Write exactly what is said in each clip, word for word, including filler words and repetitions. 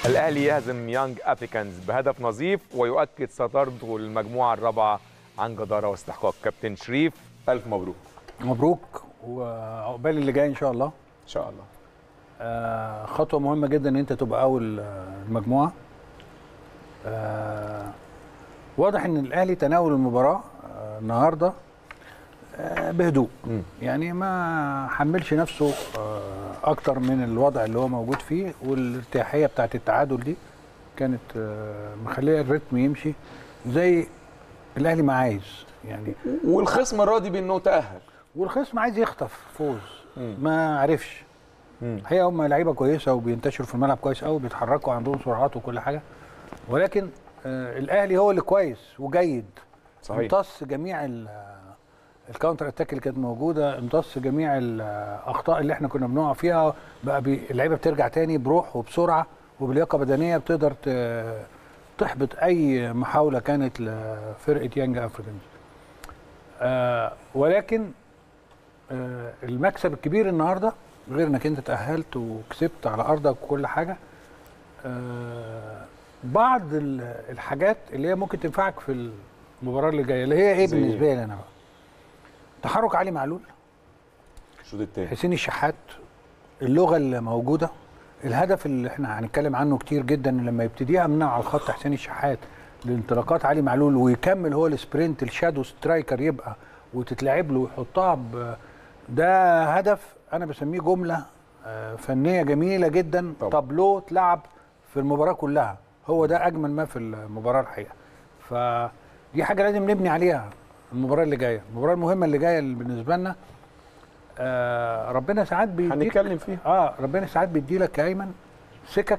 الأهلي يهزم يانج أفريكانز بهدف نظيف ويؤكد صدارته للمجموعة الرابعة عن جدارة واستحقاق. كابتن شريف ألف مبروك. مبروك وعقبال اللي جاي إن شاء الله. إن شاء الله. آه خطوة مهمة جدا إن أنت تبقى أول المجموعة. آه واضح إن الأهلي تناول المباراة آه النهاردة آه بهدوء. م. يعني ما حملش نفسه آه أكتر من الوضع اللي هو موجود فيه، والارتياحية بتاعت التعادل دي كانت آه مخليه الريتم يمشي زي الأهلي ما عايز يعني. والخصم راضي بأنه تأهل، والخصم عايز يخطف فوز. م. ما عرفش. الحقيقه هم لعيبه كويسه وبينتشروا في الملعب كويس قوي، بيتحركوا عندهم سرعات وكل حاجه، ولكن آه الاهلي هو اللي كويس وجيد. صحيح. امتص جميع الكاونتر اتاك اللي كانت موجوده، امتص جميع الاخطاء اللي احنا كنا بنقع فيها. بقى اللعيبه بترجع تاني بروح وبسرعه وبلياقه بدنيه، بتقدر تحبط اي محاوله كانت لفرقه يانج افريكانز. آه ولكن آه المكسب الكبير النهارده، غير انك انت تأهلت وكسبت على ارضك وكل حاجه، آه بعض الحاجات اللي هي ممكن تنفعك في المباراه اللي جايه، اللي هي ايه بالنسبه لي انا بقى؟ تحرك علي معلول، الشوط الثاني، حسين الشحات، اللغه اللي موجوده، الهدف اللي احنا هنتكلم عنه كتير جدا لما يبتديها من على الخط حسين الشحات لانطلاقات علي معلول ويكمل هو السبرنت الشادو سترايكر يبقى وتتلعب له ويحطها، ده هدف انا بسميه جمله فنيه جميله جدا. طابلو اتلعب في المباراه كلها، هو ده اجمل ما في المباراه الحقيقه. فدي حاجه لازم نبني عليها المباراه اللي جايه، المباراه المهمه اللي جايه اللي بالنسبه لنا. آه ربنا ساعات بيديك هنتكلم فيها. اه ربنا ساعات بيديلك يا ايمن سكك.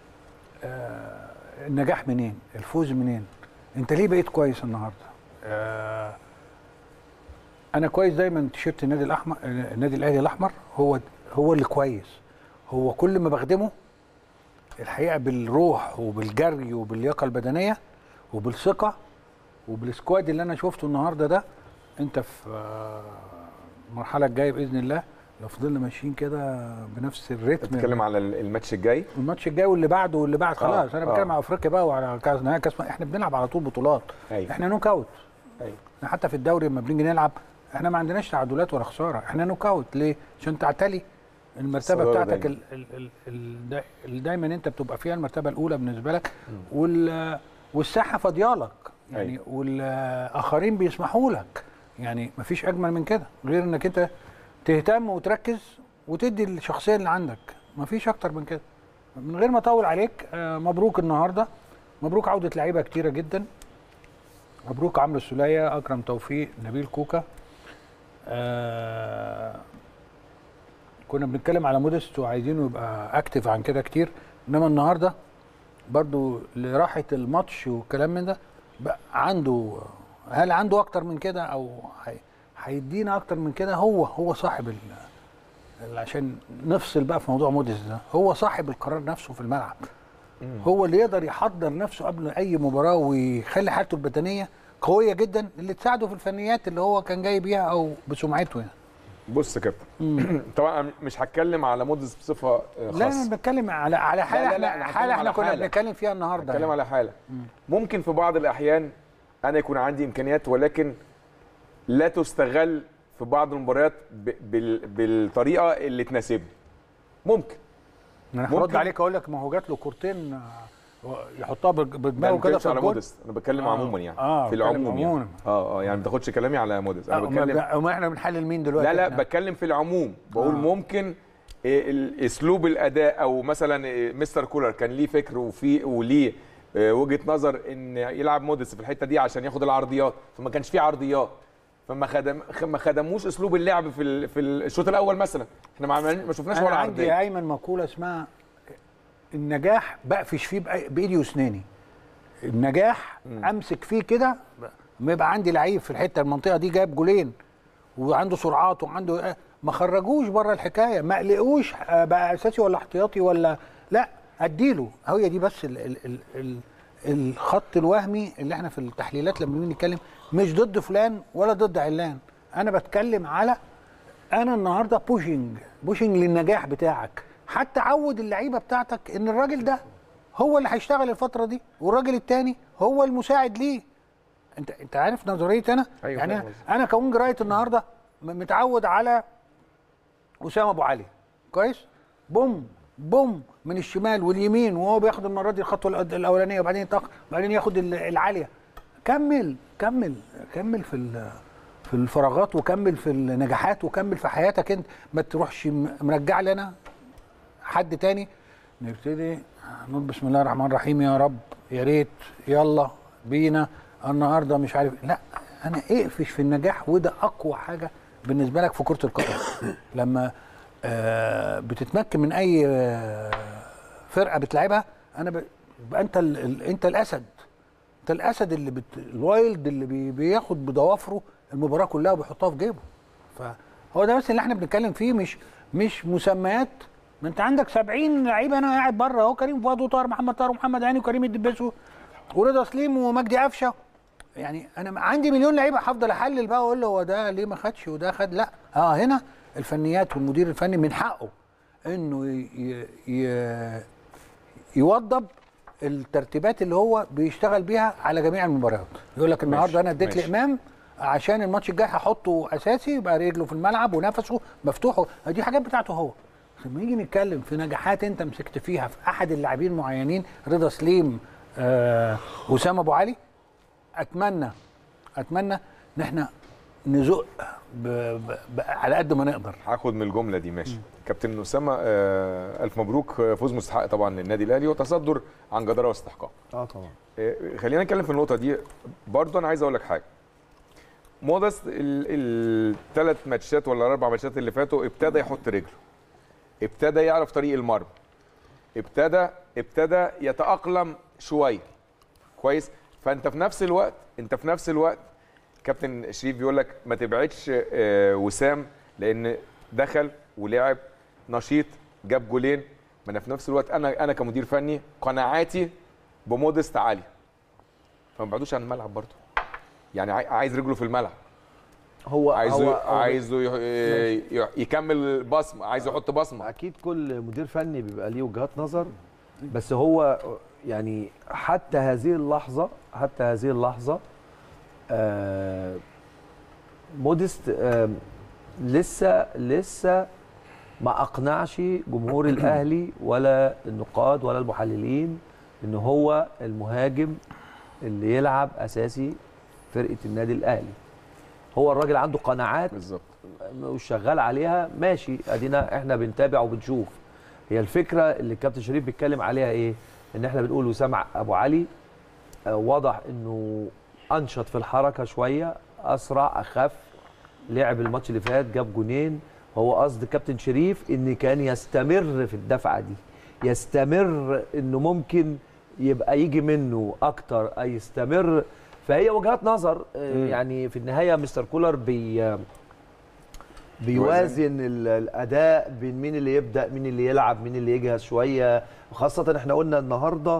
آه النجاح منين؟ الفوز منين؟ انت ليه بقيت كويس النهارده؟ آه انا كويس دايما. تيشيرت النادي الاحمر، النادي الاهلي الاحمر هو هو اللي كويس. هو كل ما بخدمه الحقيقه بالروح وبالجري وباللياقه البدنيه وبالثقه وبالسكواد اللي انا شفته النهارده ده. انت في المرحله الجايه باذن الله لو فضلنا ماشيين كده بنفس الريتم. بتتكلم على الماتش الجاي، الماتش الجاي واللي بعده واللي بعد خلاص. آه. انا بتكلم آه. على افريقيا بقى وعلى كاس نهائي كاس. احنا بنلعب على طول بطولات. أيوة. احنا نوك اوت. ايوه. حتى في الدوري لما بنيجي نلعب احنا ما عندناش تعادلات ولا خساره، احنا نوك اوت. ليه؟ عشان تعتلي المرتبه بتاعتك ال ال ال ال ال دايما انت بتبقى فيها المرتبه الاولى بالنسبه لك، وال والساحه فاضيالك يعني. أيوة. والاخرين بيسمحوا لك يعني. مفيش اجمل من كده غير انك انت تهتم وتركز وتدي الشخصيه اللي عندك. مفيش اكتر من كده. من غير ما اطول عليك، آه مبروك النهارده، مبروك عوده لعيبه كتيره جدا. مبروك عمرو السوليه، اكرم توفيق، نبيل كوكا. آه كنا بنتكلم على مودست وعايزينه يبقى اكتف عن كده كتير، انما النهارده برضو لراحه الماتش والكلام من ده بقى عنده. هل عنده اكتر من كده او هيدينا اكتر من كده؟ هو هو صاحب ال عشان نفصل بقى في موضوع مودست ده، هو صاحب القرار نفسه في الملعب. هو اللي يقدر يحضر نفسه قبل اي مباراه ويخلي حالته البدنيه قويه جدا اللي تساعده في الفنيات اللي هو كان جاي بيها او بسمعته يعني. بص يا كابتن، طبعا مش هتكلم على مودست بصفه خاصه. لا انا بتكلم على على حاله. لا لا احنا حاله احنا كنا بنتكلم فيها النهارده. بتكلم يعني على حاله. مم. ممكن في بعض الاحيان انا يكون عندي امكانيات ولكن لا تستغل في بعض المباريات بالطريقه اللي تناسبني. ممكن انا هرد عليك اقول لك ما هو جات له كورتين يحطها بدماغه كده في الجول. على مودست انا بتكلم آه. عموما يعني. آه. في العموم يعني. اه اه يعني ما تاخدش كلامي على مودست. انا آه. بتكلم وما احنا بنحلل مين دلوقتي؟ لا لا احنا. بتكلم في العموم. بقول آه. ممكن اسلوب الاداء او مثلا مستر كولر كان ليه فكر وفي وليه وجهه نظر ان يلعب مودست في الحته دي عشان ياخد العرضيات، فما كانش في عرضيات، فما خدم ما خدموش اسلوب اللعب في في الشوط الاول مثلا. احنا ما ما شفناش ولا عرضيه. انا عندي يا ايمن مقوله اسمها النجاح بقفش فيه بايدي واسناني. النجاح م. امسك فيه كده ما يبقى عندي لعيب في الحته المنطقه دي جايب جولين وعنده سرعات وعنده، ما خرجوش بره الحكايه، ما قلقوش بقى اساسي ولا احتياطي ولا لا، اديله. هي دي بس ال ال ال ال الخط الوهمي اللي احنا في التحليلات لما بنيجي نتكلم مش ضد فلان ولا ضد علان. انا بتكلم على انا النهارده بوشنج بوشنج للنجاح بتاعك. حتى عود اللعيبه بتاعتك ان الراجل ده هو اللي هيشتغل الفتره دي، والراجل الثاني هو المساعد ليه. انت انت عارف نظريتي انا؟ أيوة يعني فاهم. انا كونج رايت النهارده متعود على اسامه ابو علي كويس، بوم بوم من الشمال واليمين، وهو بياخد المره دي الخطوه الاولانيه وبعدين يتاخر وبعدين ياخد العاليه. كمل كمل كمل في في الفراغات، وكمل في النجاحات، وكمل في حياتك انت، ما تروحش مرجع لنا حد تاني. نبتدي نقول بسم الله الرحمن الرحيم، يا رب يا ريت يلا بينا النهارده مش عارف. لا، انا اقفش في النجاح، وده اقوى حاجه بالنسبه لك في كره القدم. لما آه بتتمكن من اي آه فرقه بتلعبها، انا ب... انت ال... ال... انت الاسد، انت الاسد اللي بت... الوايلد اللي بي... بياخد بضوافره المباراه كلها وبيحطها في جيبه. فهو ده بس اللي احنا بنتكلم فيه، مش مش مسميات. ما انت عندك سبعين لعيب، انا قاعد بره اهو، كريم فؤاد وطاهر محمد طاهر ومحمد هاني وكريم الدبيس ورضا سليم ومجدي قفشه. يعني انا عندي مليون لعيبه، هفضل احلل بقى واقول له هو ده ليه ما خدش وده خد. لا، اه هنا الفنيات والمدير الفني من حقه انه ي... ي... يوضب الترتيبات اللي هو بيشتغل بيها على جميع المباريات. يقول لك النهارده انا اديت لامام عشان الماتش الجاي هحطه اساسي، يبقى رجله في الملعب ونفسه مفتوح. دي حاجات بتاعته هو. لما نيجي نتكلم في نجاحات انت مسكت فيها في احد اللاعبين معينين، رضا سليم، آه، اسامه ابو علي، اتمنى اتمنى ان احنا نزق ب... ب... ب... على قد ما نقدر. هاخد من الجمله دي ماشي. كابتن اسامه، آه الف مبروك، فوز مستحق طبعا للنادي الاهلي وتصدر عن جداره واستحقاق. اه طبعا. آه خلينا نتكلم في النقطه دي برضه. انا عايز اقول لك حاجه، مودست الثلاث ماتشات ولا الاربع ماتشات اللي فاتوا ابتدى يحط رجله، ابتدى يعرف طريق المرمى، ابتدى ابتدى يتاقلم شويه كويس. فانت في نفس الوقت انت في نفس الوقت كابتن شريف بيقول لك ما تبعدش آه وسام، لان دخل ولعب نشيط جاب جولين. ما انا في نفس الوقت انا انا كمدير فني قناعاتي بمودست عاليه، فما بعدوش عن الملعب برضه. يعني عايز رجله في الملعب، هو عايزه هو عايزه يكمل بصمه، عايزه يحط بصمه. اكيد كل مدير فني بيبقى ليه وجهات نظر، بس هو يعني حتى هذه اللحظه حتى هذه اللحظه آه مودست آه لسه لسه ما اقنعش جمهور الاهلي ولا النقاد ولا المحللين ان هو المهاجم اللي يلعب اساسي فرقه النادي الاهلي. هو الراجل عنده قناعات بالظبط وشغال عليها، ماشي، ادينا احنا بنتابع وبنشوف. هي الفكره اللي الكابتن شريف بيتكلم عليها ايه؟ ان احنا بنقول وسام ابو علي واضح انه انشط في الحركه شويه، اسرع، اخف، لعب الماتش اللي فات جاب جونين. هو قصد كابتن شريف ان كان يستمر في الدفعه دي، يستمر انه ممكن يبقى يجي منه اكتر، اي يستمر. فهي وجهات نظر. يعني في النهايه مستر كولر بي بيوازن الاداء بين مين اللي يبدا مين اللي يلعب مين اللي يجهز شويه. وخاصه احنا قلنا النهارده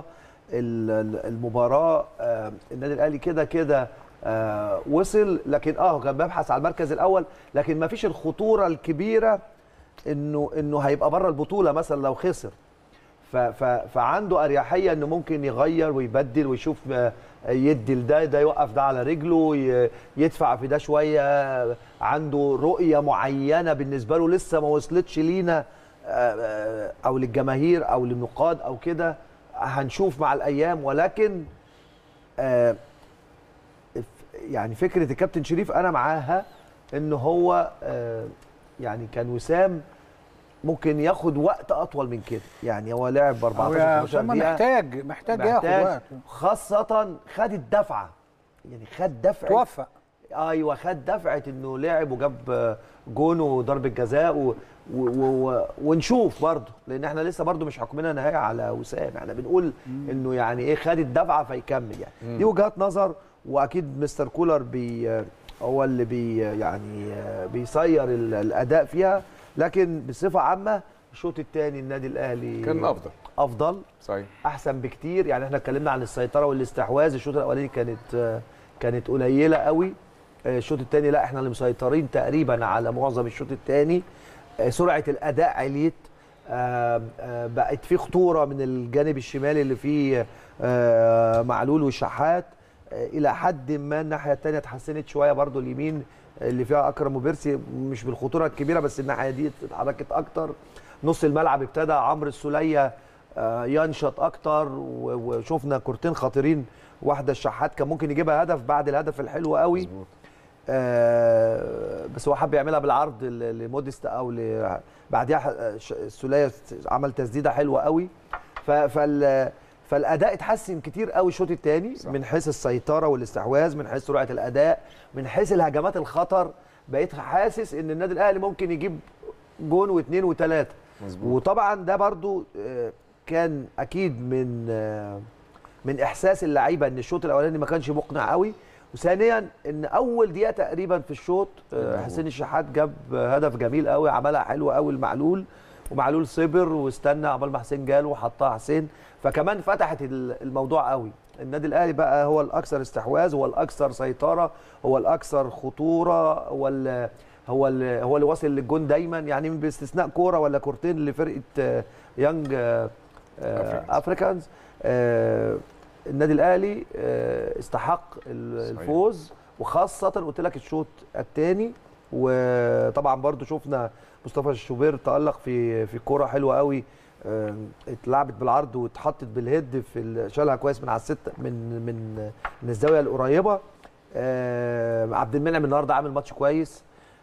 المباراه النادي الاهلي كده كده وصل، لكن اه كان بيبحث على المركز الاول، لكن ما فيش الخطوره الكبيره انه انه هيبقى بره البطوله مثلا لو خسر. فعنده اريحيه انه ممكن يغير ويبدل ويشوف، يدي لده ده يوقف ده على رجله، يدفع في ده شويه. عنده رؤيه معينه بالنسبه له لسه ما وصلتش لينا او للجماهير او للنقاد او كده، هنشوف مع الايام. ولكن يعني فكره الكابتن شريف انا معاها، ان هو يعني كان وسام ممكن ياخد وقت اطول من كده. يعني هو لعب أربعتاشر خمستاشر دقيقه، محتاج محتاج ياخد وقت، خاصه خد الدفعه، يعني خد دفعه، توفق. ايوه خد دفعه انه لعب وجاب جون وضربه جزاء و... و... و... ونشوف برضه، لان احنا لسه برضه مش حكمنا نهايه على وسام، احنا بنقول مم. انه يعني ايه خد الدفعه فيكمل. يعني مم. دي وجهات نظر، واكيد مستر كولر بي هو اللي بي يعني بيصير الاداء فيها. لكن بصفه عامه الشوط الثاني النادي الاهلي كان افضل افضل صحيح، احسن بكتير. يعني احنا اتكلمنا عن السيطره والاستحواذ، الشوط الاولاني كانت كانت قليله قوي. الشوط الثاني لا، احنا اللي مسيطرين تقريبا على معظم الشوط الثاني. سرعه الاداء عليت، آه آه بقت في خطوره من الجانب الشمالي اللي فيه آه معلول والشحات، آه الى حد ما الناحيه الثانيه اتحسنت شويه برضو، اليمين اللي فيها اكرم وبيرسي مش بالخطوره الكبيره بس الناحيه دي اتحركت اكتر. نص الملعب ابتدى عمرو السوليه آه ينشط اكتر، وشفنا كورتين خطيرين، واحده الشحات كان ممكن يجيبها هدف بعد الهدف الحلو قوي. مظبوط. آه بس هو حب يعملها بالعرض لموديست او ل... بعديها السوليه عمل تسديده حلوه قوي. فال فالاداء اتحسن كتير قوي الشوط الثاني من حيث السيطره والاستحواذ، من حيث سرعه الاداء، من حيث الهجمات الخطر. بقيت حاسس ان النادي الاهلي ممكن يجيب جون واثنين وثلاثه. وطبعا ده برضو كان اكيد من من احساس اللعيبه ان الشوط الاولاني ما كانش مقنع قوي. وثانيا ان اول دقيقه تقريبا في الشوط حسين الشحات جاب هدف جميل قوي، عملها حلوه قوي المعلول، ومعلول صبر واستنى عقبال ما حسين جاله وحطها حسين، فكمان فتحت الموضوع قوي. النادي الاهلي بقى هو الاكثر استحواذ، هو الاكثر سيطره، هو الاكثر خطوره، هو ال هو ال هو اللي واصل للجون دايما، يعني باستثناء كوره ولا كورتين لفرقه يانج افريكانز. النادي الاهلي استحق الفوز، وخاصه قلت لك الشوط الثاني. وطبعا برضو شفنا مصطفى الشوبير تألق في في كوره حلوه قوي، اتلعبت بالعرض واتحطت بالهيد، في شالها كويس من على الست من من من الزاويه القريبه. عبد المنعم النهارده عامل ماتش كويس.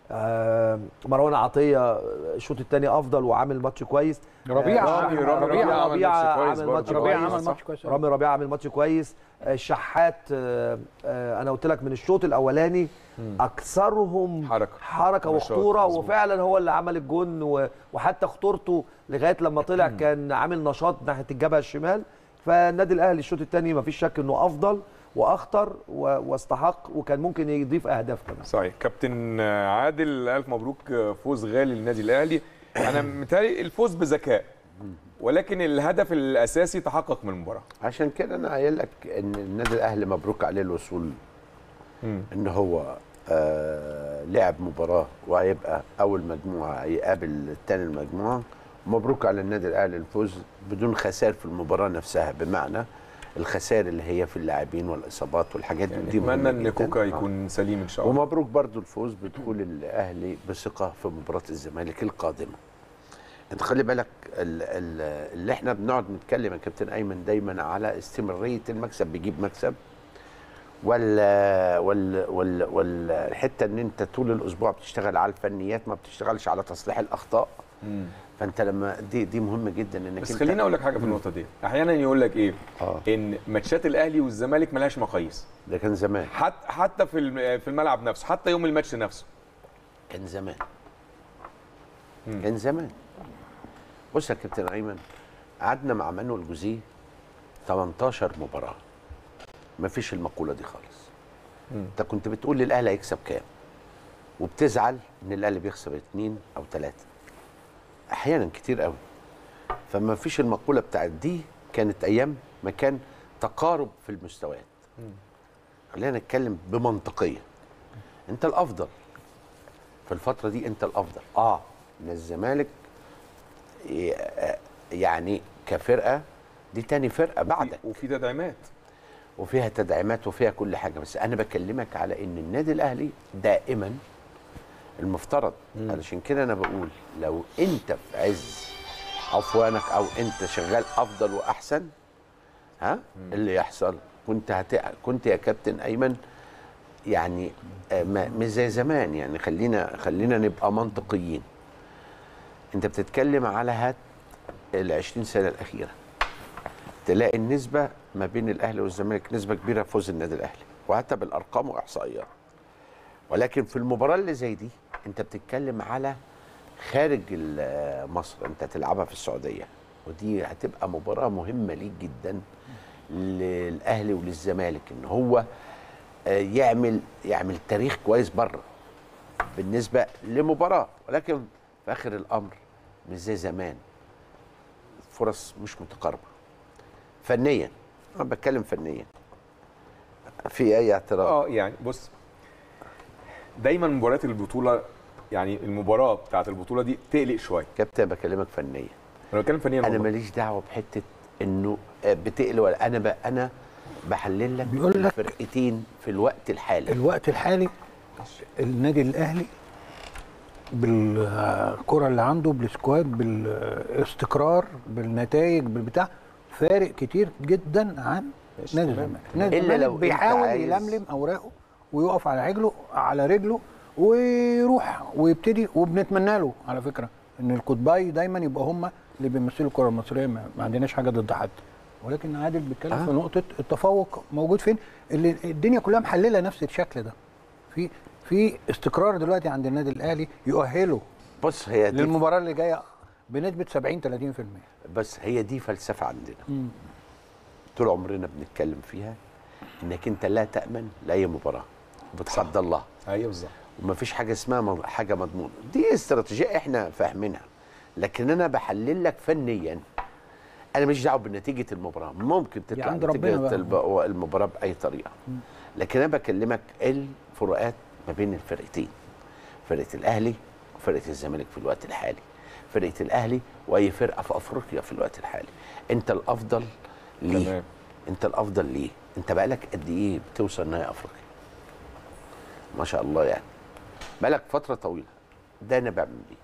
مروان عطيه الشوط الثاني افضل وعامل ماتش كويس. ربيعه رامي ربيعه عامل ماتش كويس. ربيعه عامل ماتش كويس. رامي ربيعه عامل ماتش كويس. الشحات انا قلت لك من الشوط الاولاني اكثرهم حركه حركه وخطوره، وفعلا هو اللي عمل الجون، وحتى خطورته لغايه لما طلع كان عامل نشاط ناحيه الجبهه الشمال. فالنادي الاهلي الشوط الثاني ما فيش شك انه افضل واخطر واستحق، وكان ممكن يضيف اهداف كمان. صحيح. كابتن عادل، الف مبروك، فوز غالي للنادي الاهلي. انا متهيألي الفوز بذكاء، ولكن الهدف الاساسي تحقق من المباراه. عشان كده انا قايل لك ان النادي الاهلي مبروك عليه الوصول، مم. ان هو آه لعب مباراه وهيبقى اول مجموعه يقابل الثاني المجموعه. مبروك على النادي الاهلي الفوز بدون خسائر في المباراه نفسها، بمعنى الخسائر اللي هي في اللاعبين والاصابات والحاجات يعني دي. اتمنى ان كوكا يكون آه. سليم ان شاء الله. ومبروك برضو الفوز بدخول الاهلي بثقه في مباراه الزمالك القادمه. انت خلي بالك اللي احنا بنقعد نتكلم يا كابتن ايمن دايما على استمراريه المكسب بيجيب مكسب، ولا ولا ولا والحته ان انت طول الاسبوع بتشتغل على الفنيات، ما بتشتغلش على تصليح الاخطاء. مم. فانت لما دي دي مهمه جدا انك بس خليني اقول لك حاجه في النقطه دي. احيانا يقول لك ايه آه. ان ماتشات الاهلي والزمالك ملهاش مقاييس. ده كان زمان، حتى حتى في في الملعب نفسه، حتى يوم الماتش نفسه كان زمان. مم. كان زمان. بص يا كابتن ايمن، قعدنا مع مانويل جوزيه تمنتاشر مباراه، مفيش المقوله دي خالص. مم. انت كنت بتقول لي الاهلي هيكسب كام، وبتزعل ان الاهلي بيخسر اتنين او تلاته احيانا كتير قوي. فما فيش المقوله بتاعت دي، كانت ايام ما كان تقارب في المستويات. خلينا نتكلم بمنطقيه. انت الافضل في الفتره دي، انت الافضل اه من الزمالك يعني كفرقه، دي تاني فرقه بعدك، وفي تدعيمات وفيها تدعيمات وفيها كل حاجه. بس انا بكلمك على ان النادي الاهلي دائما المفترض، علشان كده انا بقول لو انت في عز عفوانك او انت شغال افضل واحسن، ها مم. اللي يحصل كنت هت... كنت يا كابتن ايمن يعني مش زي زمان. يعني خلينا خلينا نبقى منطقيين. انت بتتكلم على هات ال عشرين سنه الاخيره، تلاقي النسبه ما بين الاهلي والزمالك نسبه كبيره فوز النادي الاهلي، وحتى بالارقام واحصائيات. ولكن في المباراه اللي زي دي انت بتتكلم على خارج مصر، انت تلعبها في السعوديه، ودي هتبقى مباراه مهمه ليك جدا للاهلي وللزمالك، ان هو يعمل يعمل تاريخ كويس بره بالنسبه لمباراه. ولكن في اخر الامر مش زي زمان، فرص مش متقاربه فنيا. انا بتكلم فنيا. في اي اعتراض؟ اه يعني بص، دايما مباريات البطوله، يعني المباراه بتاعت البطوله دي تقلق شويه. كابتن بكلمك فنيا. انا بتكلم فنيا. انا ماليش دعوه بحته انه بتقل ولا انا ب... انا بحلل لك بيقول لك الفرقتين في الوقت الحالي. الوقت الحالي النادي الاهلي بالكره اللي عنده، بالسكواد، بالاستقرار، بالنتائج، بالبتاع، فارق كتير جدا عن نادي الزمالك. نادي الزمالك بيحاول عايز... يلملم اوراقه ويقف على رجله على رجله ويروح ويبتدي، وبنتمنى له على فكره ان القطبي دايما يبقى هم اللي بيمثلوا الكره المصريه. ما عندناش حاجه ضد حد، ولكن عادل بيتكلم آه. في نقطه التفوق موجود فين، اللي الدنيا كلها محلله نفس الشكل ده. في في استقرار دلوقتي عند النادي الاهلي يؤهله بص هي دي للمباراه اللي جايه بنسبه سبعين ثلاثين في المية. بس هي دي فلسفه عندنا مم. طول عمرنا بنتكلم فيها، انك انت لا تامن لاي مباراه، بتحدى الله. ايوه بالظبط. ومفيش حاجه اسمها حاجه مضمونه، دي استراتيجيه احنا فاهمينها، لكن انا بحلل لك فنيا. انا مش دعوه بنتيجه المباراه، ممكن تطلع نتيجه المباراه باي طريقه، لكن انا بكلمك الفروقات ما بين الفرقتين، فرقه الاهلي وفرقه الزمالك في الوقت الحالي، فرقه الاهلي واي فرقه في افريقيا في الوقت الحالي. انت الافضل ليه؟ تمام. انت الافضل ليه؟ انت بقالك قد ايه بتوصل نهائي افريقيا؟ ما شاء الله، يعني بقالك فتره طويله. ده انا بعمل بيه.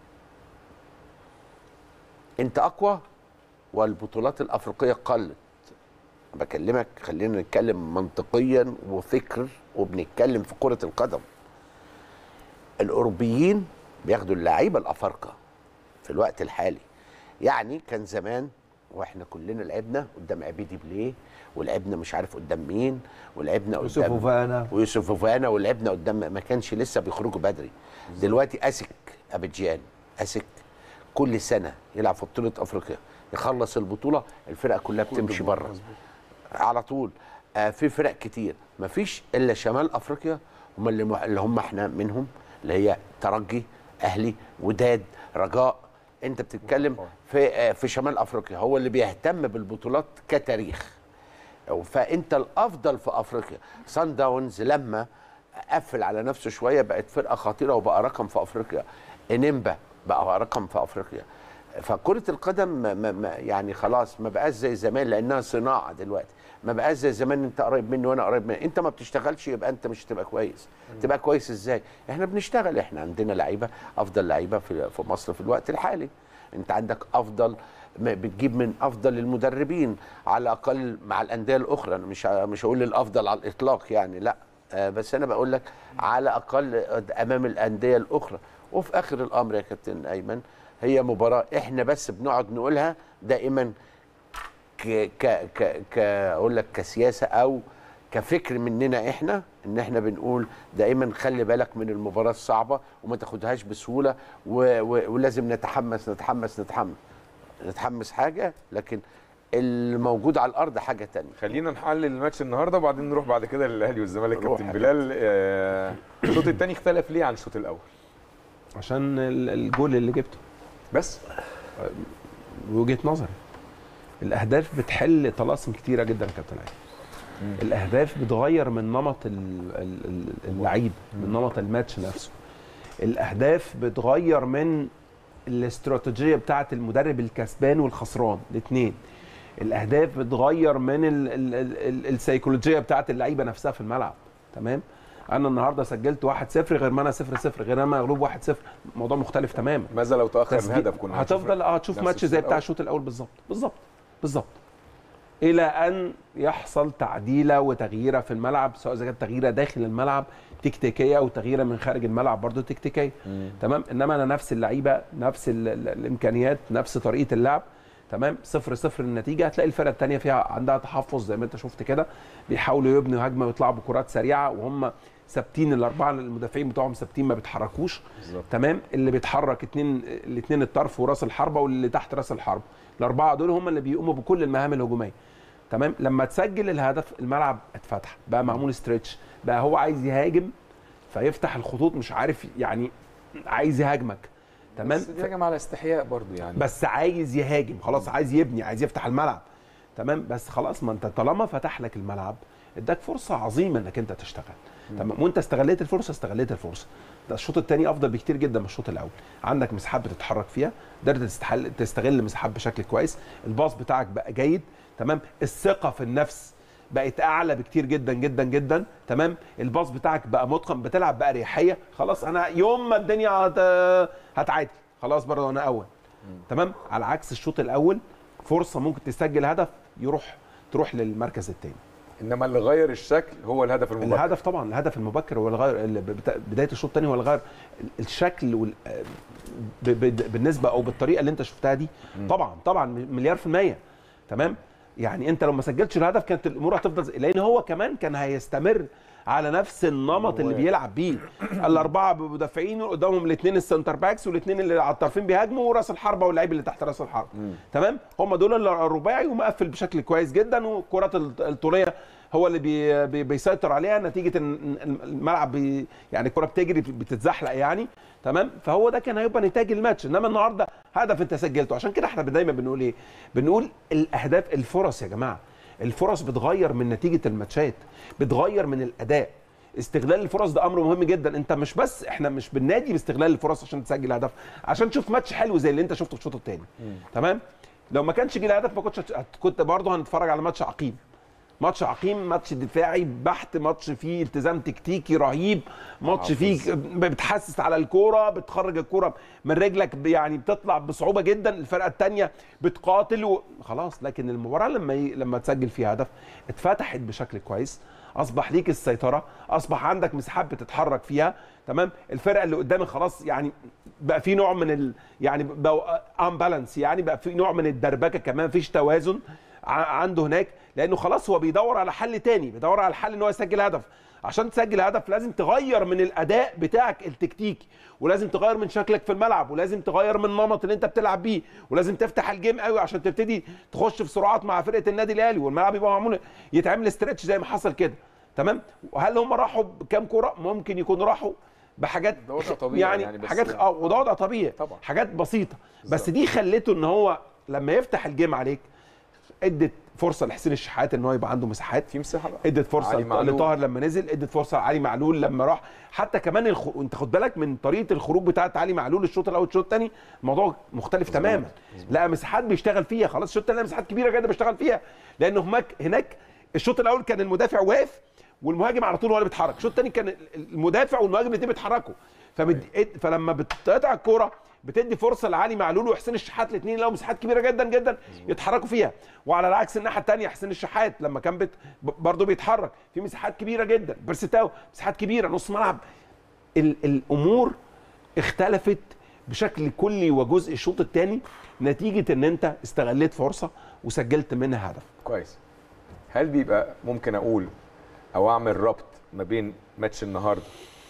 انت اقوى والبطولات الافريقيه قلت. بكلمك خلينا نتكلم منطقيا وفكر، وبنتكلم في كره القدم. الاوروبيين بياخدوا اللعيبه الافارقه في الوقت الحالي. يعني كان زمان واحنا كلنا لعبنا قدام عبيدي بليه، ولعبنا مش عارف قدام مين، ولعبنا قدام يوسف فوفانا ويوسف فوفانا ولعبنا قدام، ما كانش لسه بيخرجوا بدري. دلوقتي اسك ابيجان اسك كل سنه يلعب في بطوله افريقيا، يخلص البطوله الفرقه كلها بتمشي بره على طول. آه في فرق كتير، ما فيش الا شمال افريقيا هم اللي, مح... اللي هم احنا منهم، اللي هي ترجي، اهلي، وداد، رجاء. انت بتتكلم في آه في شمال افريقيا هو اللي بيهتم بالبطولات كتاريخ. فانت الافضل في افريقيا. سان داونز لما قفل على نفسه شويه بقت فرقه خطيره وبقى رقم في افريقيا. انيمبا بقى رقم في افريقيا. فكره القدم ما ما يعني خلاص ما بقاش زي زمان، لانها صناعه دلوقتي. ما بقاش زي زمان انت قريب مني وانا قريب مني، انت ما بتشتغلش يبقى انت مش هتبقى كويس. تبقى كويس ازاي؟ احنا بنشتغل، احنا عندنا لعيبه افضل لعيبه في في مصر في الوقت الحالي. انت عندك افضل، بتجيب من افضل المدربين على الاقل مع الانديه الاخرى. انا مش مش هقول الافضل على الاطلاق يعني، لا، بس انا بقول لك على الاقل امام الانديه الاخرى. وفي اخر الامر يا كابتن ايمن هي مباراه احنا بس بنقعد نقولها دائما ك ك ك ك اقول لك كسياسه او كفكر مننا احنا، ان احنا بنقول دائما خلي بالك من المباراه الصعبه وما تاخدهاش بسهوله، و و ولازم نتحمس نتحمس نتحمس نتحمس حاجه، لكن الموجود على الارض حاجه ثانيه. خلينا نحلل الماتش النهارده وبعدين نروح بعد كده للاهلي والزمالك. كابتن بلال، الشوط آه الثاني اختلف ليه عن الشوط الاول؟ عشان الجول اللي جبته بس، بوجهه نظري. الاهداف بتحل طلاسم كتيره جدا يا كابتن علي. الاهداف بتغير من نمط اللعيب، من نمط الماتش نفسه. الاهداف بتغير من الاستراتيجيه بتاعه المدرب الكسبان والخسران الاثنين. الاهداف بتغير من السيكولوجيه بتاعه اللعيبه نفسها في الملعب. تمام؟ انا النهارده سجلت واحد صفر غير ما انا صفر صفر، غير ما مغلوب واحد صفر، الموضوع مختلف تماما. ماذا لو تاخر الهدف؟ كنا هتفضل اه هتشوف ماتش زي بتاع الشوط الاول بالظبط بالظبط بالظبط، الى ان يحصل تعديله وتغييره في الملعب، سواء اذا كانت تغييره داخل الملعب تكتيكيه او تغييره من خارج الملعب برضو تكتيكيه. تمام؟ انما انا نفس اللعيبه، نفس ال ال الامكانيات، نفس طريقه اللعب. تمام؟ صفر صفر النتيجه. هتلاقي الفرقه الثانيه فيها عندها تحفظ زي ما انت شفت كده، بيحاولوا يبنوا هجمه ويطلعوا بكرات سريعه وهم ثابتين. الاربعه المدافعين بتوعهم ثابتين ما بيتحركوش. تمام؟ اللي بيتحرك اثنين الاثنين الطرف وراس الحربه واللي تحت راس الحربه، الاربعه دول هم اللي بيقوموا بكل المهام الهجوميه. تمام؟ لما تسجل الهدف الملعب اتفتح، بقى معمول ستريتش، بقى هو عايز يهاجم فيفتح الخطوط، مش عارف يعني عايز يهاجمك. تمام؟ بس بيهاجم على استحياء برضو يعني، بس عايز يهاجم خلاص، عايز يبني، عايز يفتح الملعب. تمام؟ بس خلاص، ما انت طالما فتح لك الملعب اداك فرصه عظيمه انك انت تشتغل. تمام، وانت استغليت الفرصه استغليت الفرصه. ده الشوط الثاني افضل بكتير جدا من الشوط الاول، عندك مساحات بتتحرك فيها، قدرت تستحل تستغل المساحات بشكل كويس، الباص بتاعك بقى جيد، تمام، الثقه في النفس بقت اعلى بكتير جدا جدا جدا، تمام، الباص بتاعك بقى متقن، بتلعب باريحيه، خلاص انا يوم ما الدنيا هت... هتعادل خلاص برضه انا اول، تمام، على عكس الشوط الاول فرصه ممكن تسجل هدف يروح تروح للمركز الثاني. انما اللي غير الشكل هو الهدف المبكر. الهدف طبعا الهدف المبكر هو اللي غير بدايه الشوط الثاني، هو اللي غير الشكل وال... ب... ب... بالنسبه او بالطريقه اللي انت شفتها دي. طبعا طبعا مليار في الميه، تمام، يعني انت لو ما سجلتش الهدف كانت الامور هتفضل زي... لان هو كمان كان هيستمر على نفس النمط اللي بيلعب بيه، الاربعه مدافعين قدامهم الاثنين السنتر باكس والاثنين اللي على الطرفين بيهاجموا وراس الحربه واللعيب اللي تحت راس الحربه، تمام، هم دول الرباعي ومقفل بشكل كويس جدا، والكرات الطوليه هو اللي بي بي بيسيطر عليها نتيجه ان الملعب بي يعني الكره بتجري بتتزحلق يعني، تمام، فهو ده كان هيبقى نتاج الماتش. انما النهارده هدف انت سجلته، عشان كده احنا دايما بنقول ايه؟ بنقول الاهداف الفرص يا جماعه، الفرص بتغير من نتيجه الماتشات، بتغير من الاداء. استغلال الفرص ده امر مهم جدا، انت مش بس احنا مش بننادي باستغلال الفرص عشان تسجل هدف، عشان تشوف ماتش حلو زي اللي انت شفته في الشوط الثاني، تمام، لو ما كانش جه الهدف ما كنتش كنت برضه هنتفرج على ماتش عقيم، ماتش عقيم، ماتش دفاعي بحت، ماتش فيه التزام تكتيكي رهيب، ماتش فيه بتحسس على الكوره، بتخرج الكوره من رجلك يعني بتطلع بصعوبه جدا، الفرقه الثانيه بتقاتل و... خلاص. لكن المباراه لما ي... لما تسجل فيها هدف اتفتحت بشكل كويس، اصبح ليك السيطره، اصبح عندك مساحات بتتحرك فيها، تمام، الفرقه اللي قدامك خلاص يعني بقى في نوع من ال... يعني بقى ان بالانس، يعني بقى في نوع من الدربكه كمان، مفيش توازن عنده هناك، لانه خلاص هو بيدور على حل تاني، بيدور على الحل ان هو يسجل هدف. عشان تسجل هدف لازم تغير من الاداء بتاعك التكتيكي، ولازم تغير من شكلك في الملعب، ولازم تغير من النمط اللي انت بتلعب بيه، ولازم تفتح الجيم قوي عشان تبتدي تخش في سرعات مع فرقه النادي الاهلي، والملعب يبقى معمول يتعمل استرتش زي ما حصل كده، تمام. وهل هم راحوا بكام كوره؟ ممكن يكونوا راحوا بحاجات ده وضع طبيعي يعني, يعني حاجات اه وده وضع طبيعي طبعا، حاجات بسيطه، بس دي خلته ان هو لما يفتح الجيم عليك ادت فرصه لحسين الشحات ان هو يبقى عنده مساحات، في مساحه بقى، ادت فرصه لطاهر لما نزل، ادت فرصه لعلي معلول لما راح، حتى كمان الخ... انت خد بالك من طريقه الخروج بتاعه علي معلول الشوط الاول الشوط الثاني الموضوع مختلف مزبوط. تماما مزبوط. لقى مساحات بيشتغل فيها، خلاص الشوط الثاني مساحات كبيره جدا بيشتغل فيها، لان هناك هناك الشوط الاول كان المدافع واقف والمهاجم على طول هو اللي بيتحرك، الشوط الثاني كان المدافع والمهاجم الاثنين بيتحركوا، فبد... فلما بتقطع الكوره بتدي فرصه لعلي معلول وحسين الشحات الاثنين لهم مساحات كبيره جدا جدا يتحركوا فيها، وعلى العكس الناحيه الثانيه حسين الشحات لما كان بت... برضه بيتحرك في مساحات كبيره جدا، بيرستاو مساحات كبيره، نص ملعب، ال... الامور اختلفت بشكل كلي وجزء الشوط الثاني نتيجه ان انت استغليت فرصه وسجلت منها هدف. كويس. هل بيبقى ممكن اقول او اعمل ربط ما بين ماتش النهارده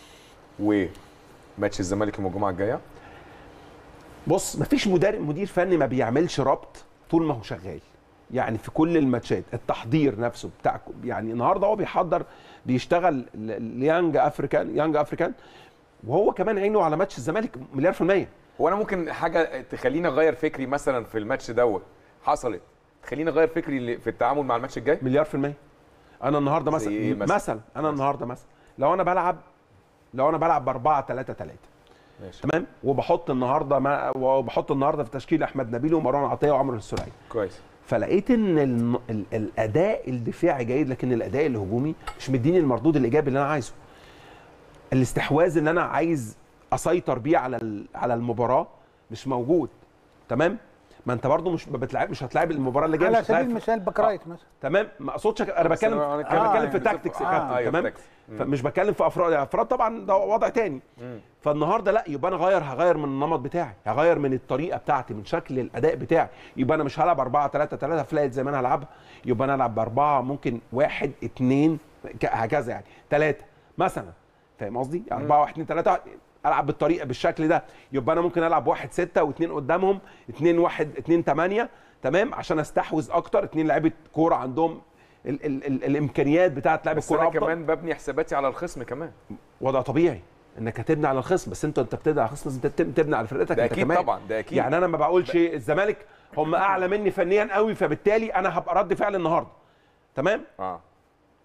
وماتش الزمالك يوم الجمعه الجايه؟ بص، مفيش مدير مدير فني ما بيعملش ربط طول ما هو شغال، يعني في كل الماتشات التحضير نفسه بتاع، يعني النهارده هو بيحضر بيشتغل ليانج افريكان يانج افريكان وهو كمان عينه على ماتش الزمالك مليار في الميه. هو انا ممكن حاجه تخليني اغير فكري مثلا في الماتش دوت حصلت تخليني اغير فكري في التعامل مع الماتش الجاي؟ مليار في الميه. انا النهارده مثلا إيه مثلا مثلا انا النهارده مثلا لو انا بلعب لو انا بلعب ب أربعة ثلاثة ثلاثة ماشي. تمام، وبحط النهارده ما وبحط النهارده في تشكيل احمد نبيل ومروان عطيه وعمرو السوليه. كويس. فلقيت ان ال... ال... الاداء الدفاعي جيد، لكن الاداء الهجومي مش مديني المردود الايجابي اللي انا عايزه. الاستحواذ اللي انا عايز اسيطر بيه على ال... على المباراه مش موجود. تمام؟ ما انت برضو مش بتلعب مش هتلاعب المباراه اللي جايه، على سبيل المثال باك رايت مثلا. تمام، ما اقصدش انا بتكلم انا بتكلم آه في تاكتكس يا كابتن. تمام، فمش بتكلم في افراد افراد طبعا ده وضع تاني. مم. فالنهارده لا، يبقى انا غير هغير من النمط بتاعي، هغير من الطريقه بتاعتي، من شكل الاداء بتاعي، يبقى انا مش هلعب أربعة ثلاثة ثلاثة فلايت زي ما انا هلعبها، يبقى انا العب باربعه ممكن واحد اثنين هكذا يعني ثلاثه مثلا، فاهم قصدي؟ أربعة واحد اثنين ثلاثة العب بالطريقه بالشكل ده، يبقى انا ممكن العب واحد ستة واثنين قدامهم، اثنين واحد اثنين ثمانية، تمام، عشان استحوذ اكتر، اثنين لعيبه كوره عندهم ال ال ال الامكانيات بتاعه لعب الكوره افضل. كمان ببني حساباتي على الخصم كمان، وضع طبيعي انك هتبني على الخصم، بس انت انت بتبني على الخصم لازم تبني على فرقتك ده انت اكيد كمان. طبعا ده اكيد، يعني انا ما بقولش الزمالك هم اعلى مني فنيا قوي فبالتالي انا هبقى رد فعل النهارده، تمام؟ اه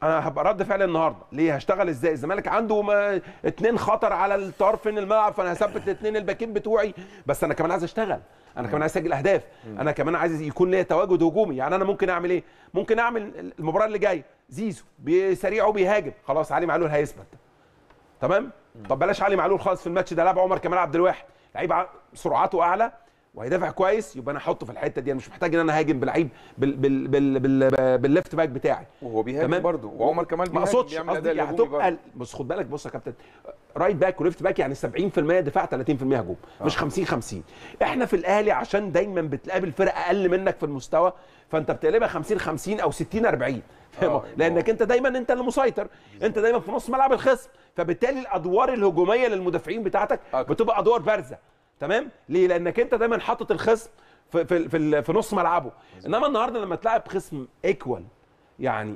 انا هبقى رد فعل النهارده ليه؟ هشتغل ازاي؟ الزمالك عنده ما... اتنين خطر على الطرفين الملعب، فانا هثبت الاثنين الباكين بتوعي، بس انا كمان عايز اشتغل، انا كمان عايز اسجل اهداف، انا كمان عايز يكون ليا تواجد هجومي. يعني انا ممكن اعمل ايه؟ ممكن اعمل المباراه اللي جايه زيزو سريع وبيهاجم، خلاص علي معلول هيثبت، تمام؟ طب بلاش علي معلول خالص في الماتش ده، لعب عمر كمال عبد الواحد، لعيب سرعته اعلى وهيدافع كويس، يبقى انا احطه في الحته دي. انا مش محتاج ان انا هاجم بلعيب بال بال بال بال بالليفت باك بتاعي، وهو بيهاجم برضه، وعمر كمال ما اقصدش بيعمل قصدي اداء هتبقى. بص خد بالك، بص يا كابتن، رايت باك وليفت باك يعني سبعين في المية دفاع ثلاثين في المية هجوم، مش خمسين خمسين. احنا في الاهلي عشان دايما بتقابل فرق اقل منك في المستوى، فانت بتقلبها خمسين خمسين او ستين أربعين، آه. لانك انت دايما انت اللي مسيطر، انت دايما في نص ملعب الخصم، فبالتالي الادوار الهجوميه للمدافعين بتاعتك بتبقى ادوار بارزه، تمام؟ ليه؟ لانك انت دايما حاطط الخصم في في في, في نص ملعبه. انما النهارده لما تلعب خصم ايكوال يعني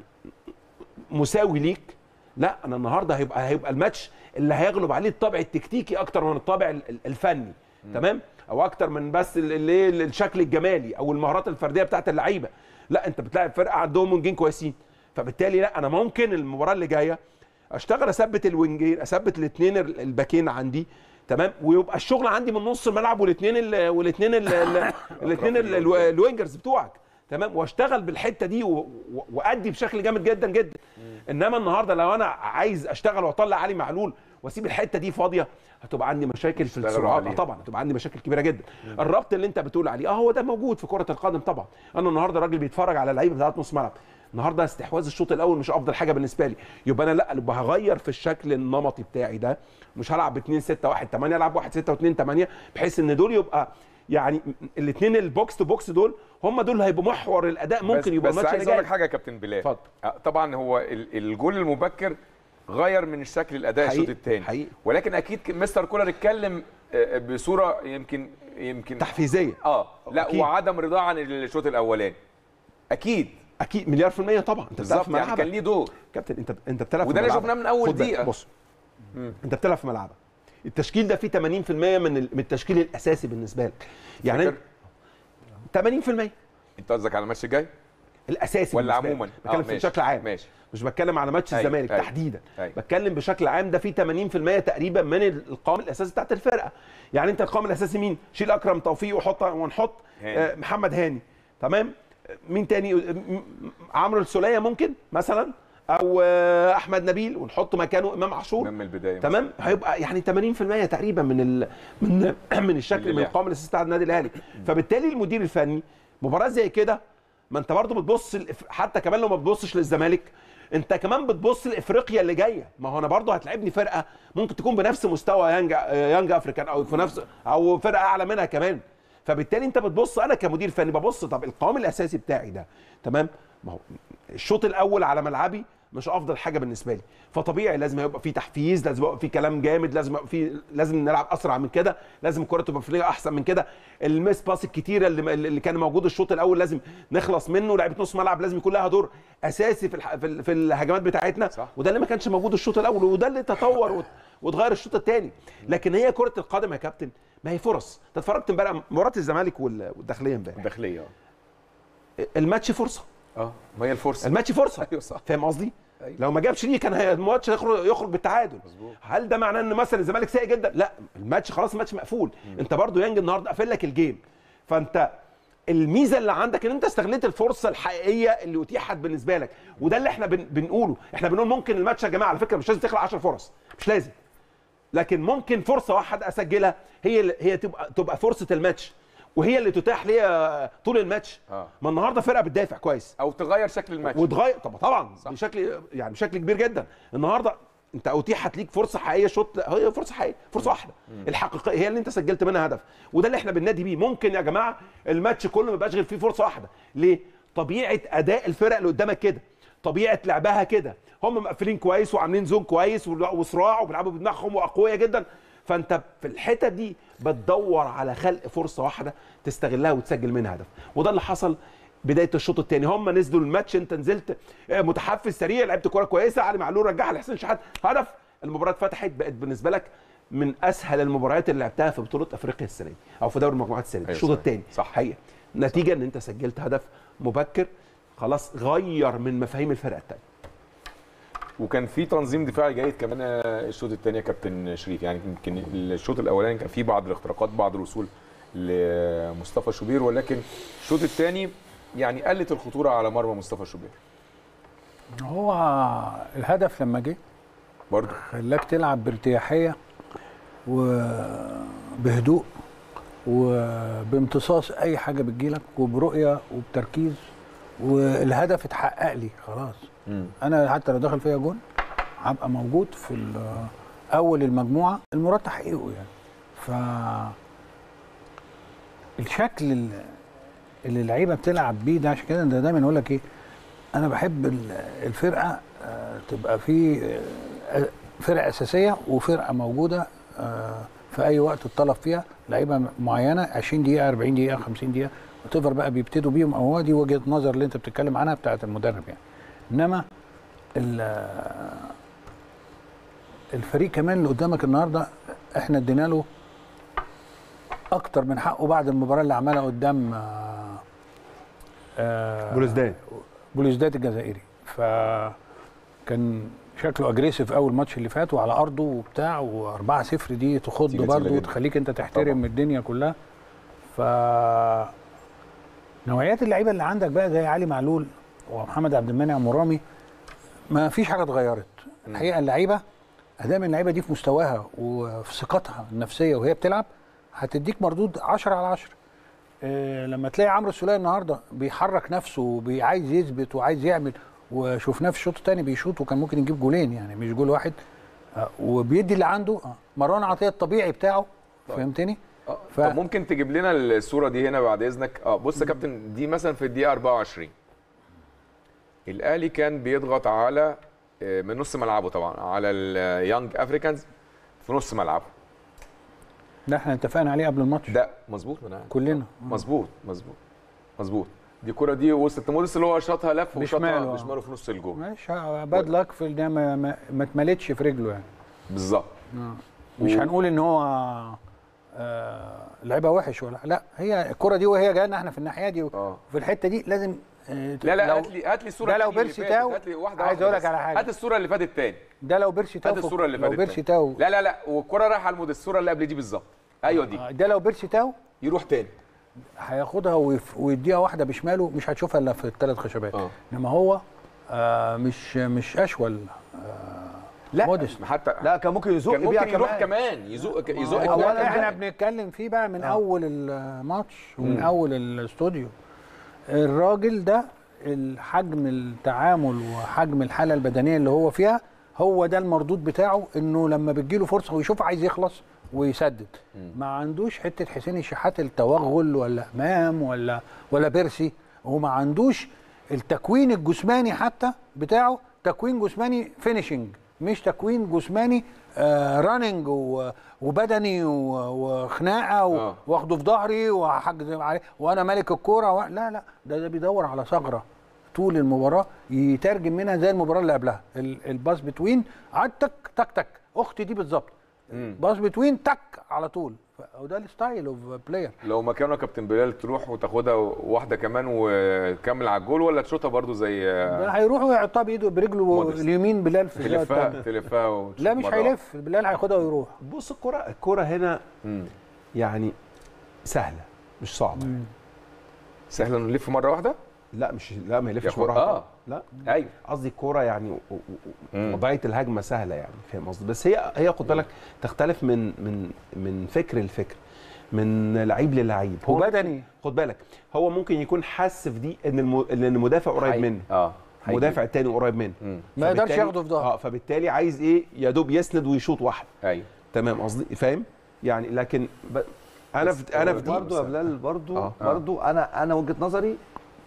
مساوي ليك، لا انا النهارده هيبقى هيبقى الماتش اللي هيغلب عليه الطابع التكتيكي اكتر من الطابع الفني، تمام؟ او اكتر من بس اللي الشكل الجمالي او المهارات الفرديه بتاعت اللعيبه. لا، انت بتلاعب فرقه عندهم وينجين كويسين، فبالتالي لا انا ممكن المباراه اللي جايه اشتغل اثبت الوينجين، اثبت الاثنين الباكين عندي، تمام؟ ويبقى الشغل عندي من نص الملعب والاثنين والاثنين الاثنين الوينجرز بتوعك، تمام؟ واشتغل بالحته دي وادي بشكل جامد جدا جدا. انما النهارده لو انا عايز اشتغل واطلع علي معلول واسيب الحته دي فاضيه، هتبقى عندي مشاكل في السرعات. اه طبعا هتبقى عندي مشاكل كبيره جدا. مم. الربط اللي انت بتقول عليه اه هو ده موجود في كره القدم طبعا. انا النهارده راجل بيتفرج على لعيبه بتاعت نص ملعب، النهارده استحواذ الشوط الاول مش افضل حاجه بالنسبه لي، يبقى انا لا يبقى هغير في الشكل النمطي بتاعي ده، مش هلعب ب اتنين ستة واحد تمانية، العب واحد ستة واتنين تمانية، بحيث ان دول يبقى يعني الاثنين البوكس تو بوكس دول هم دول هيبقوا محور الاداء. ممكن يبقى الماتش اللي جاي. بس عايز اقول لك حاجه يا كابتن بلال، اتفضل. طبعا هو الجول المبكر غير من الشكل الاداء الشوط الثاني، ولكن اكيد مستر كولر اتكلم بصوره يمكن يمكن تحفيزيه اه لا أكيد. وعدم رضا عن الشوط الاولاني اكيد اكيد مليار في المية طبعا. انت بتلعب في ملعبك، يعني كان ليه دور كابتن، انت انت بتلعب في ملعبك، وده اللي شفناه من اول دقيقه. بص مم. انت بتلعب في ملعبك، التشكيل ده فيه ثمانين في المية من من التشكيل الاساسي بالنسبه لك، يعني ثمانين في المية. انت قصدك على الماتش الجاي الاساسي ولا عموما؟ بتكلم آه بشكل عام، ماشي. مش بتكلم على ماتش الزمالك أي. تحديدا، أي. بتكلم بشكل عام. ده فيه ثمانين في المية تقريبا من القوام الاساسي بتاعت الفرقه. يعني انت القوام الاساسي مين؟ شيل اكرم توفيق وحط ونحط آه محمد هاني، تمام؟ مين تاني؟ عمرو السوليه ممكن مثلا، او احمد نبيل ونحط مكانه امام عاشور من البدايه، تمام؟ هيبقى يعني ثمانين في المية تقريبا من ال... من من الشكل من القوام الاساسي بتاع النادي الاهلي. فبالتالي المدير الفني مباراه زي كده، ما انت برضه بتبص حتى كمان لو ما بتبصش للزمالك، انت كمان بتبص لافريقيا اللي جايه. ما هو انا برضه هتلعبني فرقه ممكن تكون بنفس مستوى يانج يانج افريكان او في نفس او فرقه اعلى منها كمان. فبالتالي انت بتبص، انا كمدير فني ببص طب القوام الاساسي بتاعي ده، تمام؟ ما هو الشوط الاول على ملعبي مش افضل حاجه بالنسبه لي، فطبيعي لازم يبقى في تحفيز، لازم يبقى في كلام جامد، لازم يبقى في لازم نلعب اسرع من كده، لازم الكره تبقى في احسن من كده، الميس باس الكتيره اللي اللي كان موجود الشوط الاول لازم نخلص منه، لعيبه نص ملعب لازم يكون لها دور اساسي في الح... في, في الهجمات بتاعتنا، صح. وده اللي ما كانش موجود الشوط الاول، وده اللي تطور وت... وتغير الشوط الثاني. لكن هي كره القدم يا كابتن ما هي فرص. انت اتفرجت امبارح مباراه الزمالك والداخليه امبارح، الداخليه الماتش فرصه، اه ما هي الفرصه، الماتش فرصه. ايوه صح، فاهم قصدي؟ أيوة. لو ما جابش ليه كان الماتش يخرج يخرج بالتعادل. مزبوط. هل ده معناه ان مثلا الزمالك سيء جدا؟ لا، الماتش خلاص، الماتش مقفول. مم. انت برضو يانج النهارده قافل لك الجيم، فانت الميزه اللي عندك ان انت استغليت الفرصه الحقيقيه اللي اتيحت بالنسبه لك، وده اللي احنا بن... بنقوله. احنا بنقول ممكن الماتش يا جماعه على فكره مش لازم تخلق عشر فرص، مش لازم، لكن ممكن فرصه واحده اسجلها هي هي تبقى تبقى فرصه الماتش، وهي اللي تتاح ليا طول الماتش. آه. ما النهارده فرقه بتدافع كويس او تغير شكل الماتش وتغير طب طبعا صح. بشكل يعني بشكل كبير جدا. النهارده انت اتيحت ليك فرصه حقيقيه، شوط هي فرصه حقيقيه، فرصه واحده الحقيقيه هي اللي انت سجلت منها هدف، وده اللي احنا بننادي بيه. ممكن يا جماعه الماتش كله ما يبقاش غير فيه فرصه واحده. ليه؟ طبيعه اداء الفرق اللي قدامك كده، طبيعه لعبها كده، هم مقفلين كويس وعاملين زون كويس وصراع وبيلعبوا بدماغهم واقوياء جدا. فانت في الحته دي بتدور على خلق فرصه واحده تستغلها وتسجل منها هدف، وده اللي حصل بدايه الشوط الثاني. هم نزلوا الماتش، انت نزلت متحفز سريع، لعبت كوره كويسه، علي معلول رجعها لحسين شحات، هدف، المباراه اتفتحت، بقت بالنسبه لك من اسهل المباريات اللي لعبتها في بطوله افريقيا السنه دي او في دوري المجموعات السنه دي. الشوط الثاني صح حقيقه نتيجه ان انت سجلت هدف مبكر، خلاص غير من مفاهيم الفرقه الثانيه. وكان في تنظيم دفاعي جيد كمان الشوط الثاني يا كابتن شريف. يعني يمكن الشوط الاولاني كان فيه بعض الاختراقات، بعض الوصول لمصطفى شوبير، ولكن الشوط الثاني يعني قلت الخطوره على مرمى مصطفى شوبير. هو الهدف لما جه برضه خلاك تلعب بارتياحيه وبهدوء وبامتصاص اي حاجه بتجيلك وبرؤيه وبتركيز، والهدف اتحقق لي خلاص. مم. انا حتى لو دخل فيا جون هبقى موجود في اول المجموعه، المراد تحقيقه يعني. ف الشكل اللي اللعيبه بتلعب بيه ده، عشان كده ده دايما اقول لك ايه، انا بحب الفرقه تبقى في فرقه اساسيه وفرقه موجوده في اي وقت اتطلب فيها لعيبه معينه، عشرين دقيقه أربعين دقيقه خمسين دقيقه وتفر بقى بيبتدوا بيهم، او هو دي وجهه نظر اللي انت بتتكلم عنها بتاعه المدرب يعني. انما الفريق كمان اللي قدامك النهارده احنا ادينا له اكتر من حقه بعد المباراه اللي عملها قدام بولوزداد بولوزداد الجزائري. فكان شكله اجريسيف اول ماتش اللي فات وعلى ارضه وبتاع، وأربعة صفر دي تخض برضه وتخليك انت تحترم طبعا الدنيا كلها. ف نوعيات اللعيبه اللي عندك بقى زي علي معلول ومحمد عبد المنعم ورامي، ما فيش حاجه اتغيرت الحقيقه. اللعيبه ادام اللعيبه دي في مستواها وفي ثقتها النفسيه وهي بتلعب هتديك مردود عشرة على عشرة. إيه لما تلاقي عمرو السولية النهارده بيحرك نفسه وعايز يثبت وعايز يعمل، وشفناه في الشوط الثاني بيشوط وكان ممكن يجيب جولين يعني مش جول واحد، آه وبيدي اللي عنده. آه مروان عطيه الطبيعي بتاعه. طيب. فهمتني؟ اه ف... طب ممكن تجيب لنا الصوره دي هنا بعد اذنك؟ اه بص يا كابتن، دي مثلا في الدقيقه أربعة وعشرين الاهلي كان بيضغط على من نص ملعبه طبعا على اليانج افريكانز في نص ملعبه. ده احنا اتفقنا عليه قبل الماتش ده مظبوط كلنا. مظبوط مظبوط مظبوط. دي الكره دي وصلت لموديس اللي هو شاطها لف وشاطها بشماله في نص الجول. ماشي باد لك في ده ما, ما, ما اتملتش في رجله يعني. بالظبط. مش و... هنقول ان هو آه لعيبه وحش ولا لا، هي الكره دي وهي جايه احنا في الناحيه دي وفي الحته دي لازم آه لا لا هات لي هات لي الصوره ده لو بيرسي تاو. هات لي واحده عايز اقول لك على حاجه، هات الصوره اللي فاتت تاني. ده لو بيرسي تاو. هات الصوره اللي فاتت لو بيرسي تاو. لا لا لا والكره رايحه على الموديس، الصوره اللي قبل دي بالظبط. ايوه دي. ده لو بيرسي تاو يروح تاني هياخدها ويف... ويديها واحده بشماله مش هتشوفها الا في الثلاث خشبات. آه. انما هو آه مش مش اشول آه لا موديس. حتى لا كان ممكن يزق كان ممكن بيها يروح كمان. كمان يزق يزق آه كمان. احنا بنتكلم فيه بقى من آه. اول الماتش ومن م. اول الاستوديو. الراجل ده الحجم التعامل وحجم الحاله البدنيه اللي هو فيها هو ده المردود بتاعه، انه لما بتجيله فرصه ويشوف عايز يخلص ويسدد. م. ما عندوش حته حسين الشحات التوغل ولا امام ولا ولا بيرسي، هو ما عندوش التكوين الجسماني حتى بتاعه، تكوين جسماني فينيشنج مش تكوين جسماني آه راننج وبدني وخناقه واخده في ظهري وحجز عليه وانا مالك الكوره و... لا لا ده, ده بيدور على ثغره طول المباراه يترجم منها زي المباراه اللي قبلها، الباس بتوين عاد تك تك تك اختي دي بالظبط، باس بتوين تك على طول. وده الستايل اوف بلاير. لو مكانه كابتن بلال تروح وتاخدها واحده كمان وتكمل على الجول، ولا تشوطها برضو زي ده هيروح ويحطها بايده برجله مودس. اليمين بلال في تلفها تلفها لا مش هيلف، بلال هياخدها ويروح. بص الكره الكره هنا مم. يعني سهله مش صعبه. مم. سهله انه نلف مره واحده؟ لا مش لا ما يلفش مره واحده. اه لا ايوه قصدي الكوره يعني وضعيه الهجمه سهله يعني، فاهم قصدي؟ بس هي هي خد بالك تختلف من من من فكر لفكر، من لعيب للعيب. هو بدني خد بالك هو ممكن يكون حس في دي ان الم... ان المدافع قريب منه. اه المدافع الثاني قريب منه ما يقدرش ياخده في ظهره. اه فبالتالي عايز ايه يا دوب يسند ويشوط واحد. ايوه تمام قصدي فاهم يعني. لكن ب... انا في انا في دي برضه يا بلال برضه آه. برضه انا انا وجهه نظري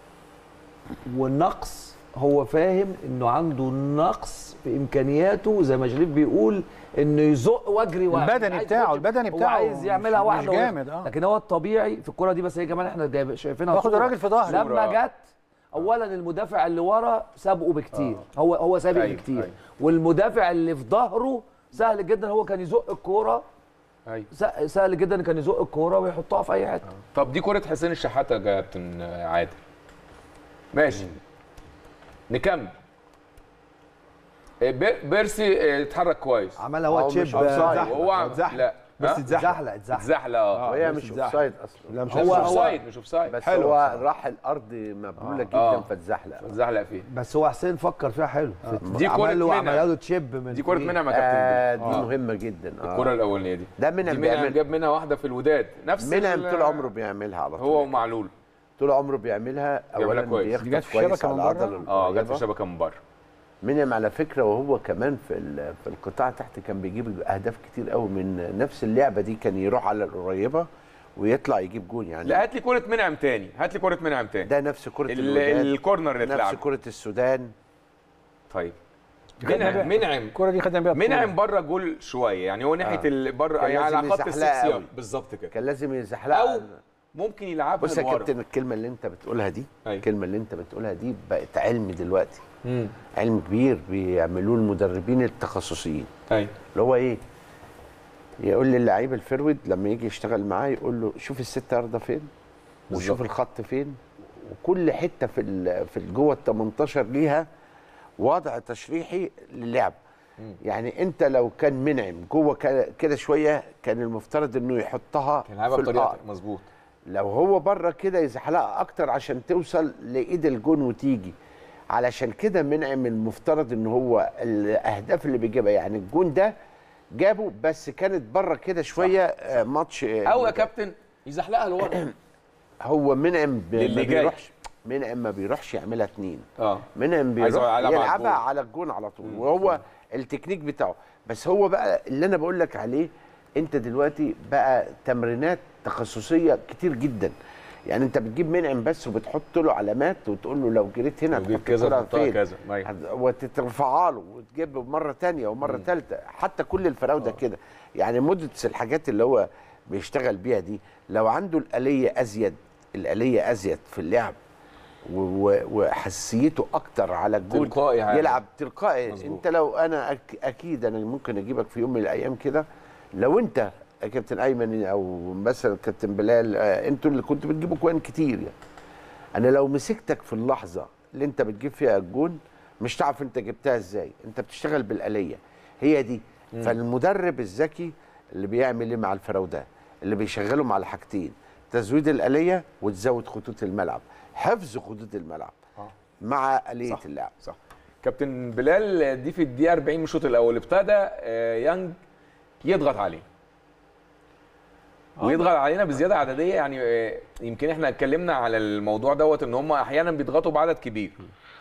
والنقص، هو فاهم انه عنده نقص في امكانياته زي ما شريف بيقول انه يزق واجري واحد. البدني بتاعه البدني بتاعه هو عايز يعملها واحده مش جامد. اه لكن هو الطبيعي في الكره دي. بس هي كمان احنا شايفينها باخد الراجل في ظهره لما جت اولا المدافع اللي ورا سابقه بكتير. آه. هو هو سابق أيوه بكتير. أيوه. والمدافع اللي في ظهره سهل جدا هو كان يزق الكوره. ايوه سهل جدا كان يزق الكوره ويحطها في اي حته. آه. طب دي كره حسين الشحات يا كابتن عادل. ماشي مم. نكمل. بير- بيرسي آه، اتحرك كويس عملها هو هو تشيب مش أوفسايد. وهو اتزحلق. لا بس ها؟ اتزحلق. اتزحلق اتزحلق اتزحلق اه وهي بس مش اتزحلق. اوفسايد اصلا. لا مش هو مش هو- اوفسايد مش اوفسايد بس حلو هو بصراحة. راح الارض مبلوله جدا آه. فاتزحلق. اتزحلق فيه. بس هو حسين فكر فيها حلو دي كرة عمل له منعم. عمل له تشيب من دي كرة فوق. منعم يا كابتن آه بيل. دي آه. مهمه جدا. آه. الكرة الأولانية دي ده دي منعم منعم بيعمل جاب منها واحدة في الوداد نفس منعم ال- طول عمره بيعملها على طول. هو ومعلول طول عمره بيعملها. بيعملها اولا كويس. دي جت بيخطف في كويس الشبكة على من العضله بره؟ اه جت في القريبة. الشبكة من بره. منعم على فكره وهو كمان في ال- في القطاع تحت كان بيجيب اهداف كتير قوي من نفس اللعبه دي. كان يروح على القريبه ويطلع يجيب جون يعني. لا هات لي كرة منعم تاني هات لي كرة منعم تاني ده نفس كره ال- الوداد، الكورنر اللي نفس اتلعب كره السودان. طيب خدنا بيها- منعم منعم الكره دي خدنا بيها منعم بره جول شويه يعني هو ناحيه آه. ال- بره كان يعني لازم على خط يزحلقها السكس قوي. بالظبط كده كان لازم او يزحلقها. ممكن يلعبها بص يا لورا. كابتن الكلمه اللي انت بتقولها دي أيوة. الكلمه اللي انت بتقولها دي بقت علم دلوقتي. امم علم كبير بيعملوه المدربين التخصصيين. ايوه اللي هو ايه؟ يقول للعيب الفرود لما يجي يشتغل معاه يقول له شوف الست ياردة فين وشوف بالظبط. الخط فين وكل حته في ال في جوه ال تمنتاشر ليها وضع تشريحي للعب. يعني انت لو كان منعم جوه ك- كده شويه كان المفترض انه يحطها كان لعبها في بطريقه القاع. مظبوط. لو هو بره كده يزحلقها اكتر عشان توصل لايد الجون وتيجي. علشان كده منعم المفترض ان هو الاهداف اللي بيجيبها يعني الجون ده جابه بس كانت بره كده شويه آه، ماتش آه، او يا كابتن يزحلقها لورا. هو منعم ب- للي ما جاي. بيروحش منعم ما بيروحش يعملها اتنين. اه منعم عايز بيروح يلعبها على يلعبها الجون. على الجون على طول وهو التكنيك بتاعه. بس هو بقى اللي انا بقول لك عليه انت دلوقتي بقى تمرينات تخصصيه كتير جدا. يعني انت بتجيب منعم بس وبتحط له علامات وتقول له لو جريت هنا وتجيب تحط كذا الكرة وتحطها فين كذا. أيوة. هت- وتترفعها له وتجيب مره ثانيه ومره ثالثه. حتى كل الفراوده كده يعني مده الحاجات اللي هو بيشتغل بيها دي لو عنده الآلية ازيد الآلية ازيد في اللعب و- و- وحساسيته اكتر على الجول تلقائي يعني. يلعب تلقائي. مظبوط. انت لو انا أك اكيد انا ممكن اجيبك في يوم من الايام كده لو انت يا كابتن ايمن او مثلا كابتن بلال آه، انتوا اللي كنتوا بتجيبوا كوين كتير يعني. انا لو مسكتك في اللحظه اللي انت بتجيب فيها الجون مش تعرف انت جبتها ازاي. انت بتشتغل بالآلية هي دي. فالمدرب الذكي اللي بيعمل ايه مع الفراوده اللي بيشغلهم على حاجتين تزويد الآلية وتزود خطوط الملعب حفظ خطوط الملعب آه. مع آلية صح. اللعب. صح. كابتن بلال دي في الدقيقه أربعين من الشوط الاول ابتدى آه، يانج يضغط عليه ويضغط علينا بزياده عدديه يعني آه، يمكن احنا اتكلمنا على الموضوع دوت ان هم احيانا بيضغطوا بعدد كبير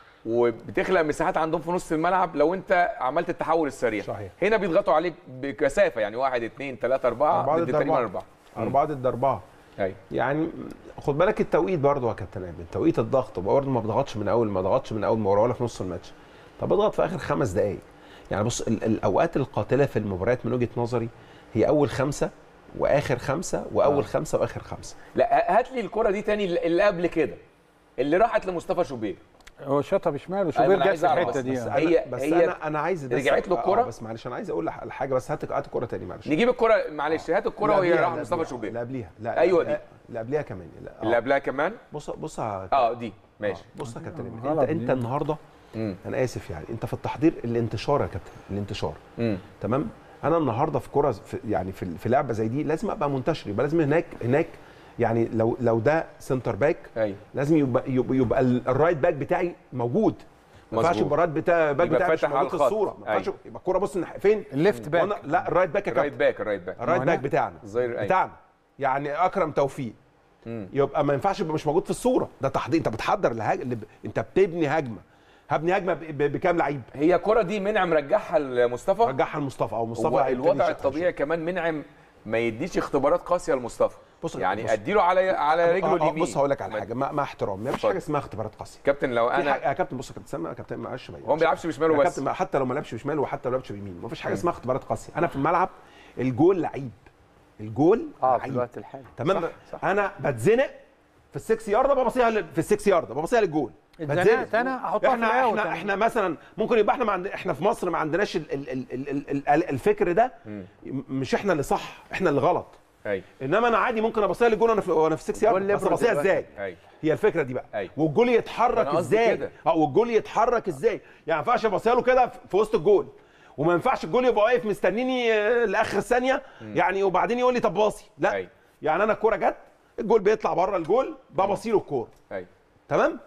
وبتخلق مساحات عندهم في نص الملعب لو انت عملت التحول السريع. صحيح. هنا بيضغطوا عليك بكثافه يعني واحد اثنين ثلاثه اربعه أربعة ضد ضد تقريبا أربعة. اربعه. أربعة ضد أربعة. ايوه يعني خد بالك التوقيت برضه يا كابتن ايمن توقيت الضغط برضه ما بضغطش من اول ما ضغطش من اول مباراه ولا في نص الماتش. طب اضغط في اخر خمس دقائق. يعني بص ال- الاوقات القاتله في المباريات من وجهه نظري هي اول خمسه واخر خمسه واول آه. خمسه واخر خمسه. لا هات لي الكره دي تاني اللي قبل كده اللي راحت لمصطفى شوبير. هو شاطها بشماله أيوة، شوبير أنا جت عايز في أعرف الحته بس- دي بس آه. هي- بس هي انا انا عايز ده رجعت له آه، الكرة؟ بس معلش انا عايز اقول لح- الحاجه بس هات هات الكره تاني معلش. نجيب الكره معلش هات الكره لا وهي قبليها، راحت لا مصطفى قبليها، شوبير. لا قبليها لا أيوة لا، دي. اللي قبليها كمان لا اللي آه. قبلها كمان بص بص يا اه دي ماشي. بص يا كابتن إيمن، غلط انت دي. انت النهارده امم انا اسف يعني انت في التحضير الانتشار يا كابتن الانتشار امم تمام. انا النهارده في كره في يعني في, في لعبه زي دي لازم ابقى منتشر يبقى لازم هناك هناك يعني لو لو ده سنتر باك ايوه لازم يبقى يبقى, يبقى ال- الرايت باك بتاعي موجود. ما ينفعش مظبوط. يبقى الرايت بتاع باك يبقى بتاعي مش فاتح على موجود في الخط. الصوره ما ينفعش أيوة. يبقى الكوره بص الناح- فين الليفت باك. وأنا- لا الرايت باك يا الرايت كابتن باك الرايت باك الرايت هنا باك بتاعنا الظهير أيوة. بتاعنا يعني اكرم توفيق مم. يبقى ما ينفعش يبقى مش موجود في الصوره. ده تحضير انت بتحضر الهج... اللي ب... انت بتبني هجمه هبني هجمه ب... ب... بكام لعيب هي الكره دي منعم رجعها لمصطفى. رجعها لمصطفى او مصطفى هو هيبتدي الوضع يشتغل. الطبيعي كمان منعم ما يديش اختبارات قاسيه لمصطفى. بص يعني بص. اديله على على رجله آه، آه، اليمين. بص هقول لك على ما- حاجه مع, مع احترام ما فيش اتفضل. حاجه اسمها اختبارات قاسيه. كابتن لو في حاجه انا يا كابتن بص يا كابتن سامع يا كابتن معلش بقى هو ما بيلعبش بشماله يا بس. كابتن ما- حتى لو ما لعبش بشمال وحتى لو لعبش بيمين ما فيش حاجه اسمها اختبارات قاسيه. انا في الملعب الجول لعيب الجول اه في لعيب الوقت الحالي تمام. صح، صح. انا بتزنق في السكس يارده ببصيها لل- في السكس يارده ببصيها للجول اتزنقت انا احطها في احنا الاوت احنا احنا مثلا ممكن يبقى احنا ما عند... احنا في مصر ما عندناش ال... ال... ال... ال... ال... ال- الفكر ده م- مش احنا اللي صح احنا اللي غلط. ايوه انما انا عادي ممكن ابصيها للجول وانا في وانا في ستة يارد، بس ابصيها ازاي؟ ايوه هي الفكره دي بقى. أيوة. والجول يتحرك ازاي؟ اه والجول يتحرك ازاي؟ يعني ما ينفعش ابصيها له كده في وسط الجول، وما ينفعش الجول يبقى واقف مستنيني لاخر ثانيه يعني وبعدين يقول لي طب باصي، لا. أيوة. يعني انا الكوره جت، الجول بيطلع بره الجول، ببصي له الكوره. ايوه تمام؟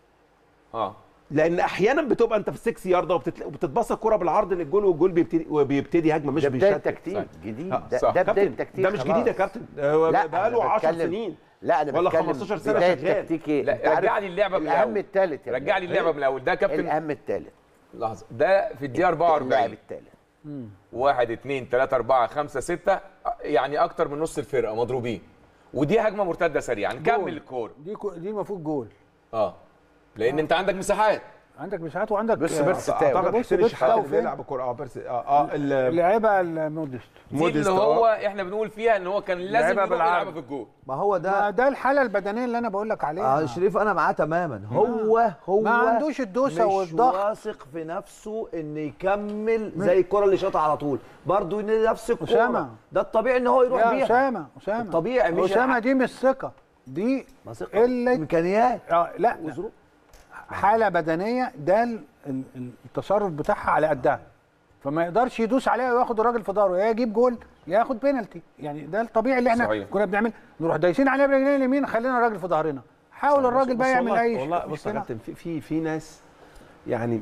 اه لان احيانا بتبقى انت في ستة يارد وبتتبص الكوره بالعرض للجول والجول بيبتدي وبيبتدي هجمه مش بدايه بيشتت. تكتيك جديد، آه. ده, ده بدايه تكتيك. ده مش جديد يا كابتن، بقى له عشر سنين. لا انا ولا بتكلم خمستاشر سنه بدايه شغال. تكتيك ايه؟ لا رجع لي اللعبه من الاول. الاهم الثالث، رجع لي اللعبه من الاول. ده كابتن الاهم الثالث. لحظه، ده في الدقيقه أربعة وأربعين اللاعب الثالث. واحد اتنين تلاته اربعه خمسه سته، يعني اكتر من نص الفرقه مضروبين، ودي هجمه مرتده سريعه. نكمل الكوره دي كو دي المفروض جول. اه لان آه. انت عندك مساحات، عندك مساحات وعندك بس بيرس اعتقد حسين الشحات اللي بيلعب الكوره. اه بيرس اه اه اللعيبه المودست دي اللي هو احنا بنقول فيها ان هو كان لازم يروح يلعبها في الجول. ما هو ده ما ده الحاله البدنيه اللي انا بقول لك عليها. اه شريف انا معاه تماما. هو هو ما عندوش الدوسه والضغط، مش واثق في نفسه ان يكمل زي الكره اللي شاطها على طول، برضه نفس الكوره. ده الطبيعي ان هو يروح يا بيها. اسامه اسامه الطبيعي مش اسامه دي مش ثقه، دي قله امكانيات. اه لا, لا. حاله بدنيه، ده التصرف بتاعها على قدها، فما يقدرش يدوس عليها وياخد الراجل في ظهره، يا يجيب جول يا ياخد بينالتي. يعني ده الطبيعي اللي احنا صحيح. كنا بنعمل، نروح دايسين عليه برجلين اليمين، خلينا الراجل في ظهرنا، حاول الراجل بقى يعمل اي شيء. والله بص يا كابتن، في في في ناس يعني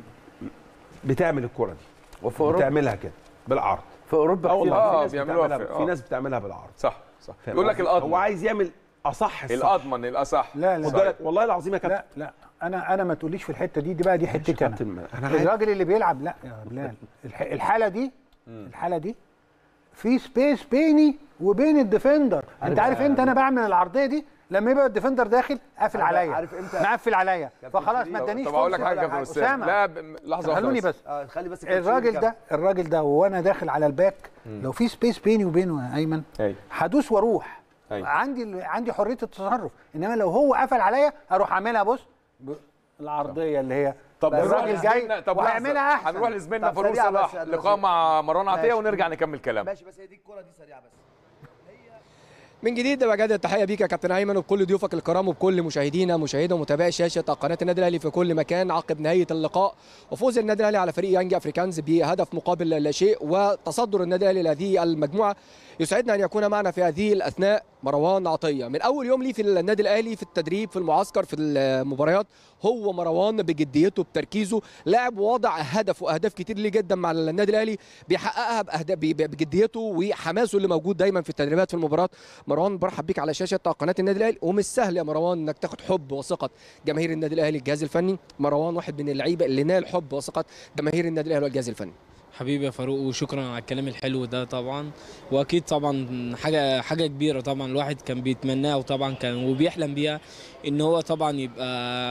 بتعمل الكوره دي وفي اوروبا بتعملها كده بالعرض. في اوروبا اه والله اه في ناس بيعملوها في, في ناس بتعملها بالعرض. صح صح. يقول لك الاضمن، هو عايز يعمل اصح الصح. الاضمن الاصح. لا لا والله العظيم يا كابتن. لا لا انا انا ما تقوليش في الحته دي، دي بقى دي حتتي انا. أنا الراجل اللي بيلعب، لا يا بلال، الحاله دي الحاله دي في سبيس بيني وبين الديفندر. انت عارف امتى انا بعمل العرضيه دي؟ لما يبقى الديفندر داخل قافل عليا، عارف امتى مقفل عليا، فخلاص ما ادانيش فرصه. طب اقول لك حاجه يا كابتن اسامه، لا لحظه خلوني بس اه خلي بس الراجل ده الراجل ده وانا داخل على الباك، لو في سبيس بيني وبينه يا ايمن هدوس واروح. أي. عندي عندي حريه التصرف، انما لو هو قفل عليا اروح اعملها بص العرضيه اللي هي. طب الراجل جاي طب وهيعملها احسن. هنروح لزميلنا فاروق صلاح لقاء مع مروان عطيه ونرجع نكمل كلام. ماشي بس هي دي الكوره دي سريعه بس. من جديد بجد التحيه بيك يا كابتن ايمن وبكل ضيوفك الكرام وبكل مشاهدينا مشاهدي ومتابعي شاشه قناه النادي الاهلي في كل مكان. عقب نهايه اللقاء وفوز النادي الاهلي على فريق يانج افريكانز بهدف مقابل لا شيء وتصدر النادي الاهلي لهذه المجموعه، يسعدنا ان يكون معنا في هذه الاثناء مروان عطيه. من اول يوم ليه في النادي الاهلي في التدريب في المعسكر في المباريات، هو مروان بجديته بتركيزه لاعب وضع هدف واهداف كتير ليه جدا مع النادي الاهلي بيحققها باهداف بجديته وحماسه اللي موجود دايما في التدريبات في المباريات. مروان برحب بيك على شاشه قناه النادي الاهلي، ومش سهل يا مروان انك تاخد حب وثقه جماهير النادي الاهلي الجهاز الفني. مروان واحد من اللعيبه اللي نال حب وثقه جماهير النادي الاهلي والجهاز الفني. حبيبي يا فاروق وشكرا على الكلام الحلو ده طبعا، واكيد طبعا حاجه حاجه كبيره طبعا الواحد كان بيتمناها وطبعا كان وبيحلم بيها ان هو طبعا يبقى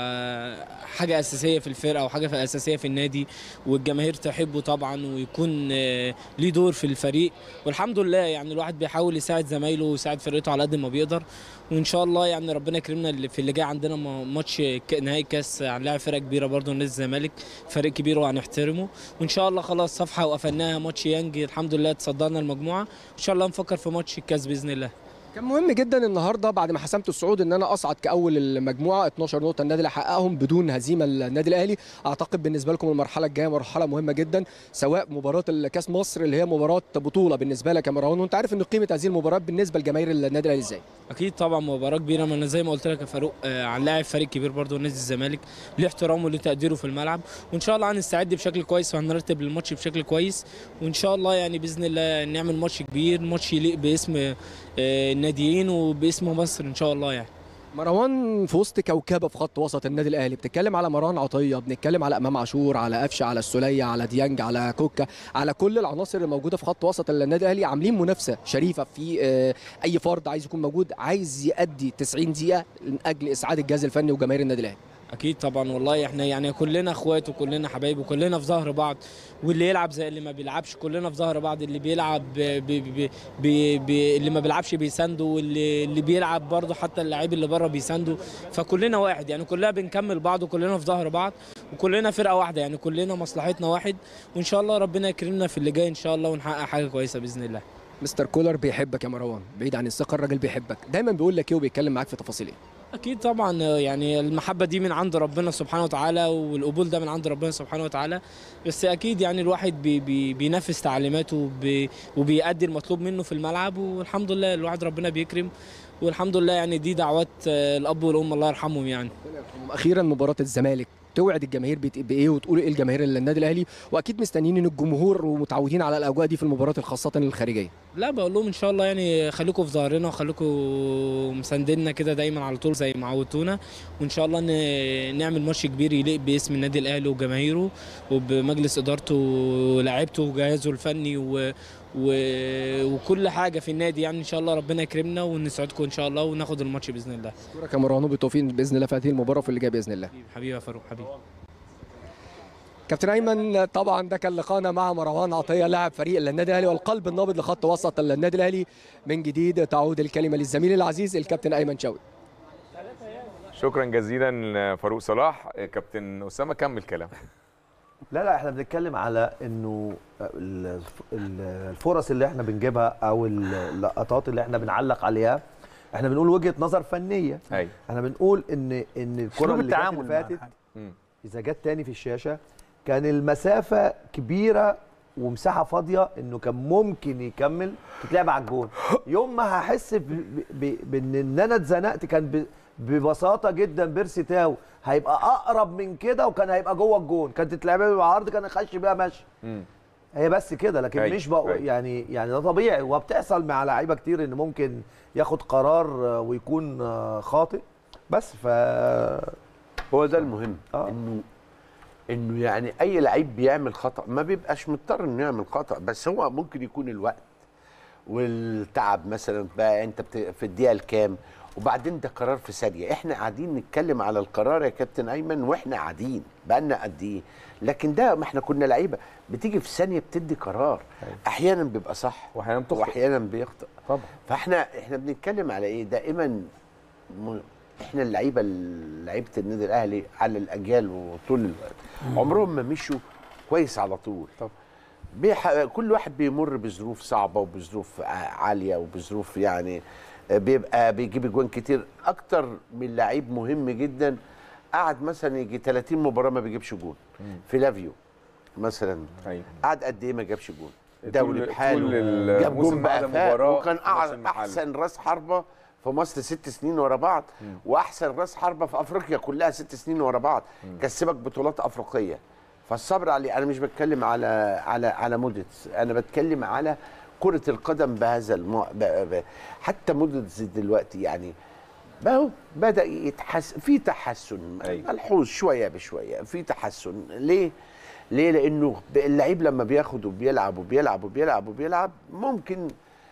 حاجه اساسيه في الفرقه وحاجه اساسيه في النادي والجماهير تحبه طبعا ويكون ليه دور في الفريق. والحمد لله يعني الواحد بيحاول يساعد زمايله ويساعد فرقته على قد ما بيقدر، وان شاء الله يعني ربنا يكرمنا في اللي جاي. عندنا ماتش نهائي كاس هنلاعب فرقه كبيره برضه نادي الزمالك، فريق كبير وهنحترمه، وان شاء الله خلاص صفحه وقفلناها ماتش يانج الحمد لله تصدرنا المجموعه، ان شاء الله نفكر في ماتش الكاس باذن الله. كان مهم جدا النهارده بعد ما حسمت الصعود ان انا اصعد كاول المجموعه اتناشر نقطه النادي اللي حققهم بدون هزيمه النادي الاهلي. اعتقد بالنسبه لكم المرحله الجايه مرحله مهمه جدا، سواء مباراه الكاس مصر اللي هي مباراه بطوله بالنسبه لك يا مروان، وانت عارف ان قيمه هذه المباراه بالنسبه لجماهير النادي الاهلي ازاي. اكيد طبعا مباراه كبيره، ما انا زي ما قلت لك يا فاروق هنلاعب فريق كبير برضه نادي الزمالك ليه احترامه وليه تقديره في الملعب، وان شاء الله هنستعد بشكل كويس وهنرتب الماتش بشكل كويس، وان شاء الله يعني باذن الله نعمل ماتش كبير، ماتش يليق باسم الناديين وباسم مصر ان شاء الله. يعني مروان في وسط كوكبه في خط وسط النادي الاهلي، بتتكلم على مروان عطيه، بنتكلم على امام عاشور، على قفشه، على السوليه، على ديانج، على كوكا، على كل العناصر اللي موجوده في خط وسط النادي الاهلي، عاملين منافسه شريفه في اي فرد عايز يكون موجود، عايز يأدي تسعين دقيقه من اجل اسعاد الجهاز الفني وجماهير النادي الاهلي. اكيد طبعا والله احنا يعني كلنا اخوات وكلنا حبايب وكلنا في ظهر بعض، واللي يلعب زي اللي ما بيلعبش كلنا في ظهر بعض، اللي بيلعب بي بي بي بي اللي ما بيلعبش بيسانده، واللي اللي بيلعب برضه حتى اللاعب اللي بره بيسانده، فكلنا واحد يعني كلنا بنكمل بعض وكلنا في ظهر بعض وكلنا فرقه واحده، يعني كلنا مصلحتنا واحد، وان شاء الله ربنا يكرمنا في اللي جاي ان شاء الله ونحقق حاجه كويسه باذن الله. مستر كولر بيحبك يا مروان، بعيد عن الثقه الراجل بيحبك، دايما بيقول لك ايه وبيتكلم معاك في تفاصيل ايه؟ اكيد طبعا، يعني المحبه دي من عند ربنا سبحانه وتعالى، والقبول ده من عند ربنا سبحانه وتعالى. بس اكيد يعني الواحد بي بي بينفذ تعليماته وبي وبيأدي المطلوب منه في الملعب، والحمد لله الواحد ربنا بيكرم، والحمد لله يعني دي دعوات الاب والام الله يرحمهم يعني. اخيرا مباراه الزمالك، توعد الجماهير بايه وتقول ايه الجماهير النادي الاهلي، واكيد مستنيين ان الجمهور ومتعودين على الاجواء دي في المباريات الخاصه الخارجيه. لا بقول لهم ان شاء الله يعني خليكم في ظهرنا وخليكم مسانديننا كده دايما على طول زي ما عودتونا، وان شاء الله نعمل ماتش كبير يليق باسم النادي الاهلي وجماهيره وبمجلس ادارته ولاعيبته وجهازه الفني و... و... وكل حاجه في النادي يعني. ان شاء الله ربنا يكرمنا ونسعدكم ان شاء الله وناخد الماتش باذن الله. اشكرك يا مروان، بالتوفيق باذن الله في هذه المباراه وفي اللي جاي باذن الله. حبيبي يا فاروق حبيبي. كابتن ايمن، طبعا ده كان لقاءنا مع مروان عطيه لاعب فريق النادي الاهلي والقلب النابض لخط وسط النادي الاهلي. من جديد تعود الكلمه للزميل العزيز الكابتن ايمن شوقي. شكرا جزيلا فاروق صلاح. كابتن اسامه كمل كلام. لا لا احنا بنتكلم على انه الفرص اللي احنا بنجيبها او اللقطات اللي احنا بنعلق عليها، احنا بنقول وجهه نظر فنيه. أي. احنا بنقول ان ان الكره اللي جت اللي فاتت اذا جت تاني في الشاشه كان المسافه كبيره ومساحه فاضيه انه كان ممكن يكمل تتلعب على الجون. يوم ما هحس بان ان انا اتزنقت كان ببساطه جدا بيرسي تاو هيبقى اقرب من كده وكان هيبقى جوه الجون، كانت تتلعب له بالعرض كان يخش بيها ماشي. هي بس كده، لكن أي. مش بقى أي. يعني يعني ده طبيعي وبتحصل مع لعيبه كتير ان ممكن ياخد قرار ويكون خاطئ. بس ف هو ده المهم. آه. انه انه يعني اي لعيب بيعمل خطا ما بيبقاش مضطر انه يعمل خطا، بس هو ممكن يكون الوقت والتعب مثلا بقى انت في الدقيقه الكام، وبعدين ده قرار في ثانيه. احنا قاعدين نتكلم على القرار يا كابتن ايمن واحنا قاعدين بقالنا قد ايه، لكن ده ما احنا كنا لعيبه بتيجي في ثانيه بتدي قرار. احيانا بيبقى صح واحيانا بتخطئ واحيانا بيخطئ طبعا. فاحنا احنا بنتكلم على ايه دائما م... احنا اللعيبه لعيبه النادي الاهلي على الاجيال وطول الوقت عمرهم ما مشوا كويس على طول. طب بيح... كل واحد بيمر بظروف صعبه وبظروف عاليه وبظروف يعني بيبقى بيجيب اجوان كتير. اكتر من لعيب مهم جدا قعد مثلا يجي ثلاثين مباراه ما بيجيبش جون. فيلافيو مثلا أيوة. قعد قد ايه ما جابش جون دوري بحاله، جاب جون بقى وكان احسن راس حربه في مصر ست سنين ورا بعض. مم. واحسن راس حربه في افريقيا كلها ست سنين ورا بعض. كسبك بطولات افريقيه. فالصبر عليه. انا مش بتكلم على على على موديتس، انا بتكلم على كره القدم بهذا المو... ب... ب... حتى موديتس دلوقتي يعني بقى بدا يتحسن، في تحسن ملحوظ شويه بشويه، في تحسن. ليه؟ ليه؟ لانه اللعيب لما بياخد وبيلعب وبيلعب وبيلعب وبيلعب ممكن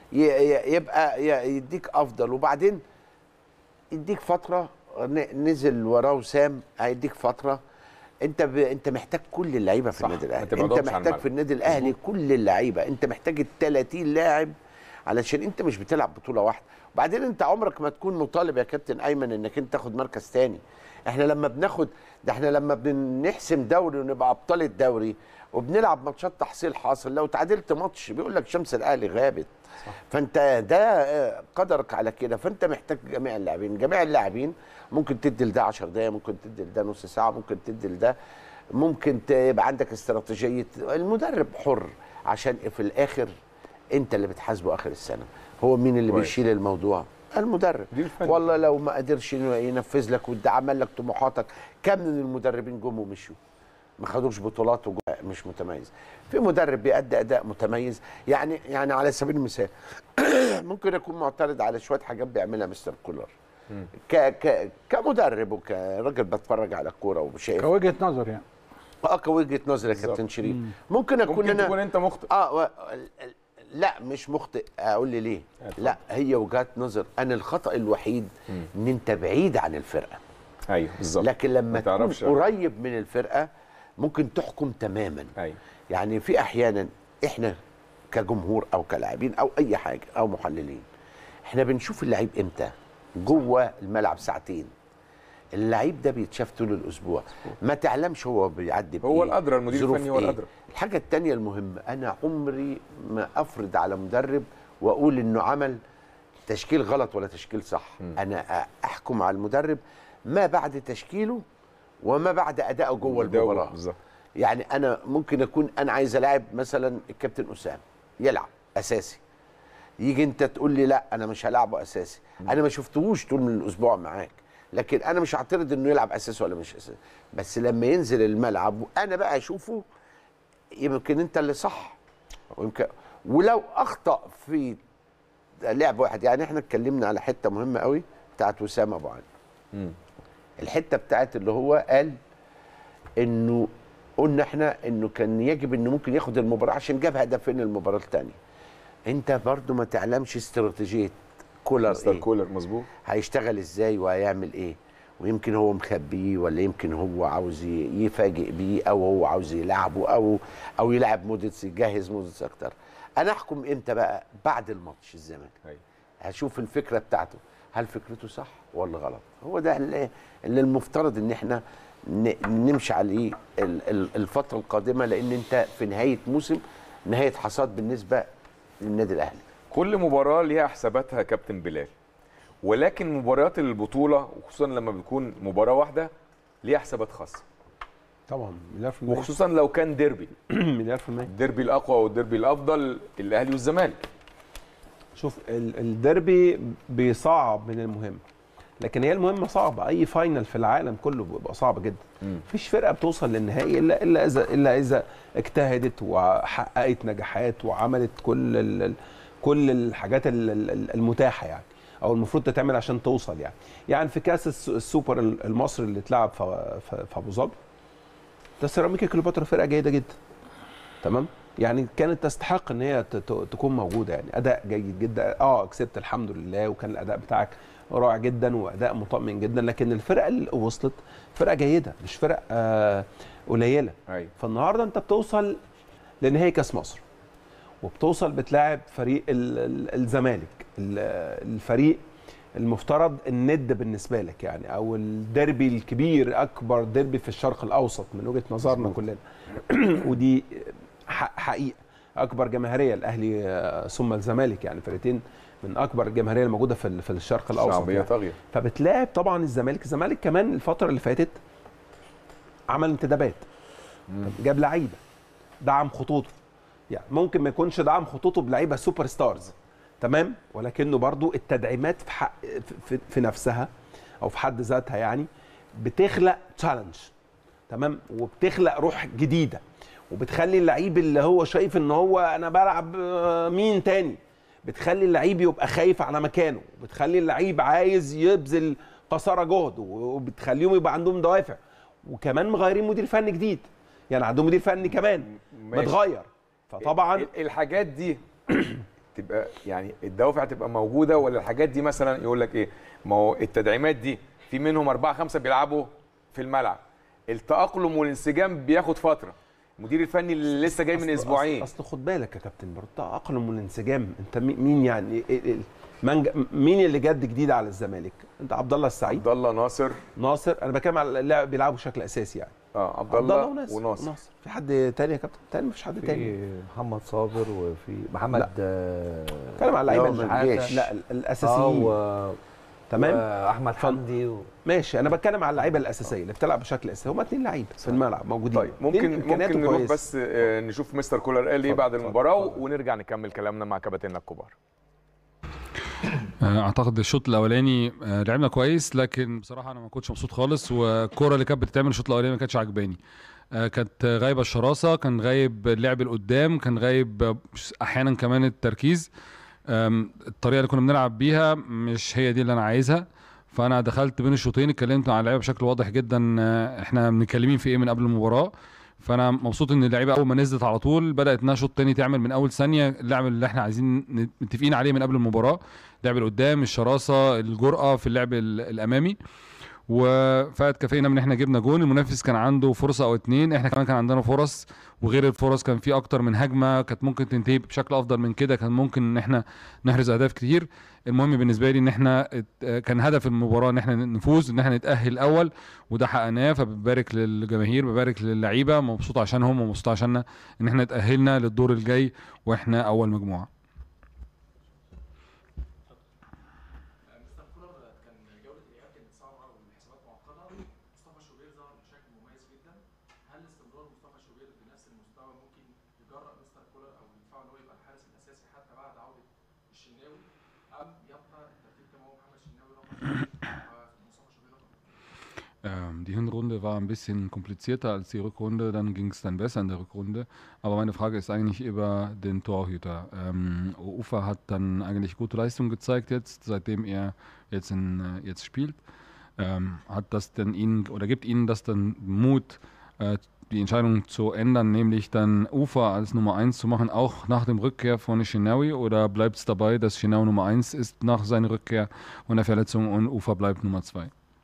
يبقى يديك افضل، وبعدين يديك فتره نزل وراه وسام هيديك فتره. انت ب... انت محتاج كل اللعيبه في النادي الاهلي، انت محتاج في النادي الاهلي كل اللعيبه، انت محتاج ال ثلاثين لاعب علشان انت مش بتلعب بطوله واحده. وبعدين انت عمرك ما تكون مطالب يا كابتن ايمن انك انت تاخد مركز ثاني. احنا لما بناخد ده احنا لما بنحسم دوري ونبقى ابطال الدوري وبنلعب ماتشات تحصيل حاصل، لو تعادلت ماتش بيقول لك شمس الاهلي غابت. صح. فانت ده قدرك على كده، فانت محتاج جميع اللاعبين، جميع اللاعبين ممكن تدي لده عشر دقايق، ممكن تدي لده نص ساعه، ممكن تدي لده، ممكن تبقى عندك استراتيجيه. المدرب حر، عشان في الاخر انت اللي بتحاسبه اخر السنه. هو مين اللي وي. بيشيل الموضوع؟ المدرب. والله لو ما قدرش ينفذ لك وده عمل لك طموحاتك. كم من المدربين جم ومشوا ما خدوش بطولات ومش متميز. في مدرب بيأدي اداء متميز، يعني يعني على سبيل المثال ممكن يكون معترض على شويه حاجات بيعملها مستر كولر ك ك كمدرب وكراجل بتفرج على الكوره وشايف كوجهه نظر يعني. اه كوجهه نظر يا كابتن شريف. ممكن اكون ممكن انا تكون انت مخطئ. اه و... لا مش مخطئ. اقول لي ليه؟ أتفضل. لا هي وجهات نظر. انا الخطأ الوحيد مم. ان انت بعيد عن الفرقه. ايوه بالظبط. لكن لما تكون قريب من الفرقه ممكن تحكم تماما. أيوة. يعني في احيانا احنا كجمهور او كلاعبين او اي حاجه او محللين، احنا بنشوف اللعيب امتى؟ جوه الملعب ساعتين. اللعيب ده بيتشاف طول الاسبوع، ما تعلمش هو بيعدي بايه. هو الادرى، المدير الفني هو الادرى. الحاجه الثانيه المهمه، انا عمري ما افرض على مدرب واقول انه عمل تشكيل غلط ولا تشكيل صح. م. انا احكم على المدرب ما بعد تشكيله وما بعد ادائه جوه المباراه. بالظبط. يعني انا ممكن اكون انا عايز العب مثلا الكابتن اسامه يلعب اساسي، يجي انت تقول لي لا انا مش هلعبه اساسي. م. انا ما شفتهوش طول من الاسبوع معاك، لكن انا مش هعترض انه يلعب اساسي ولا مش اساسي، بس لما ينزل الملعب وانا بقى اشوفه يمكن انت اللي صح، ويمكن ولو اخطا في لعب واحد. يعني احنا اتكلمنا على حته مهمه قوي بتاعت وسام ابو علي. مم. الحته بتاعت اللي هو قال انه قلنا احنا انه كان يجب انه ممكن ياخد المباراه عشان جاب هدفين المباراه الثانيه. انت برضو ما تعلمش استراتيجيه كولر مستر ايه، كولر مظبوط، هيشتغل ازاي وهيعمل ايه، ويمكن هو مخبيه ولا يمكن هو عاوز يفاجئ بيه او هو عاوز يلعبه او او يلعب موديتس، يجهز موديتس اكتر. انا احكم امتى بقى؟ بعد الماتش الزمالك هشوف الفكره بتاعته هل فكرته صح ولا غلط. هو ده اللي, اللي المفترض ان احنا نمشي عليه الفتره القادمه، لان انت في نهايه موسم، نهايه حصاد بالنسبه للنادي الاهلي. كل مباراه ليها حساباتها يا كابتن بلال، ولكن مباريات البطوله وخصوصا لما بتكون مباراه واحده ليها حسابات خاصه طبعا مليار في المية، وخصوصا لو كان ديربي مليار في المية، الديربي الاقوى والديربي الافضل الاهلي والزمالك. شوف الديربي بيصعب من المهم، لكن هي المهمه صعبه. اي فاينل في العالم كله بيبقى صعب جدا. مفيش فرقه بتوصل للنهائي الا الا اذا الا اذا اجتهدت وحققت نجاحات وعملت كل ال كل الحاجات المتاحه يعني، او المفروض تتعمل عشان توصل يعني. يعني في كاس السوبر المصري اللي اتلعب في ابو ظبي، ده سيراميكا كليوباترا فرقه جيده جدا، تمام؟ يعني كانت تستحق ان هي تكون موجوده. يعني اداء جيد جدا، اه كسبت الحمد لله، وكان الاداء بتاعك رائع جدا واداء مطمئن جدا، لكن الفرقه اللي وصلت فرقه جيده مش فرق آه قليله. أيوة. فالنهارده انت بتوصل لنهائي كاس مصر، وبتوصل بتلاعب فريق الزمالك، الفريق المفترض الند بالنسبه لك يعني، او الديربي الكبير، اكبر ديربي في الشرق الاوسط من وجهه نظرنا كلنا. ودي حقيقه اكبر جماهيريه، الاهلي ثم الزمالك، يعني فرقتين من اكبر الجماهيريه الموجوده في في الشرق الاوسط. شعبيه طاغيه. فبتلاعب طبعا الزمالك، الزمالك كمان الفتره اللي فاتت عمل انتدابات، جاب لعيبه، دعم خطوطه، يعني ممكن ما يكونش دعم خطوطه بلعيبه سوبر ستارز، تمام، ولكنه برضو التدعيمات في, حق في, في نفسها او في حد ذاتها يعني بتخلق تشالنج، تمام، وبتخلق روح جديده، وبتخلي اللعيب اللي هو شايف ان هو انا بلعب مين تاني، بتخلي اللعيب يبقى خايف على مكانه، وبتخلي اللعيب عايز يبذل قصارى جهد، وبتخليهم يبقى عندهم دوافع. وكمان مغيرين مدير فني جديد، يعني عندهم مدير فني كمان متغير، فطبعا الحاجات دي تبقى يعني الدوافع تبقى موجوده، ولا الحاجات دي مثلا يقول لك ايه، ما هو التدعيمات دي في منهم أربعة خمسة بيلعبوا في الملعب، التأقلم والانسجام بياخد فتره، المدير الفني اللي لسه جاي من اسبوعين. اصل خد بالك يا كابتن برضه التأقلم والانسجام، انت مين يعني مين اللي جد جديد على الزمالك؟ انت عبد الله السعيد، عبد الله ناصر ناصر انا بتكلم على اللاعب بيلعبوا بشكل اساسي يعني. اه عبد الله وناصر. وناصر. في حد تاني يا كابتن؟ تاني مفيش حد تاني. في محمد صابر وفي محمد، بتكلم على اللعيبه لا الاساسيين اه تمام، احمد حمدي و... ماشي، انا بتكلم على اللعيبه الاساسيه اللي بتلعب بشكل اساسي، هم اثنين لعيبه في الملعب موجودين. طيب ممكن ممكن نروح بس نشوف مستر كولر قال ايه بعد المباراه ونرجع نكمل كلامنا مع كباتننا الكبار. اعتقد الشوط الاولاني لعبنا كويس، لكن بصراحه انا ما كنتش مبسوط خالص، والكوره اللي كانت بتتعمل الشوط الاولاني ما كانتش عجباني. كانت غايبه الشراسه، كان غايب اللعب القدام، كان غايب احيانا كمان التركيز، الطريقه اللي كنا بنلعب بيها مش هي دي اللي انا عايزها. فانا دخلت بين الشوطين اتكلمت مع اللعيبه بشكل واضح جدا احنا متكلمين في ايه من قبل المباراه. فانا مبسوط ان اللعيبه اول ما نزلت على طول بدات انها شوط تاني تعمل من اول ثانيه اللعب اللي احنا عايزين متفقين عليه من قبل المباراه، اللعب القدام، الشراسه، الجرأه في اللعب الامامي. وفاتكافئنا من احنا جبنا جون، المنافس كان عنده فرصه او اتنين، احنا كمان كان عندنا فرص، وغير الفرص كان في اكتر من هجمه كانت ممكن تنتهي بشكل افضل من كده، كان ممكن ان احنا نحرز اهداف كتير. المهم بالنسبه لي ان احنا كان هدف المباراه ان احنا نفوز، ان احنا نتاهل الاول، وده حققناه. فببارك للجماهير، ببارك للعيبه، مبسوط عشانهم ومبسوط عشاننا ان احنا اتاهلنا للدور الجاي واحنا اول مجموعه. هل استمرار مصطفى شوبير بنفس المستوى ممكن يجرأ مستر كولر او يدفعه ان هو يبقى الحارس الاساسي حتى بعد عوده الشناوي، ام يبقى الترتيب كما هو محمد الشناوي رقم ومصطفى شوبير رقم؟ Ähm, die Hinrunde war ein bisschen komplizierter als die Rückrunde, dann ging es dann besser in der Rückrunde. Aber meine Frage ist eigentlich über den Torhüter. Ähm, Ufa hat dann eigentlich gute Leistung gezeigt jetzt, seitdem er jetzt, in, äh, jetzt spielt. Ähm, hat das denn Ihnen oder gibt Ihnen das dann Mut, äh, die Entscheidung zu ändern, nämlich dann Ufa als Nummer eins zu machen, auch nach dem Rückkehr von Shinawi? Oder bleibt es dabei, dass Shinawi Nummer eins ist nach seiner Rückkehr von der Verletzung und Ufa bleibt Nummer zwei?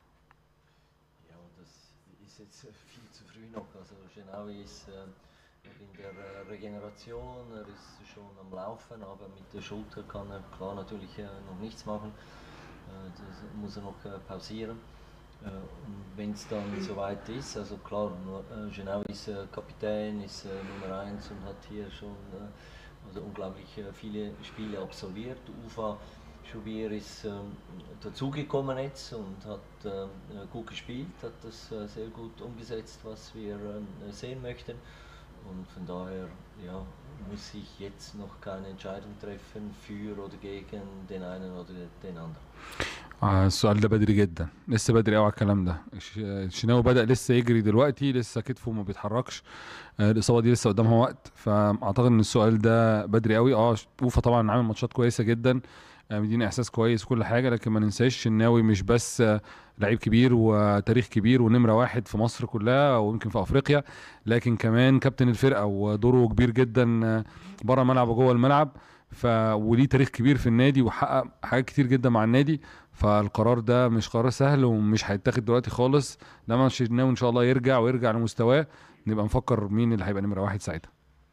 Ist jetzt viel zu früh noch. Also Shinawi ist äh, in der äh, Regeneration, er ist schon am Laufen, aber mit der Schulter kann er klar natürlich äh, noch nichts machen. Äh, das muss er noch äh, pausieren. Äh, und wenn es dann soweit ist, also klar, äh, Shinawi ist äh, Kapitän, ist äh, Nummer eins und hat hier schon äh, also unglaublich äh, viele Spiele absolviert. Ufa Shoubir ist äh, dazugekommen jetzt und hat äh, gut gespielt, hat das äh, sehr gut umgesetzt, was wir äh, sehen möchten. Und von daher ja, muss ich jetzt noch keine Entscheidung treffen für oder gegen den einen oder den anderen. آه السؤال ده بدري جدا، لسه بدري قوي على الكلام ده. الش- الشناوي بدأ لسه يجري دلوقتي، لسه كتفه ما بيتحركش. آه الإصابة دي لسه قدامها وقت، فأعتقد إن السؤال ده بدري قوي. اه اوفا طبعا عامل ماتشات كويسة جدا، آه مدينا إحساس كويس وكل حاجة، لكن ما ننساش الشناوي مش بس آه لعيب كبير وتاريخ كبير ونمرة واحد في مصر كلها ويمكن في أفريقيا، لكن كمان كابتن الفرقة ودوره كبير جدا آه بره الملعب وجوه الملعب. ف وليه تاريخ كبير في النادي وحقق حاجات كتير جدا مع النادي. فالقرار ده مش قرار سهل ومش هيتاخد دلوقتي خالص. لما الشناوي ان شاء الله يرجع ويرجع لمستواه نبقى نفكر مين اللي هيبقى نمره واحد ساعتها.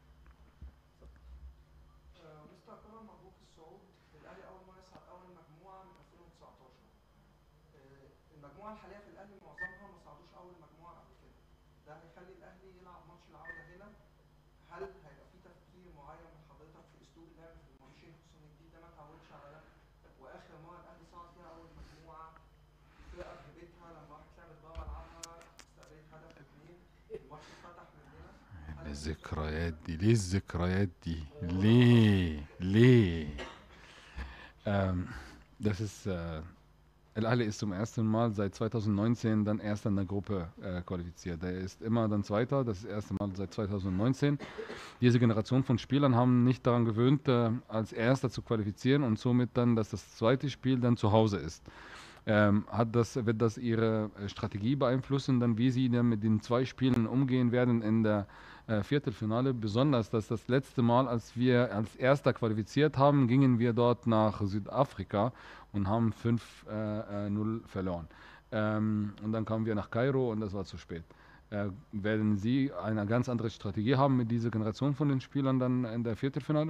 مستر كولر مبروك الصعود، الاهلي اول مره يصعد اول مجموعه من ألفين وتسعتاشر. المجموعه الحاليه في الاهلي معظمها ما صعدوش اول مجموعه قبل كده، ده هيخلي الاهلي يلعب ماتش العوده هنا. هل هيبقى في تفكير معين من حضرتك في اسلوب اللعب في الماتشين، خصوصا الجديد ده ما اتعودش على ده، واخر مره الاهلي صعد فيها اول مجموعه الفرقه في بيتها لما راحت لعبت بره ملعبها استقبلت هدف اثنين، الماتش اتفتح مننا. الذكريات دي ليه؟ الذكريات دي ليه ليه ähm, das ist äh, Al-Ahli ist zum ersten Mal seit zweitausendneunzehn dann erster in der Gruppe äh, qualifiziert. Er ist immer dann Zweiter, das ist das erste Mal seit zweitausendneunzehn. Diese Generation von Spielern haben nicht daran gewöhnt, äh, als Erster zu qualifizieren und somit dann, dass das zweite Spiel dann zu Hause ist. Ähm, hat das, wird das ihre äh, Strategie beeinflussen, dann wie sie dann mit den zwei Spielen umgehen werden in der äh, Viertelfinale? Besonders, dass das letzte Mal, als wir als Erster qualifiziert haben, gingen wir dort nach Südafrika und haben fünf null verloren. Ähm, und dann kamen wir nach Kairo und das war zu spät. Äh, werden Sie eine ganz andere Strategie haben mit dieser Generation von den Spielern dann in der Viertelfinale?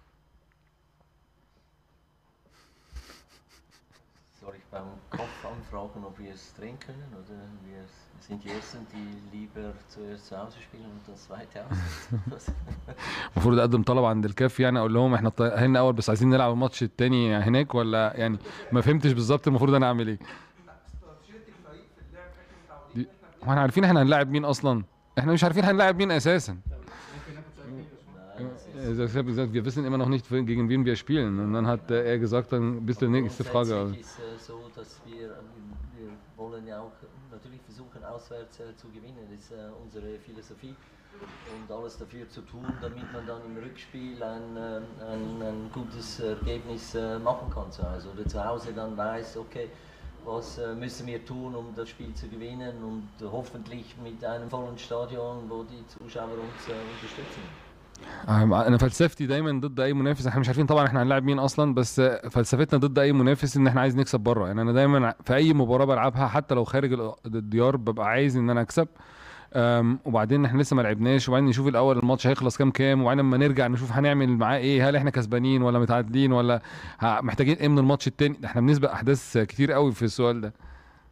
Soll ich beim Kopf anfragen, ob wir es drehen können? Oder wir sind die Ersten, die lieber zuerst zu Hause spielen und das zweite aus? المفروض اقدم طلب عند الكاف يعني اقول لهم احنا هنا اول بس عايزين نلعب الماتش التاني هناك، ولا يعني ما فهمتش بالظبط المفروض انا اعمل ايه؟ دي- هو احنا عارفين احنا هنلاعب مين اصلا؟ احنا مش عارفين هنلاعب مين اساسا. Er hat gesagt, wir wissen immer noch nicht, gegen wen wir spielen. Und dann hat er gesagt, dann bist du die nächste Frage. Grundsätzlich ist es so, dass wir, wir wollen ja auch natürlich versuchen, auswärts äh, zu gewinnen. Das ist äh, unsere Philosophie. Und alles dafür zu tun, damit man dann im Rückspiel ein, äh, ein, ein gutes Ergebnis äh, machen kann. Also oder zu Hause dann weiß, okay, was äh, müssen wir tun, um das Spiel zu gewinnen und äh, hoffentlich mit einem vollen Stadion, wo die Zuschauer uns äh, unterstützen. انا فلسفتي دايما ضد اي منافس. احنا مش عارفين طبعا احنا هنلاعب مين اصلا، بس فلسفتنا ضد اي منافس ان احنا عايز نكسب بره. يعني انا دايما في اي مباراه بلعبها حتى لو خارج ال- الديار ببقى عايز ان انا اكسب. أم، وبعدين احنا لسه ما لعبناش، وبعدين نشوف الاول الماتش هيخلص كام كام، وبعدين لما نرجع نشوف هنعمل معاه ايه، هل احنا كسبانين ولا متعادلين ولا ه- محتاجين ايه من الماتش التاني. ده احنا بنسبق احداث كتير قوي في السؤال ده.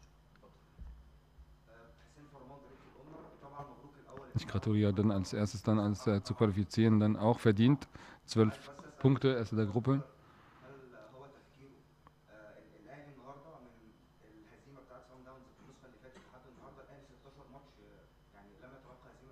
Ich gratuliere dann als erstes dann als äh, zu qualifizieren dann auch verdient. Zwölf Punkte, erste der Gruppe. هل هو تفكيره آه، الاهلي النهارده من الهزيمه بتاعت سان داونز في النسخه اللي فاتت لحد النهارده الاهلي ستاشر ماتش آه، يعني لم يتلقى هزيمه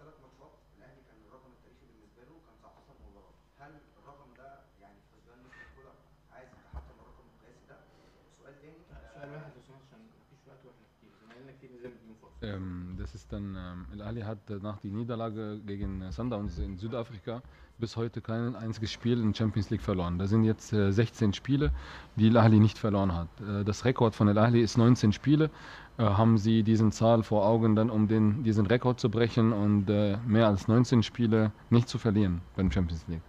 ثلاث ماتشات الاهلي كان الرقم التاريخي بالنسبه له كان تسعتاشر مباراه، هل الرقم ده يعني في حسبان مستر كولر عايز يتحكم الرقم القياسي ده؟ سؤال تاني سؤال واحد لو سمحت عشان مفيش وقت واحنا كتير زمايلنا كتير لازم نديهم فرصه. Ähm, das ist dann, ähm, Al-Ahli hat nach der Niederlage gegen Sundowns in Südafrika bis heute kein einziges Spiel in Champions League verloren. Da sind jetzt äh, sechzehn Spiele, die Al-Ahli nicht verloren hat. Äh, das Rekord von Al-Ahli ist neunzehn Spiele. Äh, haben Sie diesen Zahl vor Augen, dann um den, diesen Rekord zu brechen und äh, mehr als neunzehn Spiele nicht zu verlieren beim Champions League?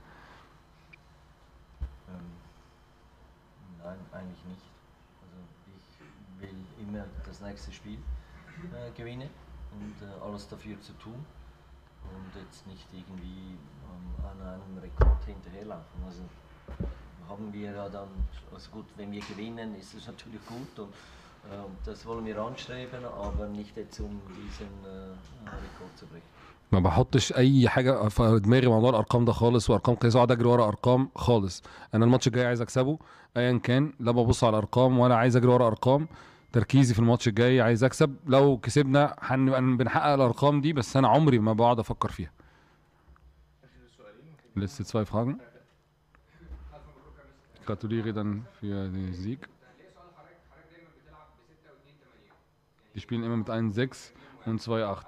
Ähm, nein, eigentlich nicht. Also ich will immer das nächste Spiel äh, gewinnen und äh, alles dafür zu tun und jetzt nicht irgendwie ähm, an einem Rekord hinterherlaufen. Also haben wir ja dann, also gut, wenn wir gewinnen, ist es natürlich gut und äh, das wollen wir anstreben, aber nicht jetzt um diesen äh, Rekord zu brechen. ما بحطش اي حاجه في دماغي موضوع الارقام ده خالص وارقام قياسيه اقعد اجري ورا ارقام خالص. انا الماتش الجاي عايز اكسبه ايا كان، لا ببص على الارقام ولا عايز اجري ورا ارقام. تركيزي في الماتش الجاي عايز اكسب، لو كسبنا هنبقى بنحقق الارقام دي، بس انا عمري ما بقعد افكر فيها. Letzte zwei Fragen. Gratuliere dann für den Sieg. Die spielen immer mit eins sechs und zwei acht.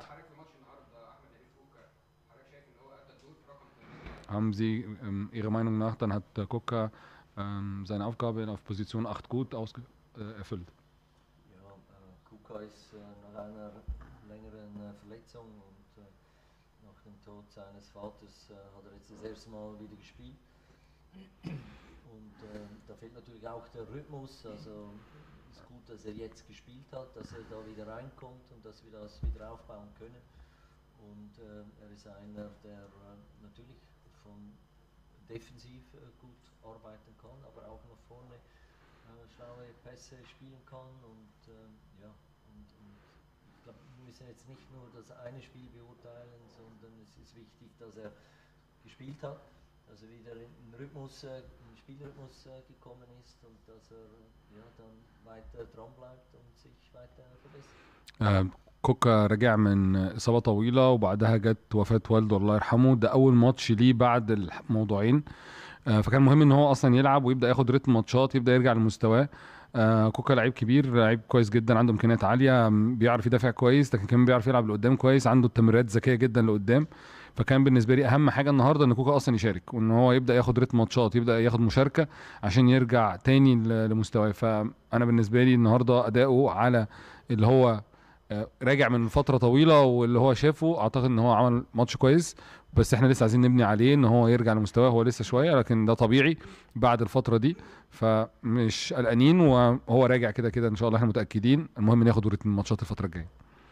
Haben Sie ähm, Ihrer Meinung nach, dann hat der Kuka ähm, seine Aufgabe auf Position acht gut ausge äh, erfüllt? Ja, äh, Kuka ist äh, nach einer längeren äh, Verletzung und äh, nach dem Tod seines Vaters äh, hat er jetzt das erste Mal wieder gespielt. Und äh, da fehlt natürlich auch der Rhythmus. Also ist gut, dass er jetzt gespielt hat, dass er da wieder reinkommt und dass wir das wieder aufbauen können. Und äh, er ist einer, der äh, natürlich von defensiv äh, gut arbeiten kann, aber auch nach vorne äh, schlaue Pässe spielen kann. Und äh, ja, und, und ich glaube, wir müssen jetzt nicht nur das eine Spiel beurteilen, sondern es ist wichtig, dass er gespielt hat, dass er wieder in den Rhythmus, äh, in den Spielrhythmus äh, gekommen ist und dass er äh, ja, dann weiter dran bleibt und sich weiter verbessert. آه كوكا رجع من إصابة طويلة وبعدها جت وفاة والده الله يرحمه. ده أول ماتش ليه بعد الموضوعين، آه فكان مهم إن هو أصلا يلعب ويبدأ ياخد رتم ماتشات، يبدأ يرجع لمستواه. آه كوكا لعيب كبير، لعيب كويس جدا، عنده إمكانيات عالية، بيعرف يدافع كويس، لكن كمان بيعرف يلعب لقدام كويس، عنده التمريرات ذكية جدا لقدام. فكان بالنسبه لي اهم حاجه النهارده ان كوكا اصلا يشارك وان هو يبدا ياخد رتم ماتشات، يبدا ياخد مشاركه عشان يرجع تاني لمستواه. فانا بالنسبه لي النهارده اداؤه على اللي هو راجع من فتره طويله واللي هو شافه، اعتقد ان هو عمل ماتش كويس، بس احنا لسه عايزين نبني عليه ان هو يرجع لمستواه. هو لسه شويه لكن ده طبيعي بعد الفتره دي، فمش قلقانين وهو راجع كده كده ان شاء الله، احنا متاكدين. المهم ناخد رتم الماتشات الفتره الجايه.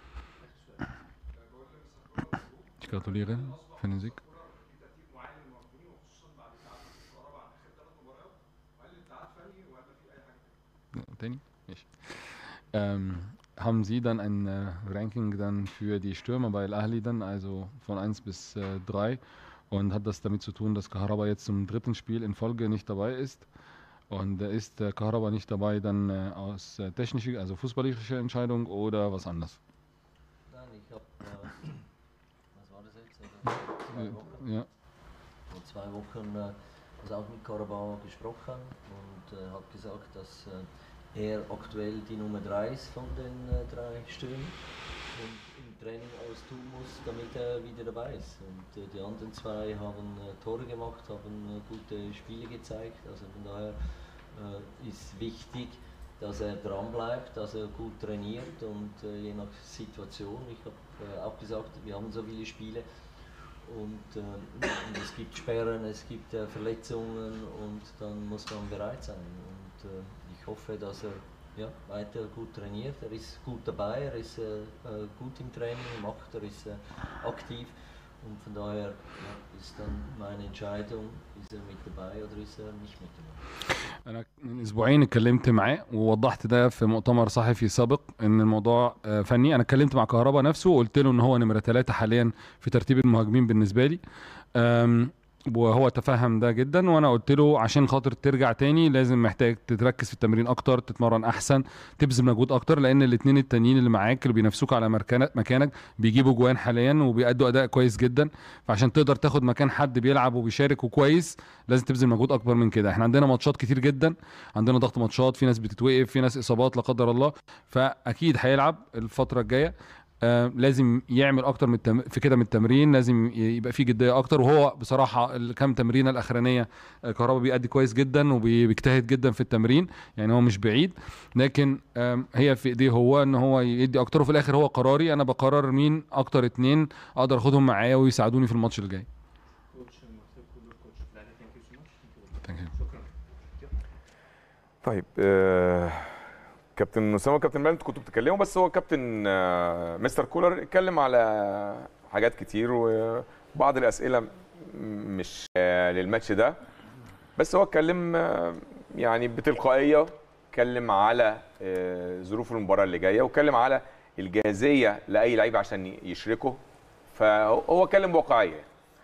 Gratuliere für den Sieg. تاني ماشي. Ähm, haben Sie dann ein äh, Ranking dann für die Stürmer bei Al-Ahli dann, also von eins bis äh, drei, und hat das damit zu tun, dass Kaharaba jetzt zum dritten Spiel in Folge nicht dabei ist? Und äh, ist äh, Kaharaba nicht dabei dann äh, aus äh, technischer, also fußballischer Entscheidung oder was anderes? Nein, ich habe äh, Zwei Wochen. Ja. Vor zwei Wochen äh, also auch mit Karabauer gesprochen und äh, hat gesagt, dass äh, er aktuell die Nummer drei ist von den äh, drei Stürmern und im Training alles tun muss, damit er wieder dabei ist. Und äh, die anderen zwei haben äh, Tore gemacht, haben äh, gute Spiele gezeigt. Also von daher äh, ist wichtig, dass er dran bleibt, dass er gut trainiert und äh, je nach Situation. Ich habe äh, auch gesagt, wir haben so viele Spiele. Und, äh, und es gibt Sperren, es gibt äh, Verletzungen und dann muss man bereit sein. Und äh, ich hoffe, dass er ja, weiter gut trainiert. Er ist gut dabei, er ist äh, gut im Training, macht, er ist äh, aktiv. Und von daher ja, ist dann meine Entscheidung, ist er mit dabei oder ist er nicht mit dabei. أنا من أسبوعين اتكلمت معاه ووضحت ده في مؤتمر صحفي سابق إن الموضوع فني. أنا اتكلمت مع كهربا نفسه وقلت له إن هو نمرة ثلاثة حاليا في ترتيب المهاجمين بالنسبة لي. وهو تفهم ده جدا، وانا قلت له عشان خاطر ترجع تاني لازم محتاج تركز في التمرين اكتر، تتمرن احسن، تبذل مجهود اكتر، لان الاثنين التانيين اللي معاك اللي بينافسوك على مكانك بيجيبوا جوان حاليا وبيأدوا اداء كويس جدا. فعشان تقدر تاخد مكان حد بيلعب وبيشارك وكويس لازم تبذل مجهود اكبر من كده. احنا عندنا ماتشات كتير جدا، عندنا ضغط ماتشات، في ناس بتتوقف، في ناس اصابات لا قدر الله، فاكيد هيلعب الفتره الجايه. آه لازم يعمل اكتر من التم... في كده من التمرين، لازم يبقى فيه جديه اكتر. وهو بصراحه الكام تمرينه الاخرانيه آه كهربا بيأدي كويس جدا وبيجتهد جدا في التمرين، يعني هو مش بعيد، لكن آه هي في ايديه هو ان هو يدي اكتر. وفي الاخر هو قراري، انا بقرر مين اكتر اتنين اقدر اخدهم معايا ويساعدوني في الماتش اللي جاي. طيب آه كابتن اسامه وكابتن مالك كنتوا بتتكلموا، بس هو كابتن آه مستر كولر اتكلم على حاجات كتير وبعض الاسئله مش آه للماتش ده، بس هو اتكلم آه يعني بتلقائيه، اتكلم على آه ظروف المباراه اللي جايه، واتكلم على الجاهزيه لاي لعيب عشان يشركه. فهو اتكلم بواقعيه.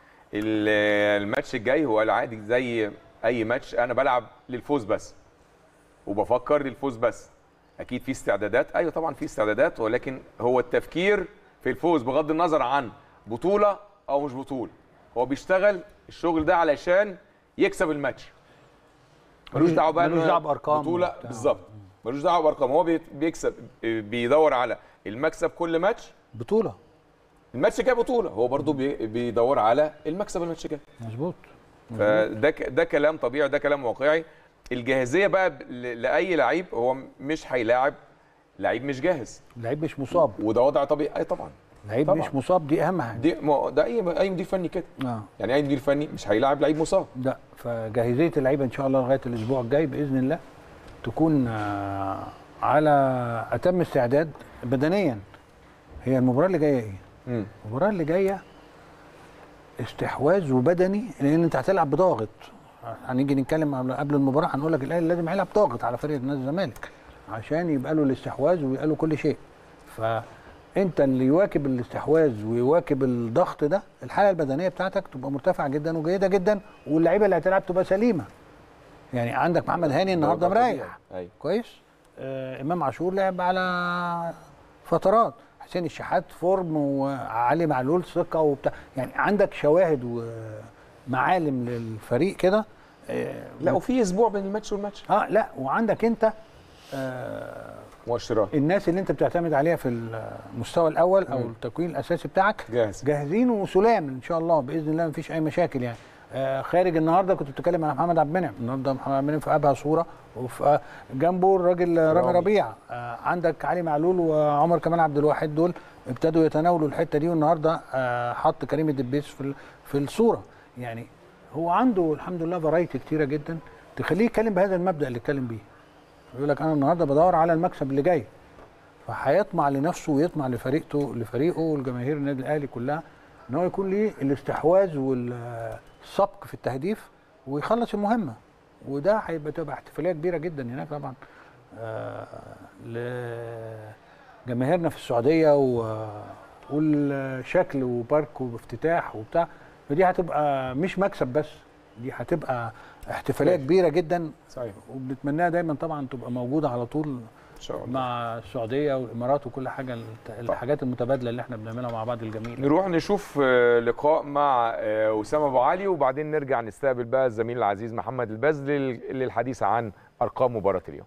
الماتش الجاي هو العادي زي اي ماتش، انا بلعب للفوز بس وبفكر للفوز بس. اكيد في استعدادات، ايوه طبعا في استعدادات، ولكن هو التفكير في الفوز بغض النظر عن بطوله او مش بطوله. هو بيشتغل الشغل ده علشان يكسب الماتش، ملوش دعوه بقى ملوش دعوه بارقام بطوله بالظبط، ملوش دعوه بارقام. هو بيكسب، بيدور على المكسب كل ماتش بطوله. الماتش الجاي بطوله، هو برضو بيدور على المكسب الماتش الجاي. مظبوط. فده ده كلام طبيعي، ده كلام واقعي. الجاهزيه بقى لاي لعيب، هو مش هيلاعب لعيب مش جاهز، لعيب مش مصاب، وده وضع طبيعي. اي طبعا لعيب طبعًا. مش مصاب، دي اهم حاجه. دي ده اي اي مدير فني كده آه. يعني اي مدير فني مش هيلاعب لعيب مصاب. لا، فجاهزيه اللعيبه ان شاء الله لغايه الاسبوع الجاي باذن الله تكون على اتم استعداد بدنيا. هي المباراه اللي جايه ايه؟ امم المباراه اللي جايه استحواذ وبدني، لان انت هتلعب بضاغط. هنيجي نتكلم قبل المباراه هنقول لك الاهلي لازم يلعب ضاغط على فريق نادي الزمالك عشان يبقى له الاستحواذ ويبقى له كل شيء. فانت اللي يواكب الاستحواذ ويواكب الضغط ده، الحاله البدنيه بتاعتك تبقى مرتفعه جدا وجيده جدا، واللعيبه اللي هتلعب تبقى سليمه. يعني عندك محمد هاني النهارده مريح كويس، آه امام عاشور لعب على فترات، حسين الشحات فورم، وعلي معلول ثقه وبتاع. يعني عندك شواهد ومعالم للفريق كده. آه لا، وفي اسبوع بين الماتش والماتش. اه لا، وعندك انت آه مؤشرات الناس اللي انت بتعتمد عليها في المستوى الاول او م. التكوين الاساسي بتاعك جاهز. جاهزين وسلام ان شاء الله باذن الله، مفيش اي مشاكل. يعني آه خارج النهارده كنت بتتكلم على محمد عبد المنعم، النهارده محمد عبد المنعم في ابهى صوره، وفي آه جنبه الراجل رامي ربيعه. آه عندك علي معلول وعمر كمال عبد الواحد، دول ابتدوا يتناولوا الحته دي، والنهارده آه حط كريم الدبيس في في الصوره. يعني هو عنده الحمد لله فرايتي كتيره جدا تخليه يتكلم بهذا المبدا اللي اتكلم بيه. يقول لك انا النهارده بدور على المكسب اللي جاي، فهيطمع لنفسه ويطمع لفريقه لفريقه والجماهير النادي الاهلي كلها ان هو يكون ليه الاستحواذ والسبق في التهديف ويخلص المهمه. وده هيبقى تبقى احتفاليه كبيره جدا هناك طبعا آه لجماهيرنا في السعوديه، والشكل وبارك وافتتاح وبتاع. فدي هتبقى مش مكسب بس، دي هتبقى احتفاليه كبيره جدا. صحيح. وبنتمناها دايما طبعا تبقى موجوده على طول ان شاء الله مع السعوديه والامارات وكل حاجه، الحاجات المتبادله اللي احنا بنعملها مع بعض الجميل. نروح نشوف لقاء مع اسامه ابو علي، وبعدين نرجع نستقبل بقى الزميل العزيز محمد البذلي للحديث عن ارقام مباراه اليوم.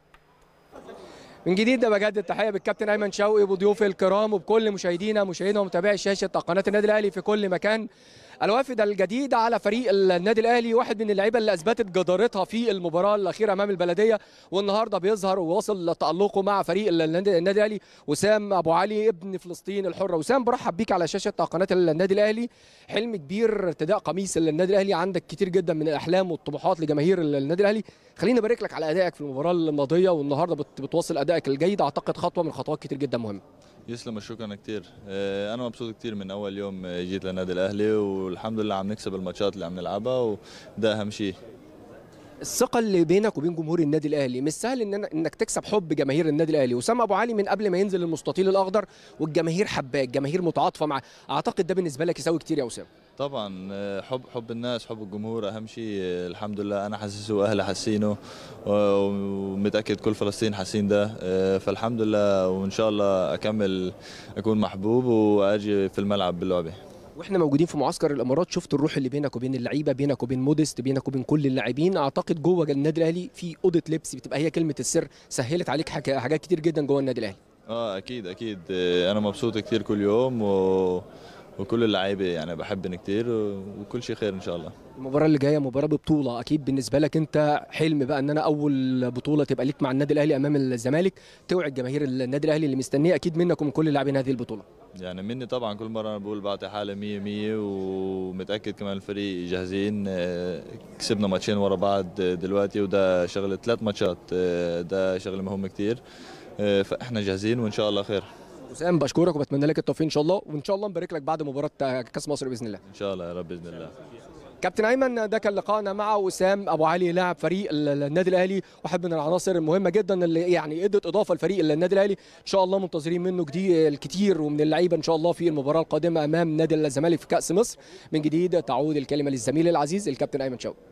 من جديد بجدد التحيه بالكابتن ايمن شوقي وبضيوفي الكرام وبكل مشاهدينا مشاهدينا ومتابعي شاشه قناه النادي الاهلي في كل مكان. الوافد الجديد على فريق النادي الاهلي، واحد من اللعيبه اللي اثبتت جدارتها في المباراه الاخيره امام البلديه، والنهارده بيظهر وواصل تالقه مع فريق النادي الاهلي، وسام ابو علي ابن فلسطين الحره. وسام، برحب بيك على شاشه قناه النادي الاهلي. حلم كبير ارتداء قميص النادي الاهلي، عندك كتير جدا من الاحلام والطموحات لجماهير النادي الاهلي. خليني ابارك لك على ادائك في المباراه الماضيه، والنهارده بتواصل ادائك الجيد، اعتقد خطوه من خطوات كتير جدا مهمه. يسلم، شكرا كتير. انا مبسوط كتير من اول يوم جيت للنادي الاهلي، والحمد لله عم نكسب الماتشات اللي عم نلعبها، وده اهم شيء. الثقه اللي بينك وبين جمهور النادي الاهلي مش سهل إن انك تكسب حب جماهير النادي الاهلي. وسام ابو علي من قبل ما ينزل المستطيل الاخضر والجماهير حباك، جماهير متعاطفه معاه، اعتقد ده بالنسبه لك يساوي كتير يا وسام. طبعا حب حب الناس، حب الجمهور اهم شيء. الحمد لله انا حاسسه واهلي حاسينه، ومتاكد كل فلسطين حاسين ده. فالحمد لله، وان شاء الله اكمل اكون محبوب واجي في الملعب باللعبه. واحنا موجودين في معسكر الامارات شفت الروح اللي بينك وبين اللعيبه، بينك وبين موديست، بينك وبين كل اللاعبين. اعتقد جوه النادي الاهلي في اوضه لبس بتبقى هي كلمه السر، سهلت عليك حاجات كتير جدا جوه النادي الاهلي. اه اكيد اكيد، انا مبسوط كتير كل يوم، و وكل اللعيبه يعني بحبن كتير، وكل شيء خير ان شاء الله. المباراه اللي جايه مباراه ببطوله، اكيد بالنسبه لك انت حلم بقى ان انا اول بطوله تبقى ليك مع النادي الاهلي امام الزمالك، توعد جماهير النادي الاهلي اللي مستنيه اكيد منك ومن كل لاعبين هذه البطوله. يعني مني طبعا، كل مره انا بقول بعطي حالي مية مية، ومتاكد كمان الفريق جاهزين. كسبنا ماتشين ورا بعض دلوقتي، وده شغله ثلاث ماتشات، ده شغله مهمه كتير، فاحنا جاهزين وان شاء الله خير. وسام بشكرك وبتمنى لك التوفيق ان شاء الله، وان شاء الله نبارك لك بعد مباراه كاس مصر باذن الله. ان شاء الله يا رب باذن الله. كابتن ايمن، ده كان لقائنا مع وسام ابو علي لاعب فريق النادي الاهلي، واحد من العناصر المهمه جدا اللي يعني ادت اضافه لفريق النادي الاهلي. ان شاء الله منتظرين منه جديد الكثير ومن اللعيبه ان شاء الله في المباراه القادمه امام نادي الزمالك في كاس مصر. من جديد تعود الكلمه للزميل العزيز الكابتن ايمن شوقي.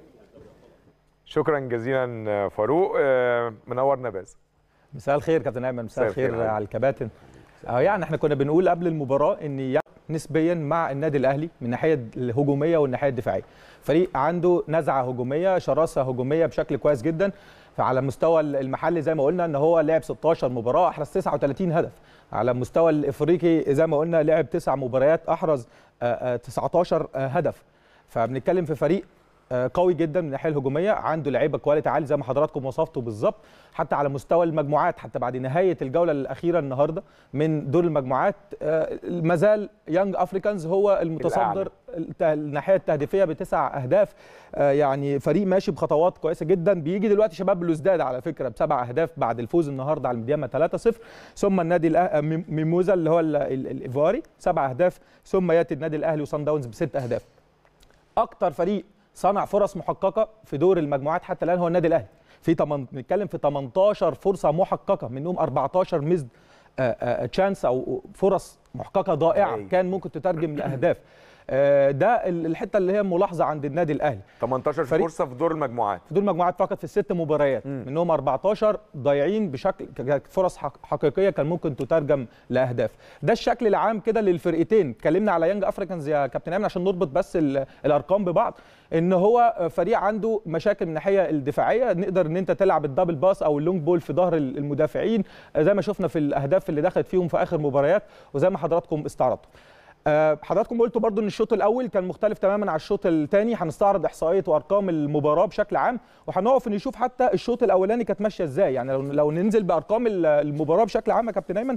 شكرا جزيلا فاروق، منورنا باز. مساء الخير كابتن ايمن. مساء الخير على الكباتن. يعني احنا كنا بنقول قبل المباراه ان نسبيا مع النادي الاهلي من الناحيه الهجوميه والناحيه الدفاعيه، فريق عنده نزعه هجوميه، شراسه هجوميه بشكل كويس جدا. فعلى المستوى المحلي زي ما قلنا ان هو لعب ستاشر مباراه، احرز تسعة وثلاثين هدف. على المستوى الافريقي زي ما قلنا لعب تسع مباريات، احرز تسعتاشر هدف. فبنتكلم في فريق قوي جدا من الناحيه الهجوميه، عنده لعيبه كواليتي عالي زي ما حضراتكم وصفتوا بالظبط. حتى على مستوى المجموعات، حتى بعد نهايه الجوله الاخيره النهارده من دور المجموعات، مازال يانج افريكانز هو المتصدر الناحيه التهديفيه بتسع اهداف. يعني فريق ماشي بخطوات كويسه جدا. بيجي دلوقتي شباب بلوزداد على فكره بسبع اهداف بعد الفوز النهارده على المديامه ثلاثة صفر، ثم النادي ميموزا اللي هو الايفواري سبع اهداف، ثم ياتي النادي الاهلي وصن داونز بست اهداف. اكتر فريق صنع فرص محققه في دور المجموعات حتى الان هو النادي الاهلي، في بنتكلم في تمنتاشر فرصه محققه، منهم اربعتاشر ميزد تشانس او فرص محققه ضائعه كان ممكن تترجم لاهداف. ده الحته اللي هي ملاحظه عند النادي الاهلي. تمنتاشر فرصه في دور المجموعات، في دور المجموعات فقط في الست مباريات، م. منهم اربعتاشر ضايعين بشكل فرص حقيقيه كان ممكن تترجم لاهداف. ده الشكل العام كده للفرقتين. اتكلمنا على يانج افريكانز يا كابتن ايمن عشان نربط بس الارقام ببعض، ان هو فريق عنده مشاكل من الناحيه الدفاعيه، نقدر ان انت تلعب الدبل باس او اللونج بول في ظهر المدافعين زي ما شفنا في الاهداف اللي دخلت فيهم في اخر مباريات، وزي ما حضراتكم استعرضتوا. حضراتكم قلتوا برضو ان الشوط الاول كان مختلف تماما عن الشوط الثاني. هنستعرض احصائيه وارقام المباراه بشكل عام، وهنقف نشوف حتى الشوط الاولاني كانت ماشيه ازاي. يعني لو لو ننزل بارقام المباراه بشكل عام يا كابتن ايمن،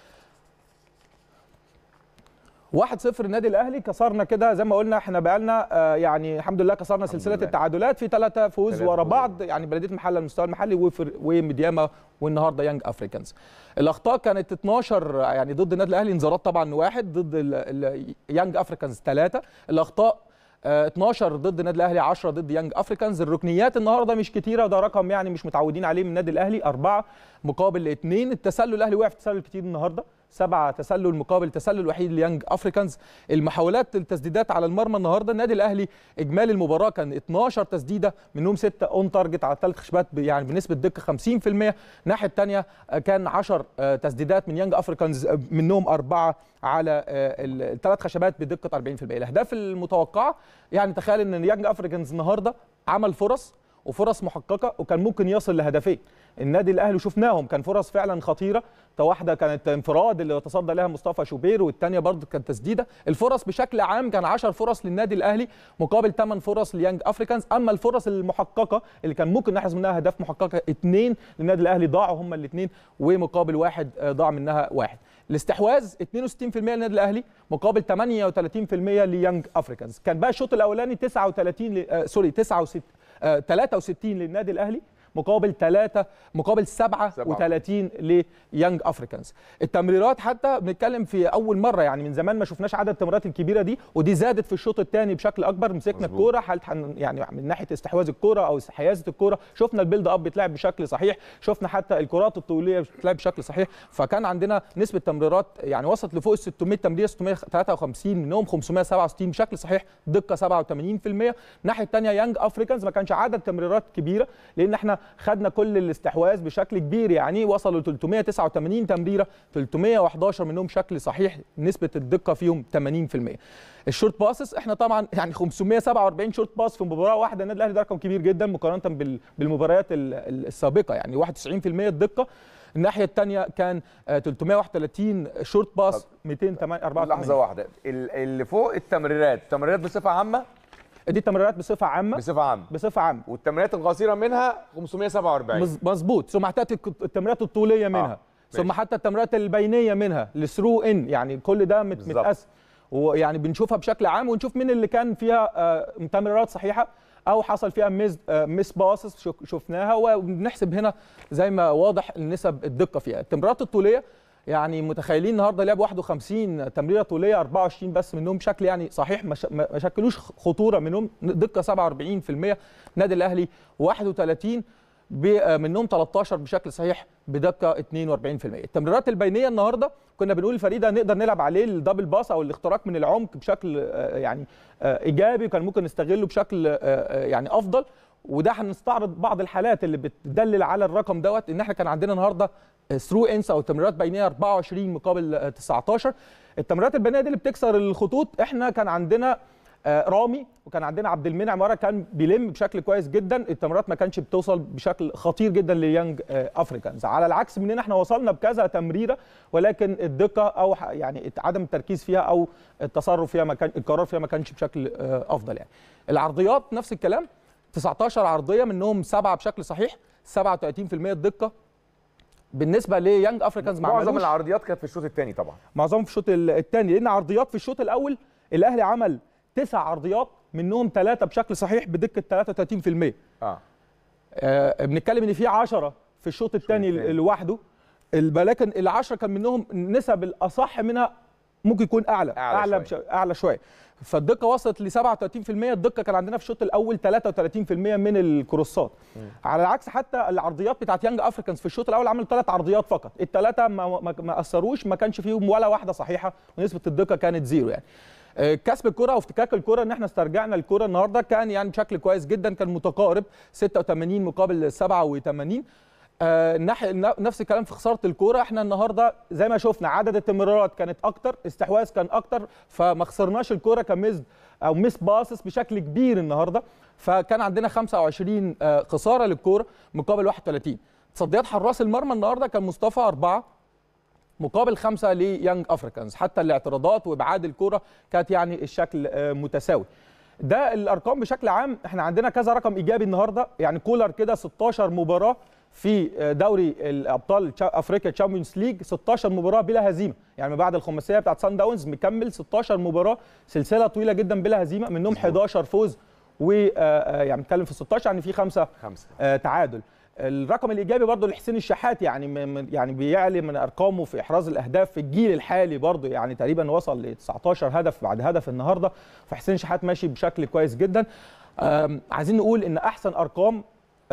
واحد صفر النادي الاهلي. كسرنا كده زي ما قلنا، احنا بقالنا آه يعني الحمد لله كسرنا سلسله التعادلات في ثلاثه فوز ورا بعض، يعني بلديه محله المستوى المحلي وميدياما والنهارده يانج افريكانز. الاخطاء كانت اتناشر يعني ضد النادي الاهلي، انذارات طبعا واحد، ضد يانج افريكانز ثلاثه. الاخطاء اتناشر ضد النادي الاهلي، عشرة ضد يانج افريكانز. الركنيات النهارده مش كتيره، وده رقم يعني مش متعودين عليه من النادي الاهلي، اربعه مقابل اثنين. التسلل الاهلي وقع في تسلل كتير النهارده، سبعه تسلل مقابل تسلل وحيد ليانج افريكانز. المحاولات التسديدات على المرمى النهارده النادي الاهلي اجمالي المباراه كان اتناشر تسديده، منهم سته اون تارجت على ثلاث خشبات يعني بنسبه دقه خمسين في المية. الناحيه الثانيه كان عشر تسديدات من يانج افريكانز، منهم اربعه على الثلاث خشبات بدقه اربعين في المية. الاهداف المتوقعه يعني تخيل ان يانج افريكانز النهارده عمل فرص وفرص محققه وكان ممكن يصل لهدفين. النادي الاهلي شفناهم كان فرص فعلا خطيره، واحده كانت انفراد اللي تصدى لها مصطفى شوبير، والثانيه برضه كانت تسديده. الفرص بشكل عام كان عشر فرص للنادي الاهلي مقابل ثمان فرص ليانج افريكانز. اما الفرص المحققه اللي كان ممكن نحرز منها اهداف محققه اثنين للنادي الاهلي ضاعوا هم الاثنين، ومقابل واحد ضاع منها واحد. الاستحواذ اتنين وستين في المية للنادي الاهلي مقابل ثمانية وثلاثين في المية ليانج افريكانز. كان بقى الشوط الاولاني تسعة وثلاثين ل... آه سوري تسعة وستين آه ثلاثة وستين للنادي الاهلي مقابل ثلاثة مقابل سبعة وثلاثين ليانج افريكانز. التمريرات حتى بنتكلم في اول مره، يعني من زمان ما شفناش عدد التمريرات الكبيره دي، ودي زادت في الشوط الثاني بشكل اكبر. مسكنا الكوره حالة يعني من ناحيه استحواذ الكوره او حيازه الكوره، شفنا البيلد اب بيتلعب بشكل صحيح، شفنا حتى الكرات الطوليه بتتلعب بشكل صحيح. فكان عندنا نسبه تمريرات يعني وصلت لفوق ال ستمائة تمريره، ستمائة وثلاثة وخمسين منهم خمسمائة وسبعة وستين بشكل صحيح، دقه سبعة وثمانين بالمئة. الناحيه الثانيه يانج افريكانز ما كانش عدد تمريرات كبيره، لان احنا خدنا كل الاستحواذ بشكل كبير، يعني وصلوا ثلاثمائة وتسعة وثمانين تمريره، ثلاثمائة وأحد عشر منهم بشكل صحيح، نسبه الدقه فيهم ثمانين بالمئة. الشورت باسز احنا طبعا يعني خمسمائة وسبعة وأربعين شورت باس في مباراه واحده، النادي الاهلي ده رقم كبير جدا مقارنه بالمباريات السابقه، يعني واحد وتسعين بالمئة الدقه. الناحيه الثانيه كان ثلاثمائة وواحد وثلاثين شورت باس، مئتين وأربعة وثمانين. لحظه واحده، اللي فوق التمريرات، التمريرات بصفه عامه، دي التمريرات بصفه عامه بصفه عامه بصفه عامه والتمريرات القصيره منها خمسمائة وسبعة وأربعين. مظبوط. ثم تاتي التمريرات الطوليه منها، آه. ثم حتى التمريرات البينيه منها، الثرو ان، يعني كل ده متقسم، ويعني بنشوفها بشكل عام ونشوف مين اللي كان فيها آه تمريرات صحيحه او حصل فيها ميس آه ميس باسس شفناها، وبنحسب هنا زي ما واضح نسب الدقه فيها. التمريرات الطوليه يعني متخيلين النهارده لعب واحد وخمسين تمريره طوليه، أربعة وعشرين بس منهم بشكل يعني صحيح، ما شكلوش خطوره منهم، دقه سبعة وأربعين بالمئة. النادي الاهلي واحد وثلاثين منهم ثلاثة عشر بشكل صحيح بدقه اثنين وأربعين بالمئة. التمريرات البينيه النهارده كنا بنقول الفريق ده نقدر نلعب عليه الدبل باس او الاختراق من العمق بشكل يعني ايجابي، وكان ممكن نستغله بشكل يعني افضل، وده هنستعرض بعض الحالات اللي بتدلل على الرقم دوت. ان احنا كان عندنا النهارده ثرو انس او تمريرات بينيه أربعة وعشرين مقابل تسعة عشر. التمريرات البينيه دي اللي بتكسر الخطوط، احنا كان عندنا رامي وكان عندنا عبد المنعم ورا، كان بيلم بشكل كويس جدا، التمريرات ما كانش بتوصل بشكل خطير جدا ليانج افريكانز، على العكس مننا احنا وصلنا بكذا تمريره، ولكن الدقه او يعني عدم التركيز فيها او التصرف فيها ما كان القرار فيها ما كانش بشكل افضل. يعني العرضيات نفس الكلام، تسعة عشر عرضيه منهم سبعه بشكل صحيح، سبعة وثلاثين بالمئة الدقه. بالنسبه ليانج افريكانز معظم العرضيات كانت في الشوط الثاني، طبعا معظمهم في الشوط الثاني، لان عرضيات في الشوط الاول الاهلي عمل تسع عرضيات منهم ثلاثه بشكل صحيح بدقه ثلاثة وثلاثين بالمئة. اه, آه بنتكلم ان في عشرة في الشوط الثاني لوحده، ولكن العشرة كان منهم نسب الاصح منها ممكن يكون اعلى اعلى اعلى شويه, أعلى شوية. فالدقه وصلت ل سبعة وثلاثين بالمئة، الدقه كان عندنا في الشوط الاول ثلاثة وثلاثين بالمئة من الكروسات. م. على العكس حتى العرضيات بتاعت يانج افريكانز في الشوط الاول عملوا ثلاث عرضيات فقط، الثلاثه ما, ما, ما اثروش، ما كانش فيهم ولا واحده صحيحه، ونسبه الدقه كانت زيرو. يعني كسب الكره وافتكاك الكره، ان احنا استرجعنا الكره النهارده كان يعني بشكل كويس جدا، كان متقارب ستة وثمانين مقابل سبعة وثمانين. آه نفس الكلام في خساره الكوره، احنا النهارده زي ما شفنا عدد التمريرات كانت اكتر، استحواذ كان اكتر، فما خسرناش الكوره كميز او ميس باسس بشكل كبير النهارده، فكان عندنا خمسة وعشرين آه خساره للكوره مقابل واحد وثلاثين. تصديات حراس المرمى النهارده كان مصطفى أربعة مقابل خمسة ليانج افريكانز، حتى الاعتراضات وابعاد الكوره كانت يعني الشكل آه متساوي. ده الارقام بشكل عام. احنا عندنا كذا رقم ايجابي النهارده، يعني كولر كده ستة عشر مباراه في دوري الابطال افريقيا تشامبيونز ليج، ستة عشر مباراه بلا هزيمه، يعني ما بعد الخماسيه بتاعت سان داونز مكمل ستة عشر مباراه، سلسله طويله جدا بلا هزيمه، منهم أحد عشر فوز، و يعني بنتكلم في ستة عشر يعني في خمسه خمسه تعادل. الرقم الايجابي برضو لحسين الشحات، يعني يعني بيعلي من ارقامه في احراز الاهداف في الجيل الحالي برضو، يعني تقريبا وصل ل تسعة عشر هدف بعد هدف النهارده، فحسين الشحات ماشي بشكل كويس جدا. عايزين نقول ان احسن ارقام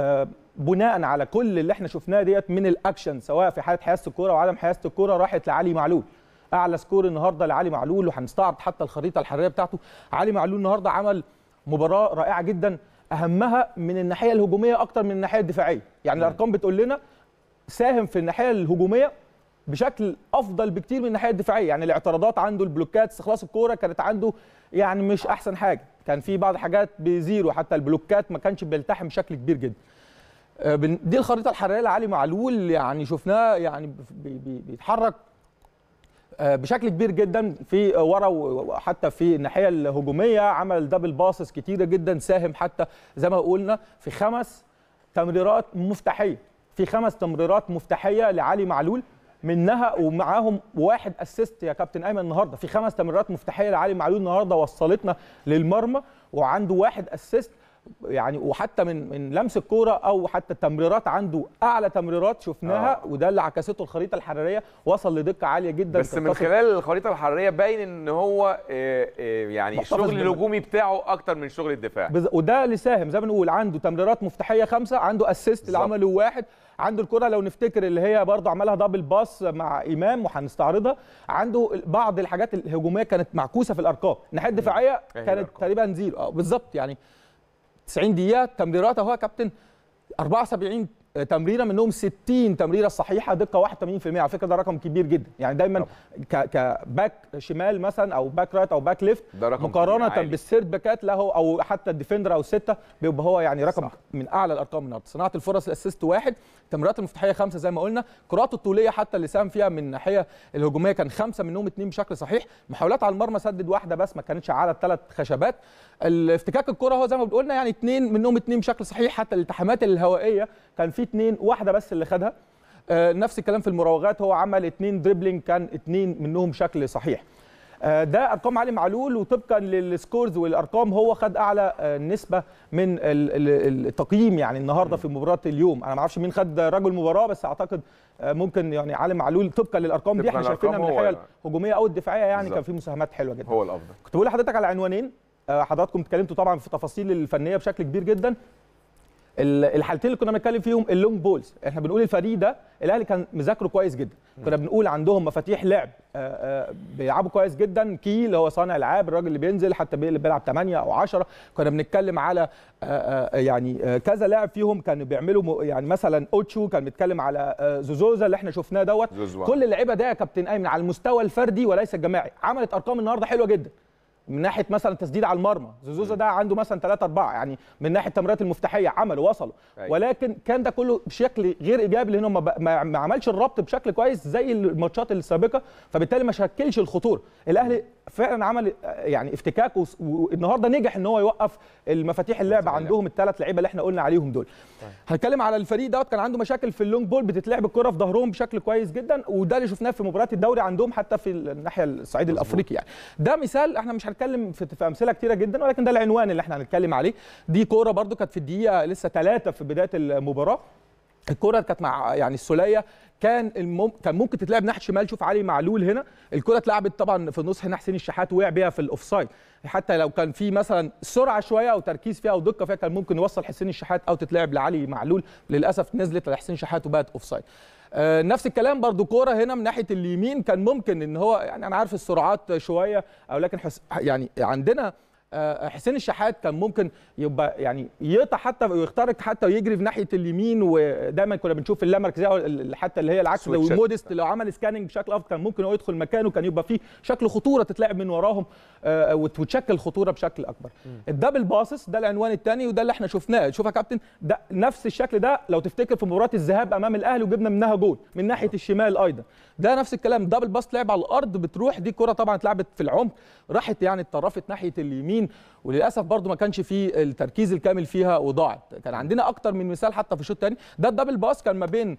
بناء على كل اللي احنا شفناه ديت من الاكشن، سواء في حاله حيازه الكوره وعدم حيازه الكوره، راحت لعلي معلول. اعلى سكور النهارده لعلي معلول، وهنستعرض حتى الخريطه الحراريه بتاعته. علي معلول النهارده عمل مباراه رائعه جدا، اهمها من الناحيه الهجوميه اكتر من الناحيه الدفاعيه، يعني الارقام بتقول لنا ساهم في الناحيه الهجوميه بشكل افضل بكتير من الناحيه الدفاعيه، يعني الاعتراضات عنده، البلوكات، استخلاص الكوره كانت عنده يعني مش احسن حاجه، كان في بعض الحاجات بزيرو، حتى البلوكات ما كانش بيلتحم بشكل كبير جدا. دي الخريطه الحراريه لعلي معلول، يعني شفناه يعني بيتحرك بشكل كبير جدا في ورا، وحتى في الناحيه الهجوميه عمل دبل باسس كتيره جدا، ساهم حتى زي ما قلنا في خمس تمريرات مفتاحيه، في خمس تمريرات مفتاحيه لعلي معلول، منها ومعاهم واحد اسيست يا كابتن ايمن النهارده، في خمس تمريرات مفتاحيه لعلي معلول النهارده وصلتنا للمرمى، وعنده واحد اسيست، يعني وحتى من من لمس الكوره او حتى التمريرات عنده اعلى تمريرات شفناها آه. وده اللي عكسته الخريطه الحراريه، وصل لدقه عاليه جدا. بس من خلال الخريطه الحراريه باين ان هو آه آه يعني الشغل الهجومي بتاعه اكتر من شغل الدفاع، وده اللي ساهم زي ما بنقول. عنده تمريرات مفتاحيه خمسه، عنده اسيست اللي عمله واحد، عنده الكره لو نفتكر اللي هي برضه عملها دبل باس مع امام وهنستعرضها، عنده بعض الحاجات الهجوميه كانت معكوسه في الارقام، الناحيه الدفاعيه كانت تقريبا زيرو اه بالظبط. يعني تسعين دكه تمريرات اهو يا كابتن، أربعة وسبعين تمريره منهم ستين تمريره صحيحه، دقه واحد وثمانين بالمئة. على فكره ده رقم كبير جدا، يعني دايما كباك شمال مثلا او باك رايت او باك ليفت مقارنه بالسيرد باكات له او حتى الديفندر او السته بيبقى هو يعني رقم صح. من اعلى الارقام النهارده. صناعه الفرص الاسيست واحد، التمريرات المفتاحيه خمسه زي ما قلنا، كراته الطوليه حتى اللي ساهم فيها من الناحيه الهجوميه كان خمسه منهم اثنين بشكل صحيح، محاولات على المرمى سدد واحده بس ما كانتش على الثلاث خشبات، الافتكاك الكره هو زي ما قلنا يعني اثنين منهم اثنين بشكل صحيح، حتى الالتحامات الهوائيه كان في اثنين واحده بس اللي خدها. آه نفس الكلام في المراوغات، هو عمل اثنين دريبلينج كان اثنين منهم بشكل صحيح. آه ده ارقام علي معلول، وطبقا للسكورز والارقام هو خد اعلى آه نسبه من التقييم يعني النهارده في مباراه اليوم. انا ما اعرفش مين خد رجل مباراه، بس اعتقد آه ممكن يعني علي معلول طبقا للارقام دي احنا شايفينها من الناحيه الهجوميه او الدفاعيه يعني بالزبط. كان في مساهمات حلوه جدا، هو الافضل. كنت بقول لحضرتك على عنوانين، آه حضراتكم اتكلمتوا طبعا في التفاصيل الفنيه بشكل كبير جدا. الحالتين اللي كنا بنتكلم فيهم اللونج بولز، احنا بنقول الفريق ده الاهلي كان مذاكره كويس جدا، كنا بنقول عندهم مفاتيح لعب بيلعبوا كويس جدا، كي اللي هو صانع العاب الراجل اللي بينزل حتى بيلعب ثمانية او عشرة، كنا بنتكلم على يعني كذا لاعب فيهم كانوا بيعملوا يعني مثلا اوتشو كان بيتكلم على زوزوزا اللي احنا شفناه دوت، كل اللعيبه ده يا كابتن ايمن على المستوى الفردي وليس الجماعي عملت ارقام النهارده حلوه جدا. من ناحيه مثلا تسديد على المرمى، زوزوزا ده عنده مثلا ثلاثة أربعة، يعني من ناحيه التمريرات المفتاحيه عملوا وصلوا، ولكن كان ده كله بشكل غير ايجابي لانه ما, ما عملش الربط بشكل كويس زي الماتشات السابقه، فبالتالي ما شكلش الخطوره. الاهلي فعلا عمل يعني افتكاك، والنهارده نجح ان هو يوقف المفاتيح اللعب عندهم الثلاث لعيبه اللي احنا قلنا عليهم دول. هنتكلم على الفريق دوت كان عنده مشاكل في اللونج بول، بتتلعب الكره في ظهرهم بشكل كويس جدا، وده اللي شفناه في مباريات الدوري عندهم حتى في الناحيه الصعيد الافريقي. يعني ده مثال، احنا مش هنتكلم في, في امثله كتيره جدا، ولكن ده العنوان اللي احنا هنتكلم عليه. دي كوره برده كانت في الدقيقه لسه ثلاثة في بدايه المباراه، الكره كانت مع يعني السوليه، كان المم... كان ممكن تتلعب ناحيه شمال. شوف علي معلول هنا، الكره اتلعبت طبعا في النص هنا، حسين الشحات وقع بيها في الاوفسايد، حتى لو كان في مثلا سرعه شويه او تركيز فيها او دقه فيها كان ممكن يوصل حسين الشحات او تتلعب لعلي معلول، للاسف نزلت لحسين الشحات وبقت اوفسايد. آه نفس الكلام برضو كوره هنا من ناحيه اليمين، كان ممكن ان هو يعني انا عارف السرعات شويه او لكن حس... يعني عندنا حسين الشحات كان ممكن يبقى يعني يقطع حتى ويخترق حتى ويجري في ناحيه اليمين، ودايما كنا بنشوف اللامركزيه حتى اللي هي العكس، لو موديست لو عمل سكاننج بشكل افضل كان ممكن هو يدخل مكانه، كان يبقى فيه شكل خطوره تتلعب من وراهم وتشكل خطوره بشكل اكبر. الدبل باسس ده العنوان الثاني، وده اللي احنا شفناه. شوف يا كابتن ده نفس الشكل ده لو تفتكر في مباراه الذهاب امام الاهلي وجبنا منها جول من ناحيه الشمال ايضا، ده نفس الكلام، دبل باس لعب على الارض بتروح، دي كره طبعا اتلعبت في العمق راحت يعني اتطرفت ناحيه اليمين، وللاسف برضو ما كانش فيه التركيز الكامل فيها وضاعت. كان عندنا اكتر من مثال حتى في الشوط الثاني، ده الدبل باس كان ما بين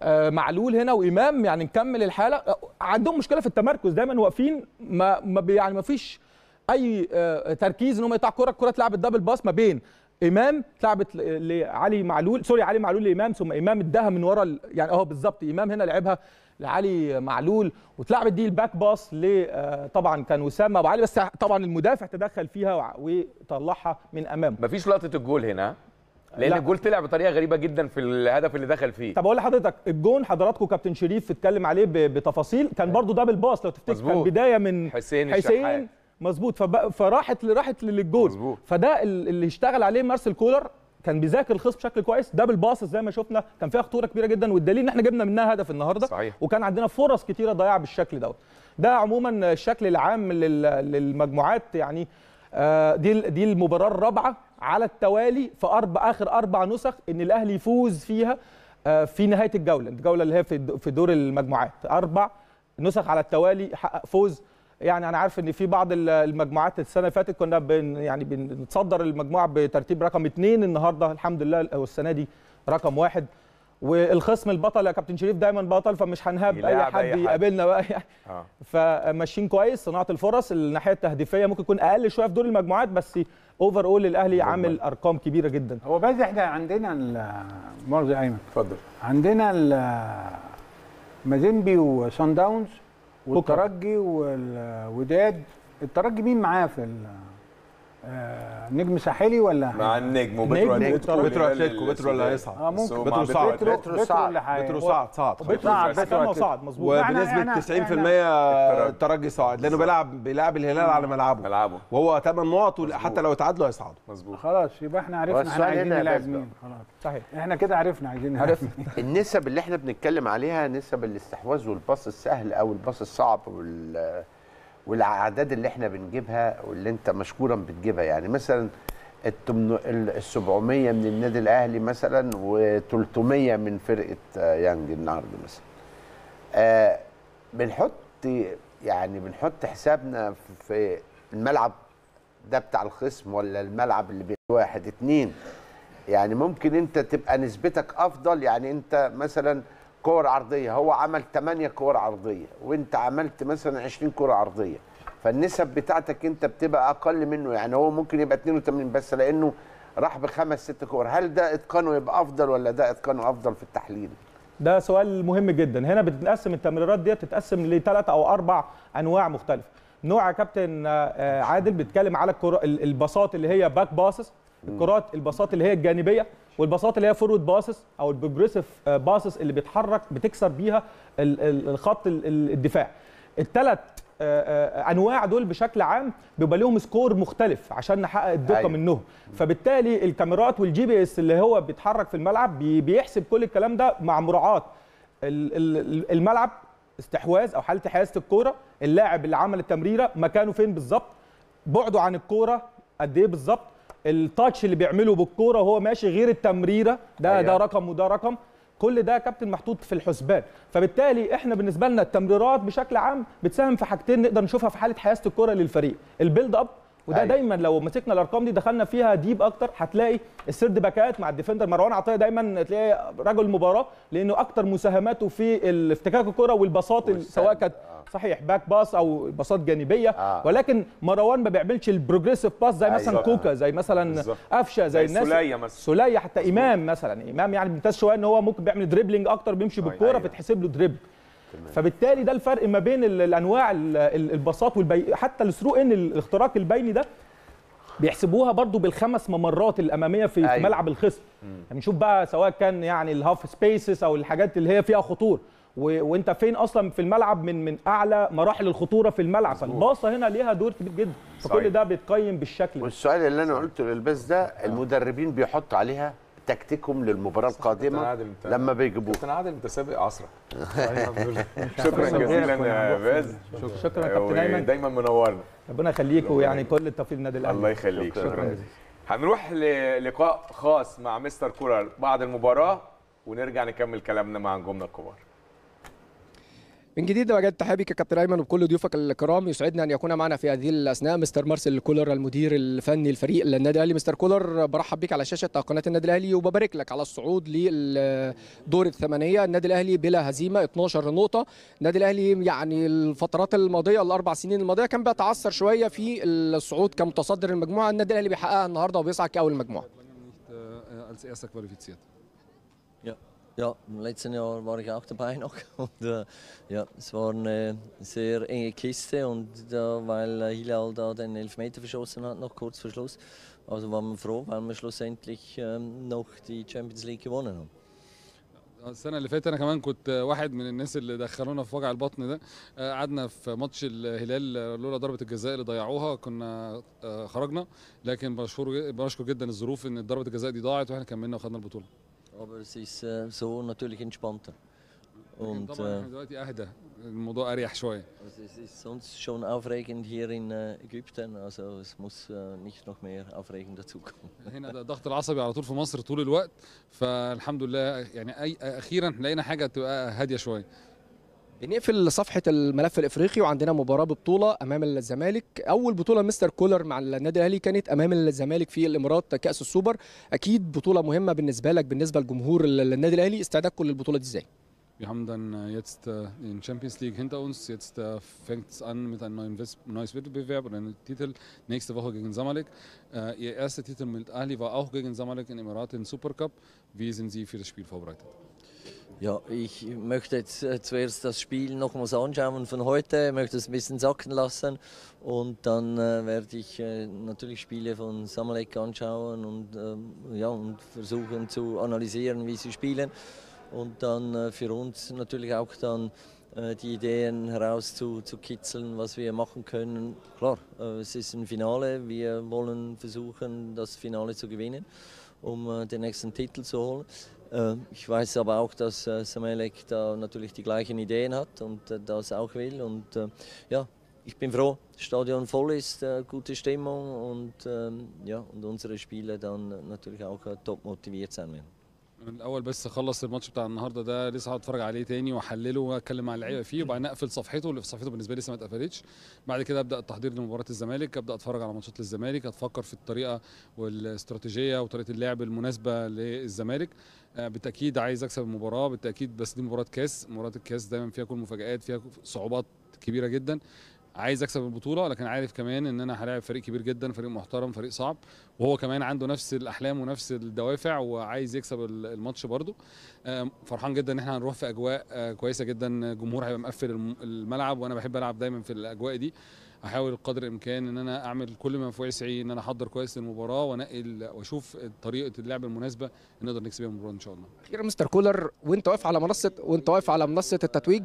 معلول هنا وامام، يعني نكمل الحاله. عندهم مشكله في التمركز، دايما واقفين ما, ما يعني ما فيش اي تركيز ان هم يقطعوا كره، الكره اتلعبت دبل باس ما بين امام اتلعبت لعلي معلول، سوري علي معلول لامام، ثم امام اداها من ورا يعني اهو بالظبط امام هنا لعبها لعلي معلول، واتلعبت دي الباك باس ل طبعا كان وسام ابو علي، بس طبعا المدافع تدخل فيها وطلعها من امامه. مفيش لقطه الجول هنا لان لا. الجول طلع بطريقه غريبه جدا في الهدف اللي دخل فيه. طب اقول لحضرتك الجون حضراتكم كابتن شريف اتكلم عليه بتفاصيل، كان برضو دبل باس لو تفتكر، كان بدايه من حسين حسين مظبوط، فراحت راحت للجول، فده اللي اشتغل عليه مارسيل كولر، كان بيذاكر الخصم بشكل كويس. دبل باص زي ما شفنا كان فيها خطوره كبيره جدا، والدليل ان احنا جبنا منها هدف النهارده صحيح. وكان عندنا فرص كتيره ضياع بالشكل دوت. ده عموما الشكل العام للمجموعات، يعني دي دي المباراه الرابعه على التوالي في اربع اخر اربع نسخ ان الاهلي يفوز فيها في نهايه الجوله، الجوله اللي هي في دور المجموعات، اربع نسخ على التوالي حقق فوز. يعني انا عارف ان في بعض المجموعات السنه اللي فاتت كنا بن يعني بنتصدر المجموعه بترتيب رقم اثنين، النهارده الحمد لله والسنه دي رقم واحد، والخصم البطل يا كابتن شريف دايما بطل، فمش هنهاب اي يلاعب حد أي حد. يقابلنا بقى يعني. اه فماشيين كويس، صناعه الفرص الناحيه التهديفيه ممكن يكون اقل شويه في دور المجموعات، بس اوفر اول الاهلي عامل ارقام كبيره جدا. هو بس احنا عندنا مؤاخذه ايمن، اتفضل. عندنا مازيمبي وصن داونز والترجي والوداد. الترجي مين معاه في آه نجم ساحلي ولا مع النجم وبترو اتلتيكو بترو اتلتيكو بترو اللي هيصعد. اه ممكن بترو صعد بترو صعد بترو صعد صعد بترو صعد مظبوط، وبنسبه تسعين في المية الترجي صعد لانه بيلعب بيلعب الهلال على ملعبه ملعبه وهو ثمان نقط، حتى لو تعادلوا هيصعدوا. مظبوط. خلاص يبقى احنا عرفنا احنا عايزين نلعب مين. خلاص صحيح، احنا كده عرفنا عايزين نلعب مين. النسب اللي احنا بنتكلم عليها نسب الاستحواذ والباص السهل او الباص الصعب وال والاعداد اللي احنا بنجيبها واللي انت مشكورا بتجيبها. يعني مثلا ال سبعمية من النادي الاهلي مثلا و300 من فرقه يانج النهارده مثلا. آه بنحط يعني بنحط حسابنا في الملعب ده بتاع الخصم ولا الملعب اللي بين واحد اتنين. يعني ممكن انت تبقى نسبتك افضل، يعني انت مثلا كور عرضيه هو عمل ثمانية كور عرضيه وانت عملت مثلا عشرين كره عرضيه، فالنسب بتاعتك انت بتبقى اقل منه. يعني هو ممكن يبقى اتنين وتمانين بس لانه راح بخمس ست كور. هل ده اتقانه يبقى افضل ولا ده اتقانه افضل في التحليل؟ ده سؤال مهم جدا. هنا بتتقسم التمريرات دي بتتقسم لثلاث او اربع انواع مختلفه. نوع يا كابتن عادل بيتكلم على الباصات اللي هي باك باسس، الكرات الباصات اللي هي الجانبيه، والباصات اللي هي فورورد باسس او البروجريسيف باسس اللي بيتحرك بتكسر بيها الخط الدفاع. الثلاث انواع دول بشكل عام بيبقى لهم سكور مختلف عشان نحقق الدقه أيوة. منهم. فبالتالي الكاميرات والجي بي اس اللي هو بيتحرك في الملعب بيحسب كل الكلام ده مع مراعاه الملعب، استحواذ او حاله حيازه الكوره، اللاعب اللي عمل التمريره مكانه فين بالظبط، بعده عن الكوره قد ايه بالظبط، التاتش اللي بيعمله بالكوره وهو ماشي غير التمريره ده أيوة. ده رقم وده رقم. كل ده كابتن محطوط في الحسبان. فبالتالي احنا بالنسبه لنا التمريرات بشكل عام بتساهم في حاجتين نقدر نشوفها في حاله حيازه الكره للفريق، البيلد اب وده أيوة. دايما لو مسكنا الارقام دي دخلنا فيها ديب اكتر هتلاقي السيرد باكات مع الديفندر مروان عطيه دايما تلاقي رجل المباراه لانه اكتر مساهماته في الافتكاك الكره والباصات سواء كانت صحيح باك باس او باصات جانبيه آه. ولكن مروان ما بيعملش البروجريسيف باس زي مثلا أيوة. كوكا زي مثلا قفشه زي, زي الناس سوليه مثلا سوليه حتى مزبوط. امام مثلا امام يعني ممتاز شويه ان هو ممكن بيعمل دريبلينج اكتر بيمشي بالكوره أيوة. فتحسب له دريبل. فبالتالي ده الفرق ما بين الانواع الباصات والبي... حتى الثرو ان الاختراق البيني ده بيحسبوها برضو بالخمس ممرات الاماميه في, أيوة. في ملعب الخصم. يعني نشوف بقى سواء كان يعني الهاف سبيسز او الحاجات اللي هي فيها خطور و... وانت فين اصلا في الملعب من من اعلى مراحل الخطوره في الملعب. فالباصه هنا ليها دور كبير جدا. فكل ده بيتقيم بالشكل ده. والسؤال اللي انا قلته للباس ده المدربين بيحطوا عليها تكتيكهم للمباراه القادمه لما بيجيبوه. كابتن عادل انت سابق عصرك. شكرا جزيلا يا باز. شكرا كابتن ايمن دايما منورنا. ربنا يخليك ويعني كل التوفيق للنادي الاهلي. الله يخليك. شكرا جزيلا. هنروح للقاء خاص مع مستر كولر بعد المباراه ونرجع نكمل كلامنا مع نجومنا الكبار. من جديد بجد تحية بك كابتن ايمن وبكل ضيوفك الكرام. يسعدنا ان يكون معنا في هذه الاثناء مستر مارسيل كولر المدير الفني لفريق النادي الاهلي. مستر كولر برحب بك على شاشه قناه النادي الاهلي وببارك لك على الصعود للدور الثمانيه. النادي الاهلي بلا هزيمه اتناشر نقطه. النادي الاهلي يعني الفترات الماضيه الاربع سنين الماضيه كان بيتعثر شويه في الصعود كمتصدر المجموعه. النادي الاهلي بيحققها النهارده وبيصعد كاول المجموعه. Ja, im letzten Jahr war ich auch dabei noch und äh, ja, es war eine sehr enge Kiste und da, weil äh, Hilal da den Elfmeter verschossen hat noch kurz vor Schluss, also waren wir froh, weil wir schlussendlich ähm, noch die Champions League gewonnen haben. السنة اللي فاتت أنا كمان كنت واحد من الناس اللي دخلونا في وجع البطن ده. قعدنا في ماتش الهلال لولا ضربة الجزاء اللي ضيعوها كنا خرجنا، لكن بشكر بشكر جدا الظروف إن ضربة الجزاء دي ضاعت وإحنا كملنا وخدنا البطولة. Aber es ist äh, so natürlich entspannter. Und طبعا احنا دلوقتي اهدى، الموضوع اريح شويه. Also es ist sonst schon aufregend hier in äh, Ägypten, also es muss äh, nicht noch mehr aufregend dazukommen. هنا ده الضغط العصبي على طول في مصر طول الوقت، فالحمد لله يعني اي اخيرا لقينا حاجه تبقى هاديه شويه. بنقفل صفحة الملف الإفريقي وعندنا مباراة ببطولة أمام الزمالك. أول بطولة مستر كولر مع النادي الأهلي كانت أمام الزمالك في الإمارات كأس السوبر، أكيد بطولة مهمة بالنسبة لك بالنسبة لجمهور النادي الأهلي، استعدادكم للبطولة دي إزاي؟ Wir haben dann jetzt den Champions League hinter uns. Jetzt fängt es an mit einem neuen neues Wettbewerb oder einem Titel nächste Woche gegen Zamalek. Ihr erster Titel mit Ahly war auch gegen Zamalek in Emiraten Super Cup. Wie sind Sie für das Spiel vorbereitet? Ja, ich möchte jetzt zuerst das Spiel nochmals anschauen von heute, möchte es ein bisschen sacken lassen und dann äh, werde ich äh, natürlich Spiele von Zamalek anschauen und, äh, ja, und versuchen zu analysieren, wie sie spielen. Und dann äh, für uns natürlich auch dann äh, die Ideen herauszukitzeln, was wir machen können. Klar, äh, es ist ein Finale, wir wollen versuchen, das Finale zu gewinnen, um äh, den nächsten Titel zu holen. Äh, ich weiß aber auch, dass äh, Zamalek da natürlich die gleichen Ideen hat und äh, das auch will. Und äh, ja, ich bin froh, das Stadion voll ist, äh, gute Stimmung und, äh, ja, und unsere Spieler dann natürlich auch äh, top motiviert sein werden. الاول بس اخلص الماتش بتاع النهارده ده، لسه هقعد اتفرج عليه تاني واحلله واتكلم مع اللعيبه فيه، وبعدين اقفل صفحته اللي في صفحته بالنسبه لي لسه ما اتقفلتش. بعد كده ابدا التحضير لمباراه الزمالك، ابدا اتفرج على ماتشات للزمالك، اتفكر في الطريقه والاستراتيجيه وطريقه اللعب المناسبه للزمالك. بالتاكيد عايز اكسب المباراه بالتاكيد، بس دي مباراه كاس، مباراه الكاس دايما فيها كل مفاجآت، فيها صعوبات كبيره جدا. عايز اكسب البطوله، لكن عارف كمان ان انا هلاعب فريق كبير جدا، فريق محترم، فريق صعب، وهو كمان عنده نفس الاحلام ونفس الدوافع وعايز يكسب الماتش برده. فرحان جدا ان احنا هنروح في اجواء كويسه جدا، الجمهور هيبقى مقفل الملعب وانا بحب العب دايما في الاجواء دي. هحاول قدر الامكان ان انا اعمل كل ما في وسعي ان انا احضر كويس للمباراه وانقل واشوف طريقه اللعب المناسبه اللي نقدر نكسب بيها المباراه ان شاء الله. اخيرا مستر كولر، وانت واقف على منصه وانت واقف على منصه التتويج،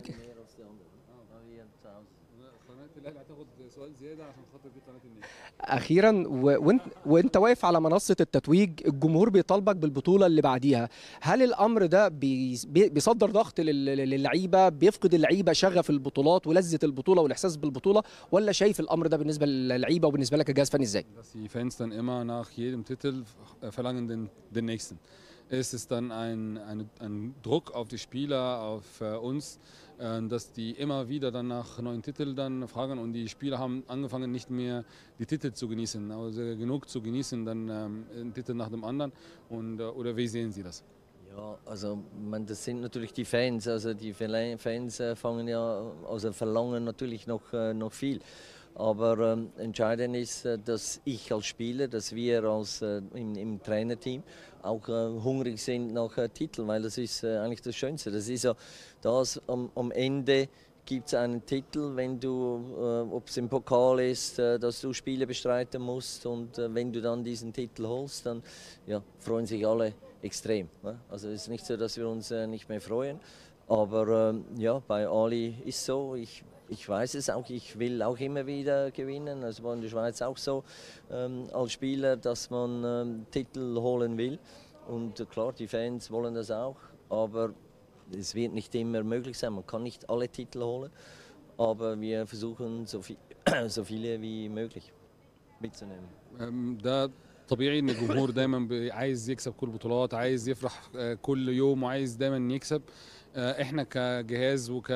اخيرا وانت وانت واقف على منصه التتويج، الجمهور بيطالبك بالبطوله اللي بعديها، هل الامر ده بيصدر ضغط للعيبه، بيفقد اللعيبه شغف البطولات ولذه البطوله والاحساس بالبطوله، ولا شايف الامر ده بالنسبه للعيبه وبالنسبه لك كجهاز فني ازاي؟ Die Fans dann immer nach jedem Titel verlangen den, den nächsten. Es ist dann ein, ein, ein Druck auf die Spieler, auf äh, uns, äh, dass die immer wieder dann nach neuen Titeln dann fragen, und die Spieler haben angefangen nicht mehr die Titel zu genießen, also genug zu genießen, dann ähm, einen Titel nach dem anderen. Und, äh, oder wie sehen Sie das? Ja, also man, das sind natürlich die Fans, also die Fans äh, fangen ja, also verlangen natürlich noch, äh, noch viel. Aber ähm, entscheidend ist, äh, dass ich als Spieler, dass wir als, äh, im, im Trainerteam auch äh, hungrig sind nach äh, Titeln, weil das ist äh, eigentlich das Schönste. Das ist ja das, am, am Ende gibt es einen Titel, wenn du, äh, ob es im Pokal ist, äh, dass du Spiele bestreiten musst, und äh, wenn du dann diesen Titel holst, dann ja, freuen sich alle extrem. Ne? Also es ist nicht so, dass wir uns äh, nicht mehr freuen, aber äh, ja, bei Ahly ist so, ich Ich weiß es auch, ich will auch immer wieder gewinnen. Es war in der Schweiz auch so ähm, als Spieler, dass man ähm, Titel holen will. Und äh, klar, die Fans wollen das auch, aber es wird nicht immer möglich sein. Man kann nicht alle Titel holen, aber wir versuchen so, viel, so viele wie möglich mitzunehmen. Ähm, da طبيعي ان الجمهور دايما عايز يكسب كل البطولات، عايز يفرح كل يوم وعايز دايما يكسب. احنا كجهاز وك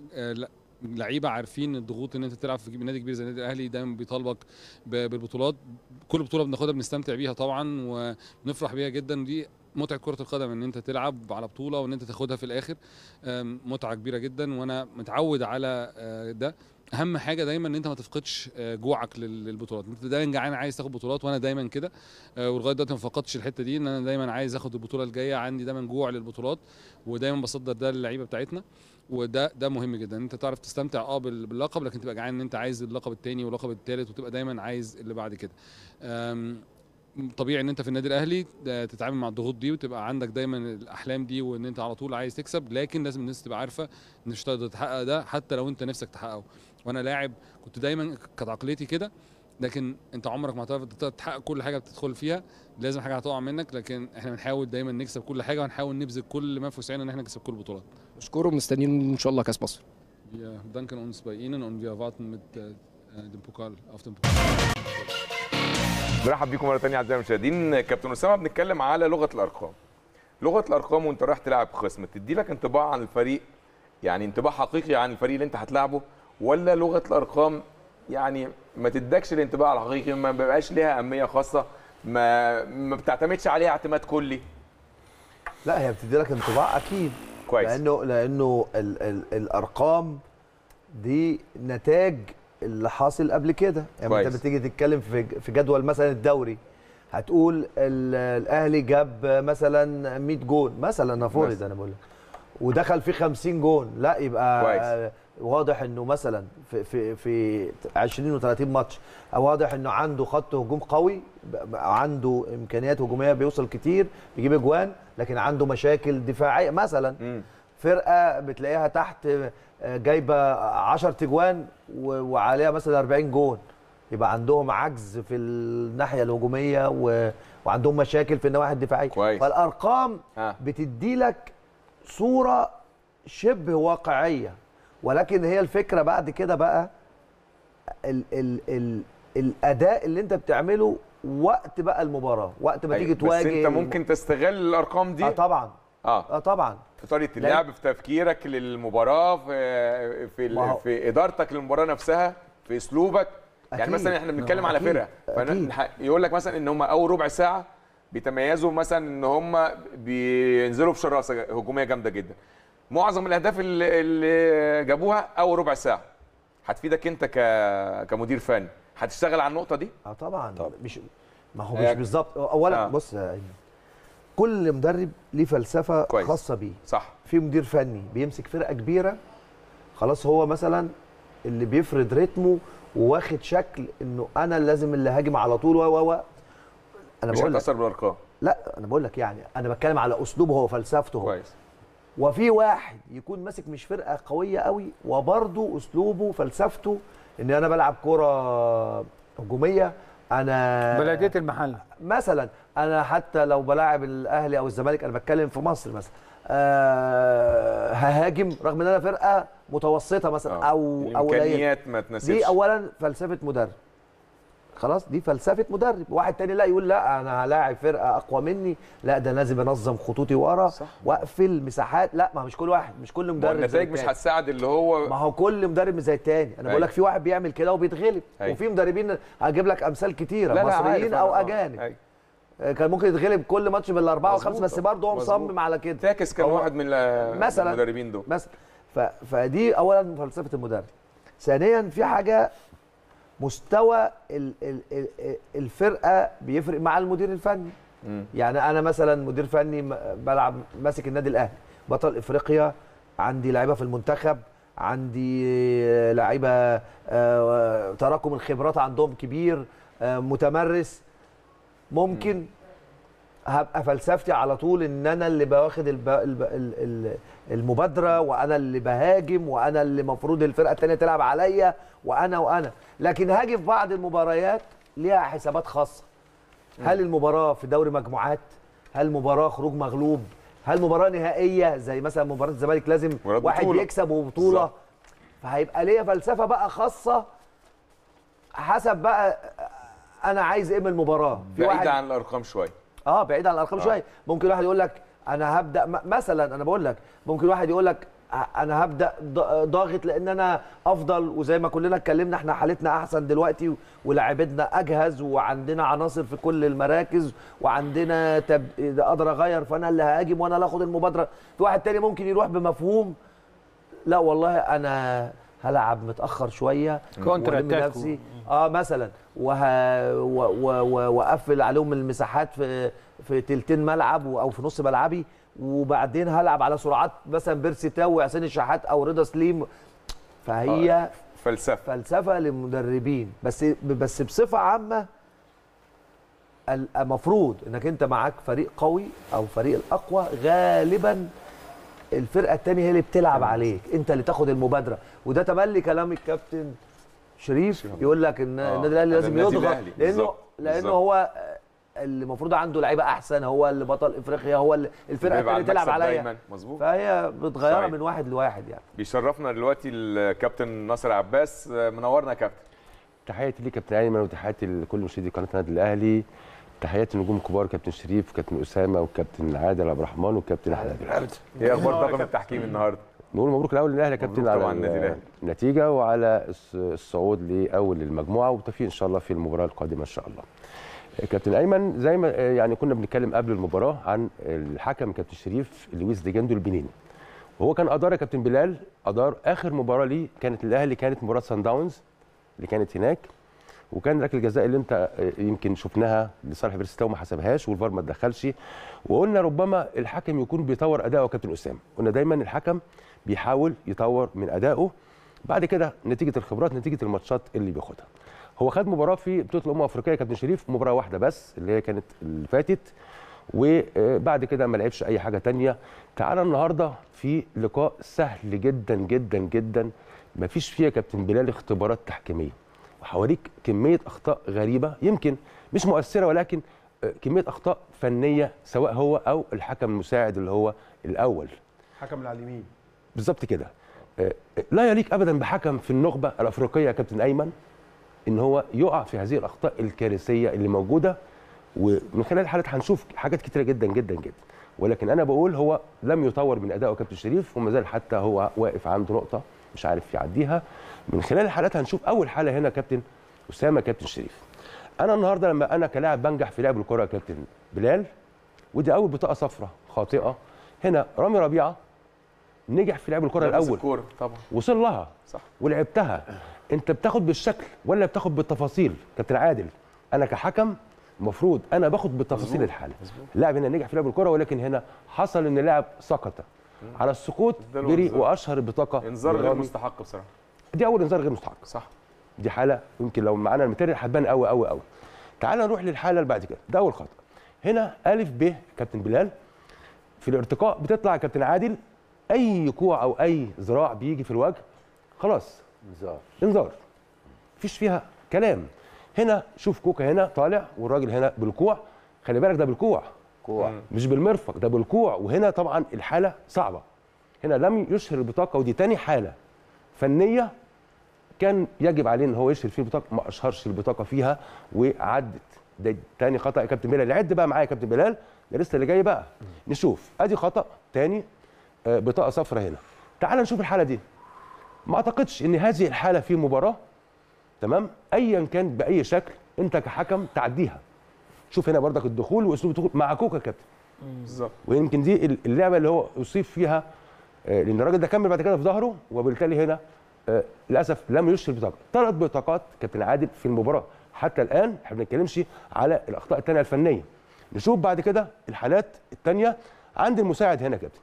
لعيبه عارفين الضغوط ان انت تلعب في نادي كبير زي النادي الاهلي دايما بيطالبك بالبطولات، كل بطوله بناخدها بنستمتع بيها طبعا ونفرح بيها جدا. دي متعه كره القدم، ان انت تلعب على بطوله وان انت تاخدها في الاخر، متعه كبيره جدا وانا متعود على ده. اهم حاجه دايما ان انت ما تفقدش جوعك للبطولات، انت دايما جعان عايز تاخد بطولات، وانا دايما كده ولغايه دلوقتي ما فقدتش الحته دي، ان انا دايما عايز اخد البطوله الجايه، عندي دايما جوع للبطولات ودايما بصدر ده للعيبه بتاعتنا، وده ده مهم جدا ان انت تعرف تستمتع اه باللقب، لكن تبقى جعان ان انت عايز اللقب الثاني واللقب الثالث، وتبقى دايما عايز اللي بعد كده. طبيعي ان انت في النادي الاهلي تتعامل مع الضغوط دي وتبقى عندك دايما الاحلام دي وان انت على طول عايز تكسب، لكن لازم الناس تبقى عارفه ان مش هتقدر تحقق ده حتى لو انت نفسك تحققه. وانا لاعب كنت دايما كانت عقليتي كده، لكن انت عمرك ما هتعرف تحقق كل حاجه بتدخل فيها، لازم حاجه هتقع منك، لكن احنا بنحاول دايما نكسب كل حاجه ونحاول نبذل كل ما في وسعنا ان احنا نكسب كل البطولات. نشكره ومستنيين ان شاء الله كاس مصر. Wir danken uns bei Ihnen und wir warten mit dem Pokal auf den Pokal. مرحب بيكم مره ثانيه اعزائي المشاهدين. كابتن اسامه، بنتكلم على لغه الارقام. لغه الارقام وانت رايح تلعب خصم تدي لك انطباع عن الفريق يعني انطباع حقيقي عن الفريق اللي انت هتلاعبه، ولا لغه الارقام يعني ما تدكش الانطباع الحقيقي، ما بيبقاش ليها اهميه خاصه، ما ما بتعتمدش عليها اعتماد كلي؟ لا هي بتدي لك انطباع اكيد كويس، لانه لانه ال ال الارقام دي نتاج اللي حاصل قبل كده. يعني كويس. انت بتيجي تتكلم في في جدول مثلا الدوري، هتقول الاهلي جاب مثلا مية جون مثلا، نفرض انا بقول لك، ودخل فيه خمسين جون، لا يبقى كويس. واضح انه مثلا في في في عشرين وثلاثين ماتش واضح انه عنده خط هجوم قوي، عنده امكانيات هجوميه، بيوصل كتير، بيجيب اجوان، لكن عنده مشاكل دفاعيه مثلا. م. فرقه بتلاقيها تحت جايبه عشرة اجوان وعليها مثلا أربعين جون، يبقى عندهم عجز في الناحيه الهجوميه و... وعندهم مشاكل في النواحي الدفاعيه. كويس. فالارقام بتدي لك صوره شبه واقعيه، ولكن هي الفكره بعد كده بقى ال ال ال الاداء اللي انت بتعمله وقت بقى المباراه، وقت ما تيجي تواجه. بس انت ممكن تستغل الارقام دي. اه طبعا. اه اه طبعا، في طريقه اللعب، في تفكيرك للمباراه، في في, في ادارتك للمباراه نفسها، في اسلوبك. أكيد. يعني مثلا احنا بنتكلم على فرقه، يقول لك مثلا ان هم اول ربع ساعه بيتميزوا مثلا ان هم بينزلوا بشراسه هجوميه جامده جدا. معظم الاهداف اللي, اللي جابوها اول ربع ساعه. هتفيدك انت ك... كمدير فني، هتشتغل على النقطه دي؟ اه طبعا. طب. مش ما هو مش بالظبط. اولا آه. بص، كل مدرب ليه فلسفه كويس. خاصه بيه. صح. في مدير فني بيمسك فرقه كبيره، خلاص هو مثلا اللي بيفرض رتمه وواخد شكل انه انا لازم اللي هاجم على طول و و انا مش هتاثر بالارقام. لا انا بقول لك يعني انا بتكلم على اسلوبه هو، فلسفته هو. كويس. وفي واحد يكون ماسك مش فرقه قويه قوي وبرضه اسلوبه فلسفته ان انا بلعب كره هجوميه، انا بلديه المحل مثلا، انا حتى لو بلاعب الاهلي او الزمالك، انا بتكلم في مصر مثلا، أه ههاجم رغم ان انا فرقه متوسطه مثلا أوه. او او الامكانيات ما تناسبش. دي اولا فلسفه مدرب، خلاص دي فلسفه مدرب. واحد تاني لا يقول لا انا هلاعب فرقه اقوى مني، لا ده لازم انظم خطوطي ورا واقفل مساحات. لا ما مش كل واحد، مش كل مدرب النتائج مش هتساعد اللي هو، ما هو كل مدرب مش زي التاني. انا بقول لك في واحد بيعمل كده وبيتغلب، وفي مدربين هجيب لك امثال كتيره، لا مصريين لا او اجانب أي. كان ممكن يتغلب كل ماتش بالاربعه والخمسه، بس برضه هو مصمم على كده. تاكس كان واحد من المدربين دول مثلا. فدي اولا فلسفه المدرب. ثانيا في حاجه، مستوى الفرقه بيفرق مع المدير الفني. م. يعني انا مثلا مدير فني بلعب ماسك النادي الاهلي، بطل افريقيا، عندي لعيبه في المنتخب، عندي لعيبه تراكم الخبرات عندهم كبير، متمرس، ممكن م. هبقى فلسفتي على طول ان انا اللي باخد المبادره، وانا اللي بهاجم، وانا اللي المفروض الفرقه الثانيه تلعب عليا، وانا وانا لكن هاجي في بعض المباريات ليها حسابات خاصه. هل المباراه في دوري مجموعات؟ هل مباراه خروج مغلوب؟ هل مباراه نهائيه زي مثلا مباراه الزمالك لازم واحد يكسب وبطوله؟ فهيبقى ليا فلسفه بقى خاصه حسب بقى انا عايز ايه من المباراه. بعيد عن الارقام شويه. اه بعيد عن الارقام آه. شويه. ممكن واحد يقول لك انا هبدا مثلا، انا بقول لك ممكن واحد يقول لك انا هبدا ضاغط لان انا افضل، وزي ما كلنا اتكلمنا احنا حالتنا احسن دلوقتي ولاعيبتنا اجهز وعندنا عناصر في كل المراكز وعندنا تب... اقدر اغير، فانا اللي هاجم وانا اللي اخد المبادره. في واحد تاني ممكن يروح بمفهوم لا والله انا هلعب متاخر شويه كونتر نفسي اه مثلا وه... و... و... واقفل عليهم المساحات في في تلتين ملعب او في نص ملعبي، وبعدين هلعب على سرعات مثلا بيرسي تاو وحسين الشحات او رضا سليم. فهي آه. فلسفه فلسفه للمدربين. بس بس بصفه عامه المفروض انك انت معاك فريق قوي او فريق الاقوى، غالبا الفرقه الثانيه هي اللي بتلعب عليك، انت اللي تاخد المبادره. وده تملي كلام الكابتن شريف، يقول لك ان النادي الاهلي لازم يضغط لانه لانه هو اللي المفروض عنده لعيبه احسن، هو اللي بطل افريقيا، هو اللي الفرقه اللي تلعب عليها. فهي بتغيرها من واحد لواحد. يعني بيشرفنا دلوقتي الكابتن ناصر عباس، منورنا يا كابتن. تحياتي ليك كابتن ايمن، وتحياتي لكل مشاهدي قناه النادي الاهلي. تحياتي النجوم الكبار كابتن شريف وكابتن اسامه وكابتن عادل عبد الرحمن وكابتن احمد. ايه اخبار طاقم التحكيم النهارده؟ نقول مبروك الاول للاهلي يا كابتن على طبعا النتيجه وعلى الصعود لاول المجموعه، وتوفيق ان شاء الله في المباراه القادمه ان شاء الله. كابتن ايمن، زي ما يعني كنا بنتكلم قبل المباراه عن الحكم كابتن شريف لويس ديجاندو البنيني، وهو كان ادار يا كابتن بلال، ادار اخر مباراه ليه كانت الاهلي، كانت مباراه سان داونز اللي كانت هناك، وكان ركله الجزاء اللي انت يمكن شفناها لصالح بيرستاو ما حسبهاش والفار ما اتدخلش، وقلنا ربما الحكم يكون بيطور اداؤه يا كابتن اسامه، قلنا دايما الحكم بيحاول يطور من ادائه بعد كده نتيجه الخبرات، نتيجه الماتشات اللي بياخدها. هو خد مباراه في بطوله الامم الافريقيه يا كابتن شريف، مباراه واحده بس اللي هي كانت اللي فاتت، وبعد كده ما لعبش اي حاجه ثانيه. تعالى النهارده في لقاء سهل جدا جدا جدا، ما فيش فيها كابتن بلال اختبارات تحكيميه، وحواليك كميه اخطاء غريبه يمكن مش مؤثره، ولكن كميه اخطاء فنيه سواء هو او الحكم المساعد اللي هو الاول، حكم اللي على اليمين بالظبط كده. لا يليق ابدا بحكم في النخبه الافريقيه يا كابتن ايمن ان هو يقع في هذه الاخطاء الكارثيه اللي موجوده، ومن خلال الحالات هنشوف حاجات كتيره جدا جدا جدا، ولكن انا بقول هو لم يطور من ادائه كابتن شريف، وما زال حتى هو واقف عنده نقطه مش عارف يعديها. من خلال الحالات هنشوف اول حاله هنا كابتن اسامه كابتن شريف. انا النهارده لما انا كلاعب بنجح في لعب الكره يا كابتن بلال، ودي اول بطاقه صفراء خاطئه، هنا رامي ربيعه نجح في لعب الكره الاول الكوره طبعا وصل لها صح ولعبتها. انت بتاخد بالشكل ولا بتاخد بالتفاصيل كابتن عادل؟ انا كحكم المفروض انا باخد بالتفاصيل الحاله. اللاعب هنا نجح في لعب الكره، ولكن هنا حصل ان اللاعب سقط، على السقوط جري، واشهر البطاقه انذار غير مستحق بصراحه. دي اول انذار غير مستحق صح، دي حاله يمكن لو معانا الماتيريال هتبان قوي قوي قوي. تعال نروح للحاله اللي بعد كده، ده اول خطا. هنا الف ب كابتن بلال في الارتقاء بتطلع يا كابتن عادل، اي كوع او اي ذراع بيجي في الوجه خلاص انذار انذار، مفيش فيها كلام. هنا شوف كوكا هنا طالع والراجل هنا بالكوع، خلي بالك ده بالكوع كوع مش بالمرفق، ده بالكوع، وهنا طبعا الحاله صعبه، هنا لم يشهر البطاقه، ودي تاني حاله فنيه كان يجب عليه ان هو يشهر فيه البطاقه، ما اشهرش البطاقه فيها وعدت. ده تاني خطا يا كابتن بلال، عد بقى معايا يا كابتن بلال، ده لسه اللي جاي بقى. نشوف ادي خطا تاني، آه بطاقه صفراء هنا. تعال نشوف الحاله دي. ما اعتقدش ان هذه الحاله في مباراه تمام ايا كان باي شكل انت كحكم تعديها. شوف هنا برضك الدخول واسلوب الدخول مع كوكا كابتن بالظبط، ويمكن دي اللعبه اللي هو اصيب فيها، آه لان الراجل ده كمل بعد كده في ظهره، وبالتالي هنا آه للاسف لم يشهر البطاقه. ثلاث بطاقات كابتن عادل في المباراه حتى الان، احنا ما بنتكلمش على الاخطاء الثانيه الفنيه. نشوف بعد كده الحالات الثانيه عند المساعد هنا كابتن.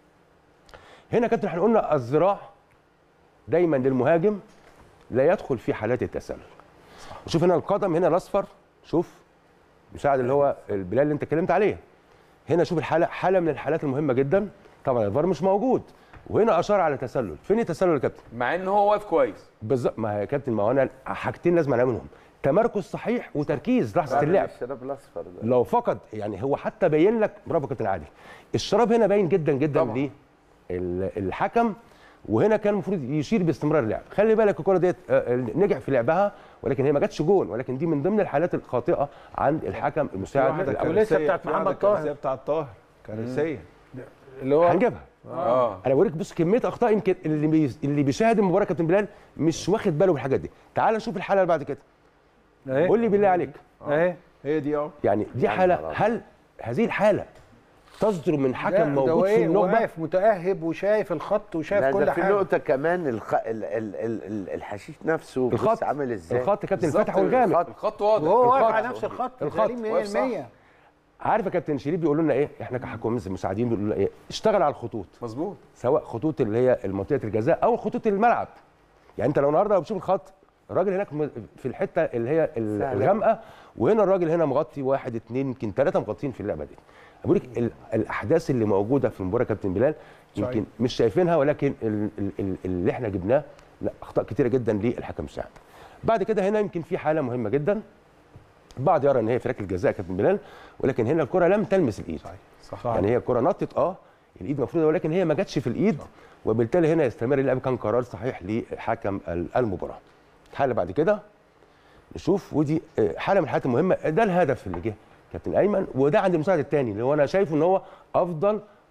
هنا كابتن احنا قلنا الذراع دايما للمهاجم لا يدخل في حالات التسلل. شوف هنا القدم هنا الاصفر، شوف مساعد اللي هو البلال اللي انت اتكلمت عليه. هنا شوف الحاله، حاله من الحالات المهمه جدا، طبعا الفار مش موجود، وهنا اشار على تسلل. فين التسلل يا كابتن؟ مع ان هو واقف كويس بالظبط. ما يا كابتن ما هو انا حاجتين لازم اعملهم، تمركز صحيح وتركيز لحظه اللعب. الشراب الاصفر ده لو فقد يعني هو حتى باين لك، برافو كابتن عادل، الشراب هنا باين جدا جدا ليه الحكم، وهنا كان المفروض يشير باستمرار اللعب. خلي بالك الكره ديت نجح في لعبها، ولكن هي ما جاتش جون، ولكن دي من ضمن الحالات الخاطئه عند الحكم المساعد. الكارثيه بتاعت محمد طاهر، الكارثيه بتاعت طاهر كارثيه اللي هو هنجيبها. اه انا بوريك بص كميه اخطاء، يمكن اللي بي... اللي بيشاهد المباراه كابتن بلال مش واخد باله بالحاجات دي. تعال نشوف الحاله اللي بعد كده. قول لي بالله عليك اهي هي دي اه يعني دي حاله، هل هذه الحاله تصدر من حكم موجود في النخبه؟ واقف متاهب وشايف الخط وشايف كل في حاجه. في نقطه كمان، الخ... ال... ال... ال... الحشيش نفسه الخط عامل ازاي؟ الخط كابتن الفتح والغامق، الخط واضح وهو واقف على نفس الخط، الخط مية بالمية. عارف يا كابتن شريف بيقولوا لنا ايه؟ احنا كحكام مساعدين بيقولوا لنا ايه؟ اشتغل على الخطوط. مظبوط، سواء خطوط اللي هي منطقه الجزاء او خطوط الملعب. يعني انت لو النهارده بتشوف الخط، الراجل هناك في الحته اللي هي الغامقه، وهنا الراجل هنا مغطي واحد اثنين يمكن ثلاثه مغطين في اللعبه دي. بقول لك الاحداث اللي موجوده في المباراه كابتن بلال يمكن مش شايفينها، ولكن اللي احنا جبناه لا اخطاء كثيره جدا للحكم المساعد. بعد كده هنا يمكن في حاله مهمه جدا، البعض يرى ان هي في ركله جزاء كابتن بلال، ولكن هنا الكره لم تلمس الايد. صحيح صح. يعني هي الكره نطت اه الايد مفروضه، ولكن هي ما جاتش في الايد، وبالتالي هنا يستمر اللعب. كان قرار صحيح لحكم المباراه. الحاله بعد كده نشوف، ودي حاله من الحالات المهمه، ده الهدف اللي جه كابتن ايمن، وده عند المساعد الثاني اللي هو انا شايفه ان هو افضل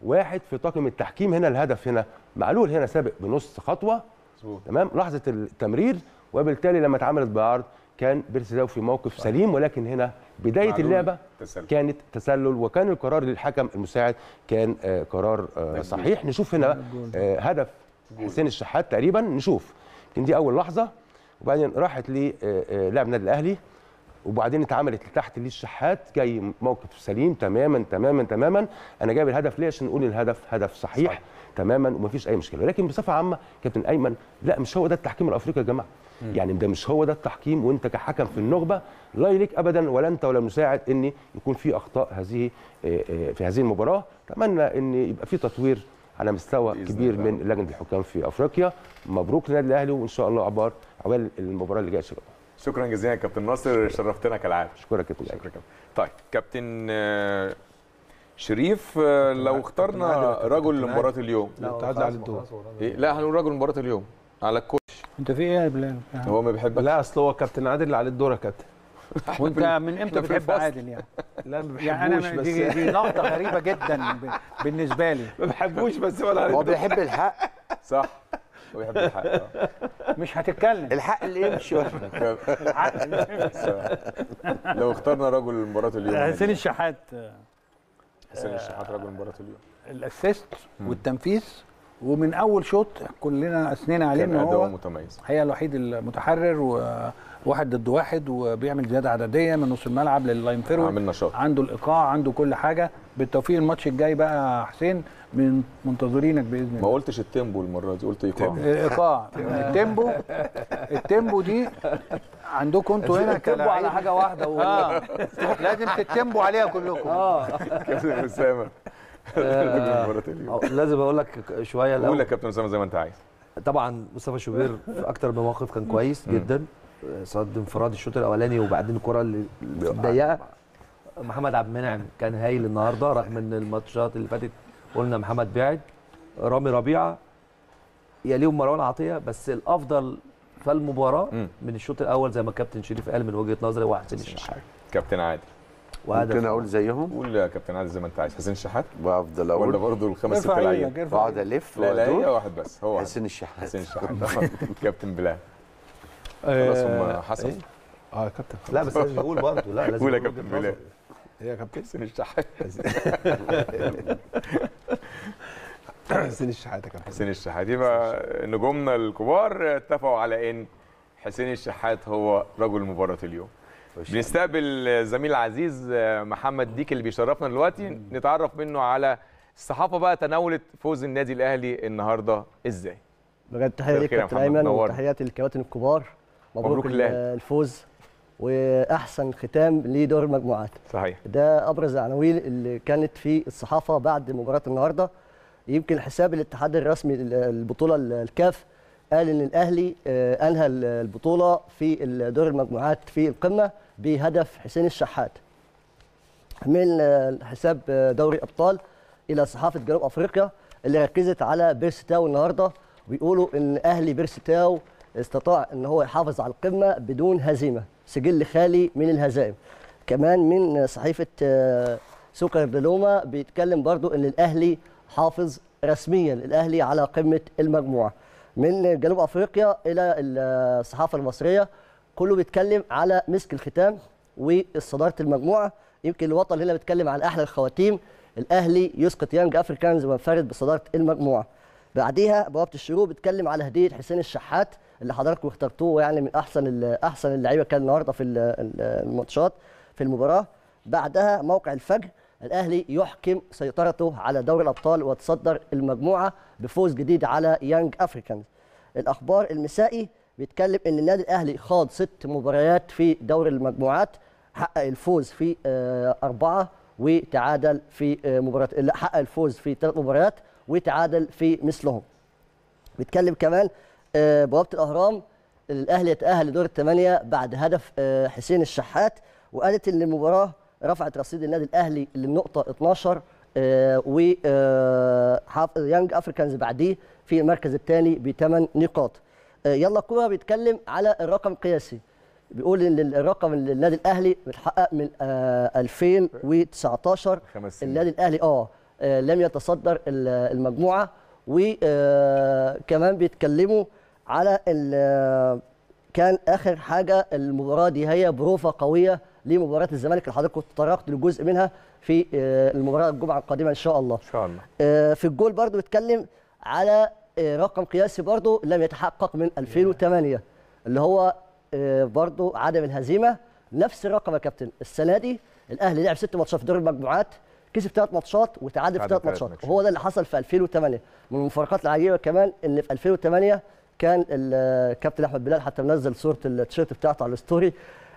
واحد في طاقم التحكيم. هنا الهدف هنا معلول هنا سابق بنص خطوه تمام لحظه التمرير، وبالتالي لما اتعملت بعرض كان بيرسي تاو في موقف سليم، ولكن هنا بدايه اللعبه تسلل. كانت تسلل، وكان القرار للحكم المساعد كان آه قرار آه صحيح. نشوف هنا آه هدف حسين الشحات تقريبا، نشوف كان دي اول لحظه، وبعدين راحت للاعب النادي الاهلي، وبعدين اتعملت لتحت للشحات، جاي موقف سليم تماما تماما تماما. انا جايب الهدف ليه؟ عشان نقول الهدف هدف صحيح, صحيح. تماما ومفيش اي مشكله. ولكن بصفه عامه كابتن ايمن، لا مش هو ده التحكيم الافريقي يا جماعه. م. يعني ده مش هو ده التحكيم، وانت كحكم في النخبه لا يليق ابدا ولا انت ولا المساعد ان يكون في اخطاء هذه في هذه المباراه. اتمنى ان يبقى في تطوير على مستوى كبير من لجنه الحكام في افريقيا. مبروك للنادي الاهلي، وان شاء الله عبار عقبال المباراه اللي جايه. شكرا جزيلا كابتن ناصر، شرفتنا كالعاده. اشكرك كابتن. شكرا كابتن. طيب كابتن شريف، لو اخترنا رجل مباراه اليوم، لا هنقول رجل مباراه اليوم على الكوش. انت في ايه يا بلال؟ هو ما بيحبك؟ لا اصل هو كابتن عادل اللي عليه الدور يا كابتن. وانت من امتى بتحب عادل يعني؟ لا ما بحبوش، يعني أنا بس دي, دي نقطه غريبه جدا بالنسبه لي. ما بحبوش بس هو هو بيحب الحق. صح، هو بيحب الحق. مش هتتكلم الحق اللي يمشي. الحق اللي يمشي. لو اخترنا رجل مباراه اليوم، حسين الشحات. حسين الشحات رجل مباراه اليوم. الاسيست والتنفيذ، ومن اول شوط كلنا اثنينا عليه ان هو متميز، هي الوحيد المتحرر وواحد ضد واحد، وبيعمل زياده عدديه من نص الملعب لللاين فيرود، عامل نشاط، عنده الايقاع، عنده كل حاجه. بالتوفيق الماتش الجاي بقى يا حسين، من منتظرينك باذن الله. ما قلتش التيمبو المره دي، قلت ايقاع. الايقاع التيمبو التيمبو دي عندكم انتوا هنا التيمبو على حاجه واحده و... اه لازم تتيمبوا عليها كلكم. اه كابتن اسامه لازم اقول لك شويه الاول. قول يا كابتن اسامه زي ما انت عايز. طبعا مصطفى شوبير في اكتر من موقف كان كويس جدا، صد انفراد الشوط الاولاني وبعدين الكره اللي ضيقه. محمد عبد المنعم كان هايل النهارده، رغم ان الماتشات اللي فاتت قلنا محمد بعد. رامي ربيعه يليهم مروان عطيه، بس الافضل في المباراه من الشوط الاول زي ما الكابتن شريف قال من وجهه نظري هو حسين الشحات. كابتن عادل ممكن اقول زيهم؟ قول يا كابتن عادل زي ما انت عايز. حسين الشحات بفضل اقول ولا برضه الخمس ست لعيبه بقعد الف؟ لا لا هي واحد بس، هو حسين الشحات. حسين الشحات. كابتن بلال خلاص هم حسن. اه يا كابتن لا بس لازم نقول برضه. لا لازم قول يا كابتن بلال. هي يا كابتن حسين الشحات. حسين الشحات يا كابتن. حسين الشحات. يبقى نجومنا الكبار اتفقوا على ان حسين الشحات هو رجل مباراه اليوم. بنستقبل زميل العزيز محمد ديك اللي بيشرفنا دلوقتي، نتعرف منه على الصحافه بقى تناولت فوز النادي الاهلي النهارده ازاي. بجد تحيه ليك كابتن ايمن، وتحياتي للكباتن الكبار. مبروك, مبروك الفوز واحسن ختام لدور المجموعات. صحيح، ده ابرز العناوين اللي كانت في الصحافه بعد مباراه النهارده. يمكن حساب الاتحاد الرسمي البطوله الكاف قال ان الاهلي انهى البطوله في دور المجموعات في القمه بهدف حسين الشحات. من حساب دوري الابطال الى صحافه جنوب افريقيا اللي ركزت على بيرسي تاو النهارده، بيقولوا ان اهلي بيرسي تاو استطاع ان هو يحافظ على القمه بدون هزيمه، سجل خالي من الهزائم. كمان من صحيفه سوكر دلوما بيتكلم برضو ان الاهلي حافظ رسميا الاهلي على قمه المجموعه. من جنوب افريقيا الى الصحافه المصريه كله بيتكلم على مسك الختام وصداره المجموعه. يمكن الوطن هنا بيتكلم عن احلى الخواتيم، الاهلي يسقط يانج افريكانز وينفرد بصداره المجموعه. بعديها بوابه الشروق بيتكلم على هديه حسين الشحات اللي حضراتكم اخترتوه يعني من احسن احسن اللعيبه كان النهارده في الماتشات في المباراه. بعدها موقع الفجر، الاهلي يحكم سيطرته على دوري الابطال وتصدر المجموعه بفوز جديد على يانج افريكانز. الاخبار المسائي بيتكلم ان النادي الاهلي خاض ست مباريات في دوري المجموعات، حقق الفوز في اربعه وتعادل في مباراه، لا حقق الفوز في ثلاث مباريات وتعادل في مثلهم. بيتكلم كمان بوابه الاهرام الاهلي يتاهل لدور الثمانيه بعد هدف حسين الشحات، وقالت ان المباراه رفعت رصيد النادي الاهلي للنقطه اثناشر و يانج افريكانز بعديه في المركز الثاني بثمان نقاط. يلا كوره بيتكلم على الرقم القياسي، بيقول ان الرقم اللي النادي الاهلي متحقق من ألفين وتسعتاشر. النادي الاهلي اه لم يتصدر المجموعه. وكمان بيتكلموا على كان اخر حاجه المباراه دي هي بروفه قويه لمباراه الزمالك اللي حضرتك كنت تطرقت لجزء منها في المباراه الجمعه القادمه ان شاء الله. ان شاء الله. في الجول برضو بيتكلم على رقم قياسي برضو لم يتحقق من ألفين وثمانية اللي هو برضو عدم الهزيمه. نفس الرقم يا كابتن السنه دي الاهلي لعب ست ماتشات في دور المجموعات، كسب ثلاث ماتشات وتعادل في ثلاث ماتشات، وهو ده اللي حصل في ألفين وثمانية. من المفارقات العجيبه كمان ان في ألفين وثمانية كان الكابتن احمد بلال حتى منزل صوره التيشيرت بتاعته على الستوري،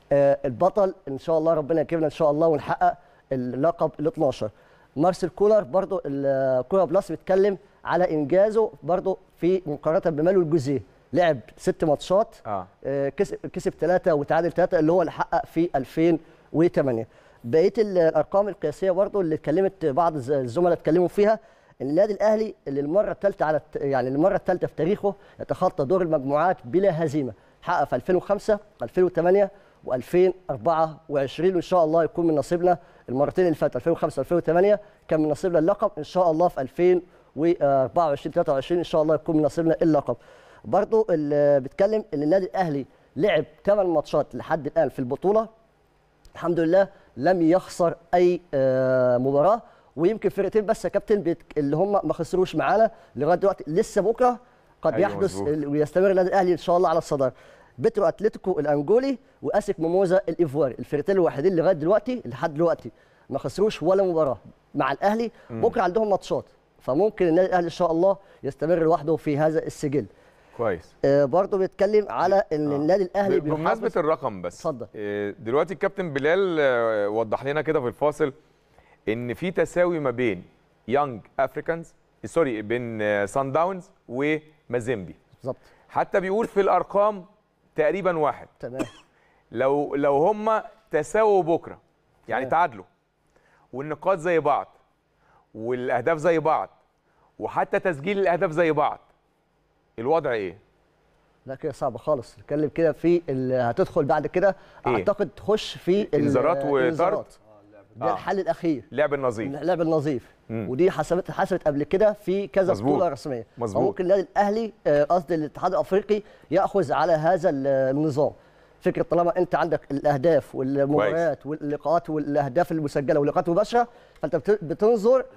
البطل ان شاء الله ربنا يكرمنا ان شاء الله ونحقق اللقب ال اثناشر. مارسيل كولر برضو الكوره بلس بيتكلم على انجازه برضو في مقارنه بمالو الجوزيه، لعب ست ماتشات آه. كسب كسب ثلاثه وتعادل ثلاثه اللي هو اللي حقق في ألفين وثمانية. بقيه الارقام القياسيه برضو اللي اتكلمت بعض الزملاء اتكلموا فيها ان النادي الاهلي اللي المره الثالثه على يعني المره الثالثه في تاريخه يتخطى دور المجموعات بلا هزيمه، حقق في ألفين وخمسة ألفين وثمانية وألفين وأربعة وعشرين، وان شاء الله يكون من نصيبنا المرتين اللي فاتوا ألفين وخمسة ألفين وثمانية كان من نصيبنا اللقب، ان شاء الله في ألفين وأربعة وعشرين ثلاثة وعشرين ان شاء الله يكون من نصيبنا اللقب. برضو اللي بيتكلم ان النادي الاهلي لعب ثمان ماتشات لحد الان في البطوله، الحمد لله لم يخسر اي مباراه، ويمكن فرقتين بس يا كابتن اللي هم ما خسروش معانا لغايه دلوقتي، لسه بكره قد أيوة يحدث مزبوط. ويستمر النادي الاهلي ان شاء الله على الصداره. بترو اتلتيكو الانجولي واسك موموزا الايفواري، الفرقتين الوحيدين لغايه دلوقتي لحد دلوقتي ما خسروش ولا مباراه مع الاهلي. م. بكره عندهم ماتشات، فممكن النادي الاهلي ان شاء الله يستمر لوحده في هذا السجل. كويس. آه برضه بيتكلم على ان آه. النادي الاهلي بمناسبه الرقم بس اتفضل. آه دلوقتي الكابتن بلال آه وضح لنا كده في الفاصل ان في تساوي ما بين يانج افريكانز سوري بين آه سان داونز ومازيمبي بالظبط، حتى بيقول في الارقام تقريبا واحد. تمام. لو لو هم تساووا بكره يعني تعادلوا والنقاط زي بعض والاهداف زي بعض وحتى تسجيل الاهداف زي بعض، الوضع ايه؟ لا كده صعب خالص، نتكلم كده في هتدخل بعد كده إيه؟ اعتقد تخش في انذارات وطرد، ده آه. الحل الاخير، لعب النظيف لعب النظيف مم. ودي حسبت حسبت قبل كده في كذا بطوله رسميه. ممكن النادي الاهلي قصدي الاتحاد الافريقي ياخذ على هذا النظام، فكره طالما انت عندك الاهداف والمباريات واللقاءات والاهداف المسجله واللقاءات المباشره، فانت بتنظر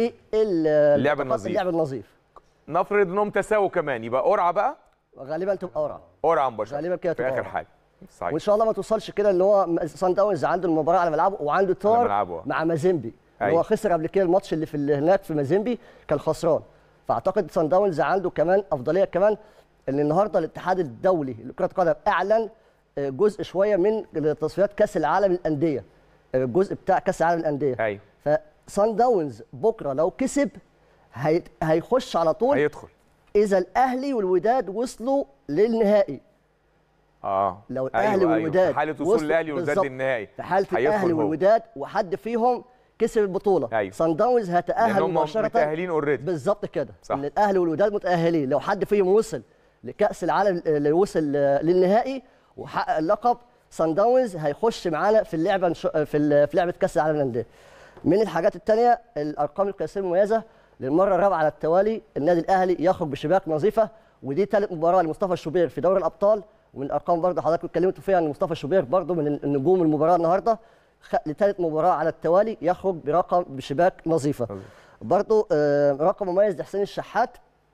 للعب النظيف. اللعب النظيف نفرض انهم تساووا كمان، يبقى قرعه بقى؟ غالبا تبقى قرعه قرعه مباشره غالبا كده في اخر حاجه. صحيح. وان شاء الله ما توصلش كده ان هو سان داونز عنده المباراه على ملعبه وعنده طار مع مازيمبي اللي هو خسر قبل كده الماتش اللي في اللي هناك في مازيمبي كان خسران، فاعتقد سان داونز عنده كمان افضليه كمان ان النهارده الاتحاد الدولي لكره القدم اعلن جزء شويه من تصفيات كاس العالم للانديه، الجزء بتاع كاس العالم للانديه. ايوه. فسان داونز بكره لو كسب هي... هيخش على طول، هيدخل اذا الاهلي والوداد وصلوا للنهائي. اه لو الاهلي أيوة والوداد أيوة. في حاله وصول الاهلي والوداد للنهائي، في حاله الاهلي والوداد وحد فيهم كسب البطوله، أيوة. سان داونز هيتاهل مباشره، متاهلين اوريدي بالظبط كده، ان الاهلي والوداد متاهلين، لو حد فيهم وصل لكاس العالم اللي وصل للنهائي وحقق اللقب، سان داونز هيخش معانا في اللعبه في في لعبه كاس العالم للانديه. من الحاجات الثانيه الارقام القياسيه المميزه، للمره الرابعه على التوالي النادي الاهلي يخرج بشباك نظيفه، ودي ثالث مباراه لمصطفى الشوبير في دوري الابطال، ومن الارقام برضه حضرتك اتكلمت فيها ان مصطفى الشوبير برضه من النجوم المباراه النهارده، لثالث مباراه على التوالي يخرج برقم بشباك نظيفه. برضه رقم مميز لحسين الشحات،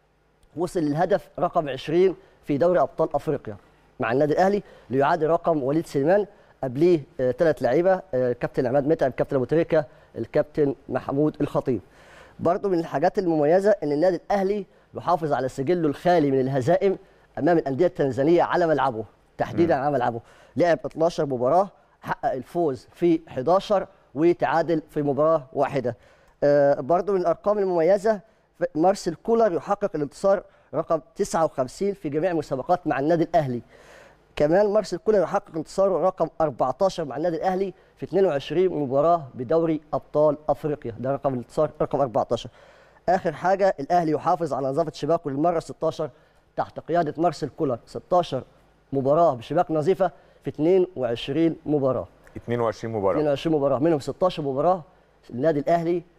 وصل للهدف رقم عشرين في دوري ابطال افريقيا مع النادي الاهلي ليعادل رقم وليد سليمان، قبليه ثلاث لعيبه، الكابتن عماد متعب، الكابتن ابو تريكه، الكابتن محمود الخطيب. برضه من الحاجات المميزه ان النادي الاهلي يحافظ على سجله الخالي من الهزائم امام الانديه التنزانيه على ملعبه، تحديدا على ملعبه، لعب اثناشر مباراه، حقق الفوز في حداشر وتعادل في مباراه واحده. آه برضه من الارقام المميزه مارسيل كولر يحقق الانتصار رقم تسعة وخمسين في جميع المسابقات مع النادي الاهلي. كمان مارسيل كولر يحقق انتصاره رقم أربعتاشر مع النادي الاهلي في اثنين وعشرين مباراه بدوري ابطال افريقيا، ده رقم الانتصار رقم أربعتاشر. اخر حاجه الاهلي يحافظ على نظافه شباكه للمره ستاشر تحت قياده مارسيل كولر، ستاشر مباراه بشباك نظيفه في اثنين وعشرين مباراه. اثنين وعشرين مباراه اثنين وعشرين مباراه منهم ستاشر مباراه النادي الاهلي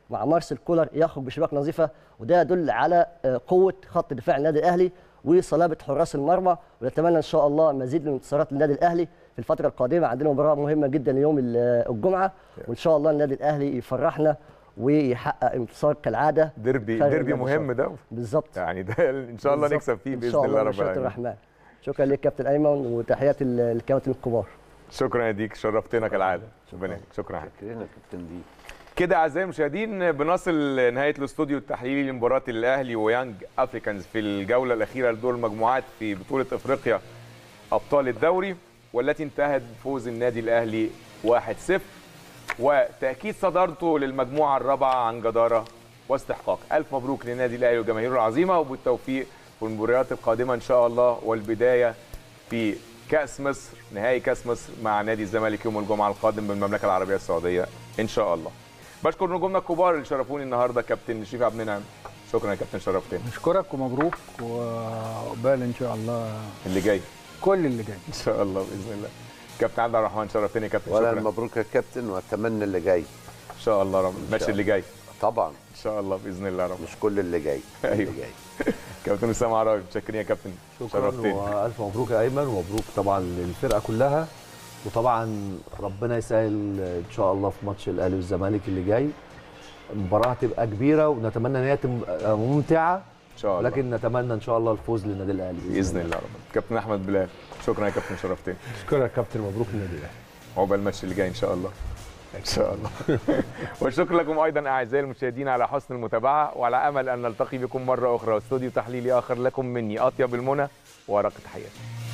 مع مارسيل كولر يخرج بشباك نظيفه، وده يدل على قوه خط دفاع النادي الاهلي وصلابه حراس المرمى. ونتمنى ان شاء الله مزيد من انتصارات للنادي الاهلي في الفتره القادمه. عندنا مباراه مهمه جدا يوم الجمعه، وان شاء الله النادي الاهلي يفرحنا ويحقق انتصار كالعاده. ديربي ديربي مهم ده بالظبط، يعني ده ان شاء الله نكسب فيه باذن الله رب العالمين. الرحمن. شكرا لك كابتن ايمن، وتحياتي للكباتن الكبار. شكرا يا ديك، شرفتنا كالعاده. شكرا شكرا شكرا كابتن دي. كده اعزائي المشاهدين بنصل نهايه الاستوديو التحليلي لمباراه الاهلي ويانج افريكانز في الجوله الاخيره لدور المجموعات في بطوله افريقيا ابطال الدوري، والتي انتهت بفوز النادي الاهلي واحد صفر وتاكيد صدارته للمجموعه الرابعه عن جداره واستحقاق. الف مبروك للنادي الاهلي وجماهيره العظيمه، وبالتوفيق في المباريات القادمه ان شاء الله، والبدايه في كاس مصر، نهائي كاس مصر مع نادي الزمالك يوم الجمعه القادم بالمملكه العربيه السعوديه ان شاء الله. بشكر نجومنا الكبار اللي شرفوني النهارده، كابتن شريف عبد المنعم، شكرا يا كابتن، شرفتني. نشكرك ومبروك، وعقبال ان شاء الله اللي جاي، كل اللي جاي ان شاء الله باذن الله. كابتن عبد الرحمن شرفتني يا كابتن، ولا شكرا. مبروك يا كابتن، واتمنى اللي جاي ان شاء الله رب الماتش اللي جاي طبعا ان شاء الله باذن الله رب، مش كل اللي جاي. ايوه اللي جاي. كابتن اسامه عراوي، متشكرين يا كابتن، شرفتني. والف مبروك يا ايمن، ومبروك طبعا للفرقه كلها، وطبعا ربنا يسهل ان شاء الله في ماتش الاهلي والزمالك اللي جاي. المباراه هتبقى كبيره، ونتمنى ان هي تبقى ممتعه ان شاء الله، لكن نتمنى ان شاء الله الفوز للنادي الاهلي باذن الله رب. كابتن احمد بلال، شكرا يا كابتن، شرفتني. شكرا يا كابتن، مبروك للنادي الاهلي، عقبال الماتش اللي جاي ان شاء الله ان شاء الله. والشكر لكم ايضا اعزائي المشاهدين على حسن المتابعه، وعلى امل ان نلتقي بكم مره اخرى واستوديو تحليلي اخر. لكم مني اطيب المنى وارق تحياتي.